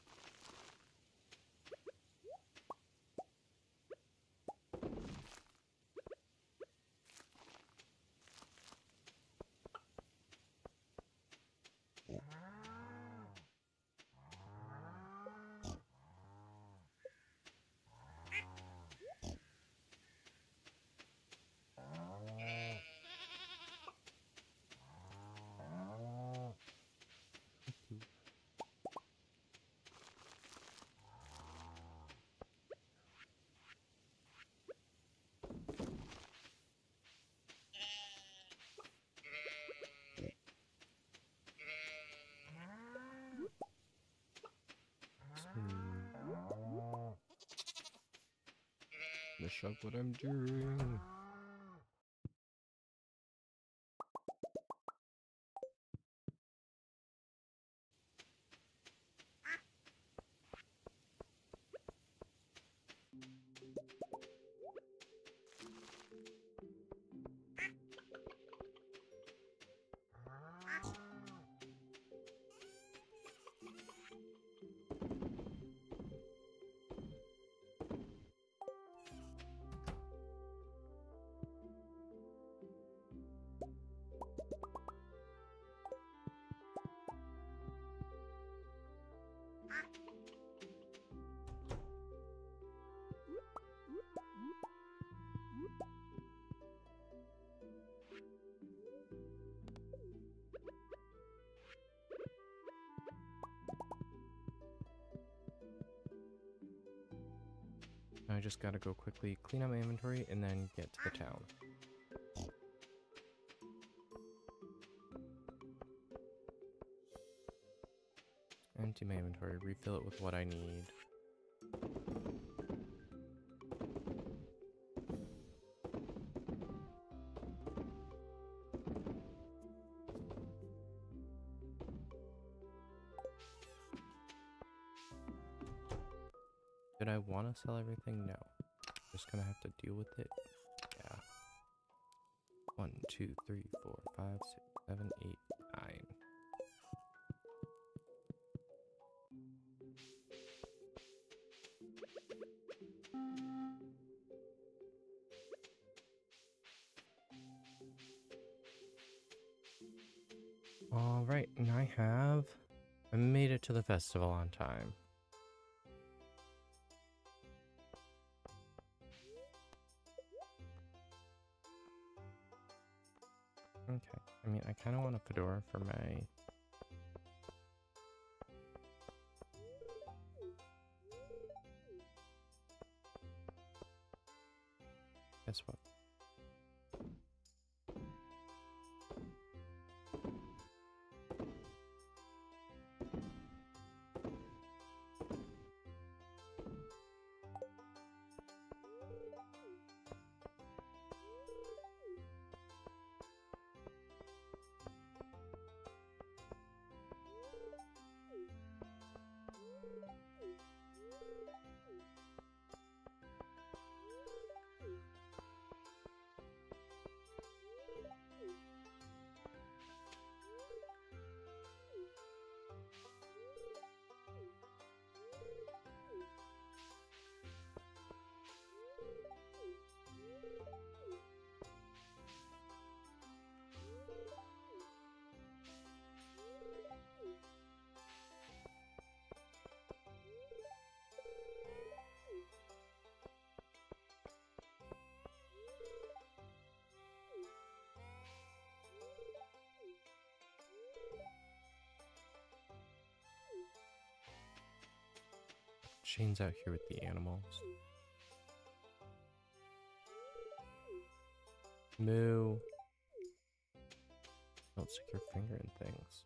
Finish up what I'm doing. I just gotta go quickly clean up my inventory and then get to the town. Empty my inventory, refill it with what I need. Did I want to sell everything? No. Just gonna have to deal with it. Yeah. One, two, three, four, five, six, seven, eight, nine. All right, and I have I made it to the festival on time. Okay, I mean, I kind of want a fedora for my... Guess what? Shane's out here with the animals. Moo. Don't stick your finger in things.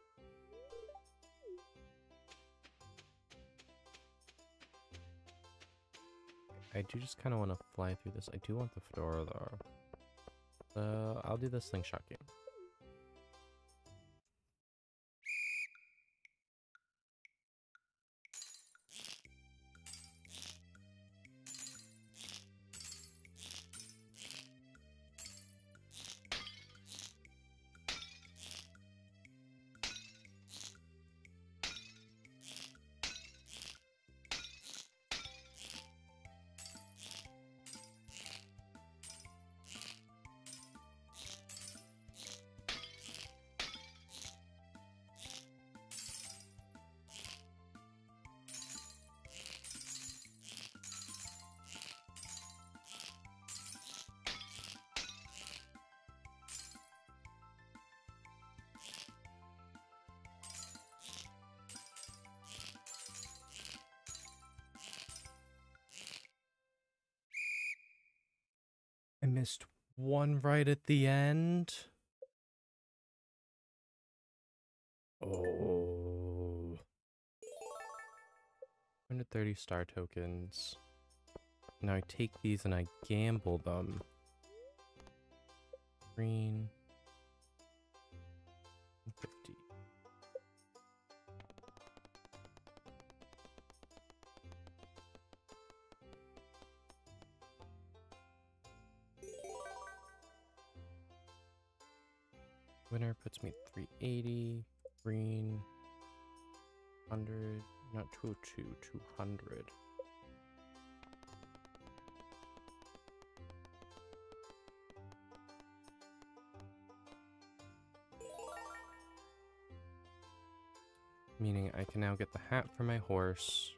I do just kind of want to fly through this. I do want the fedora though. So I'll do the slingshot game. I missed one right at the end. Oh. one hundred thirty star tokens. Now I take these and I gamble them. Green. fifty. Winner puts me three eighty. Green. one hundred. Not two oh two. two hundred. Meaning I can now get the hat for my horse.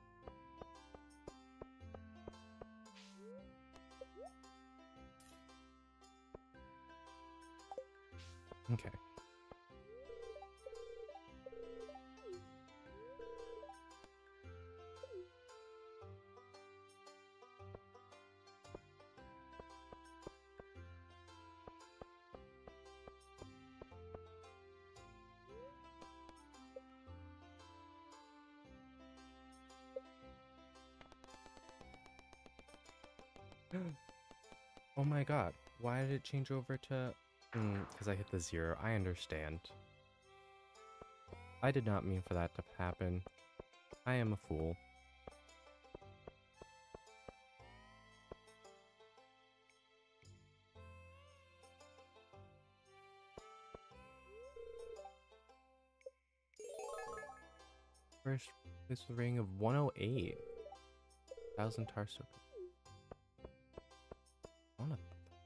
Okay. Oh my god, why did it change over to... Because mm, I hit the zero. I understand. I did not mean for that to happen. I am a fool. First place with a rating of one oh eight. one thousand tar soak. I wanna...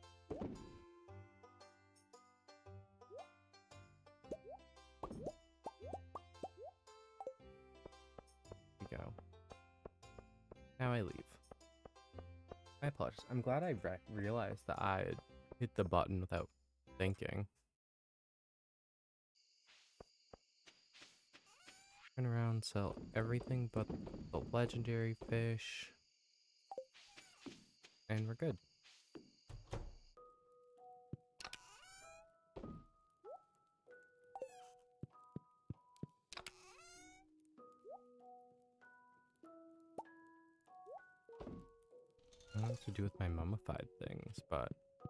Go. Now I leave. I apologize. I'm glad I re realized that I hit the button without thinking. Turn around, sell everything but the legendary fish. And we're good. I don't know what to do with my mummified things, but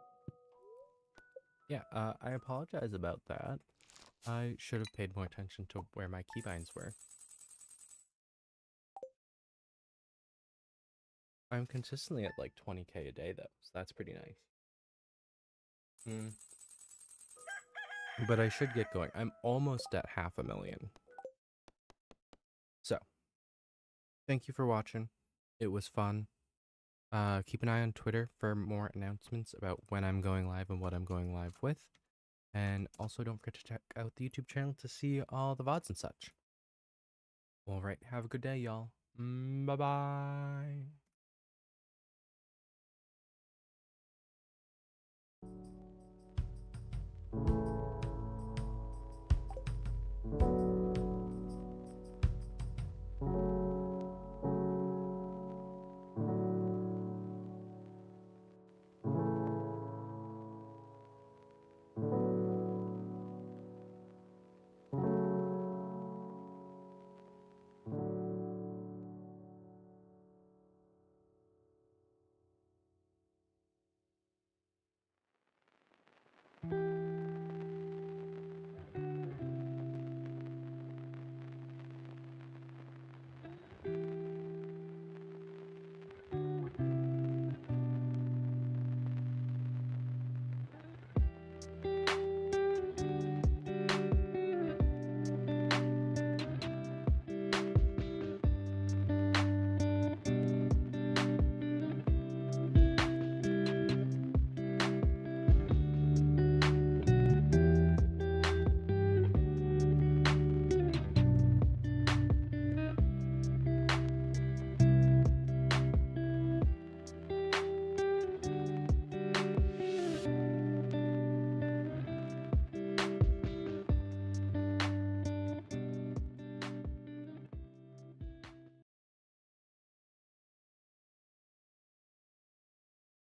yeah, uh, I apologize about that. I should have paid more attention to where my keybinds were. I'm consistently at like twenty K a day though, so that's pretty nice. Hmm. But I should get going. I'm almost at half a million. So, thank you for watching. It was fun. Uh, keep an eye on Twitter for more announcements about when I'm going live and what I'm going live with. And also don't forget to check out the YouTube channel to see all the V O Ds and such. Alright, have a good day, y'all. Mm, bye-bye.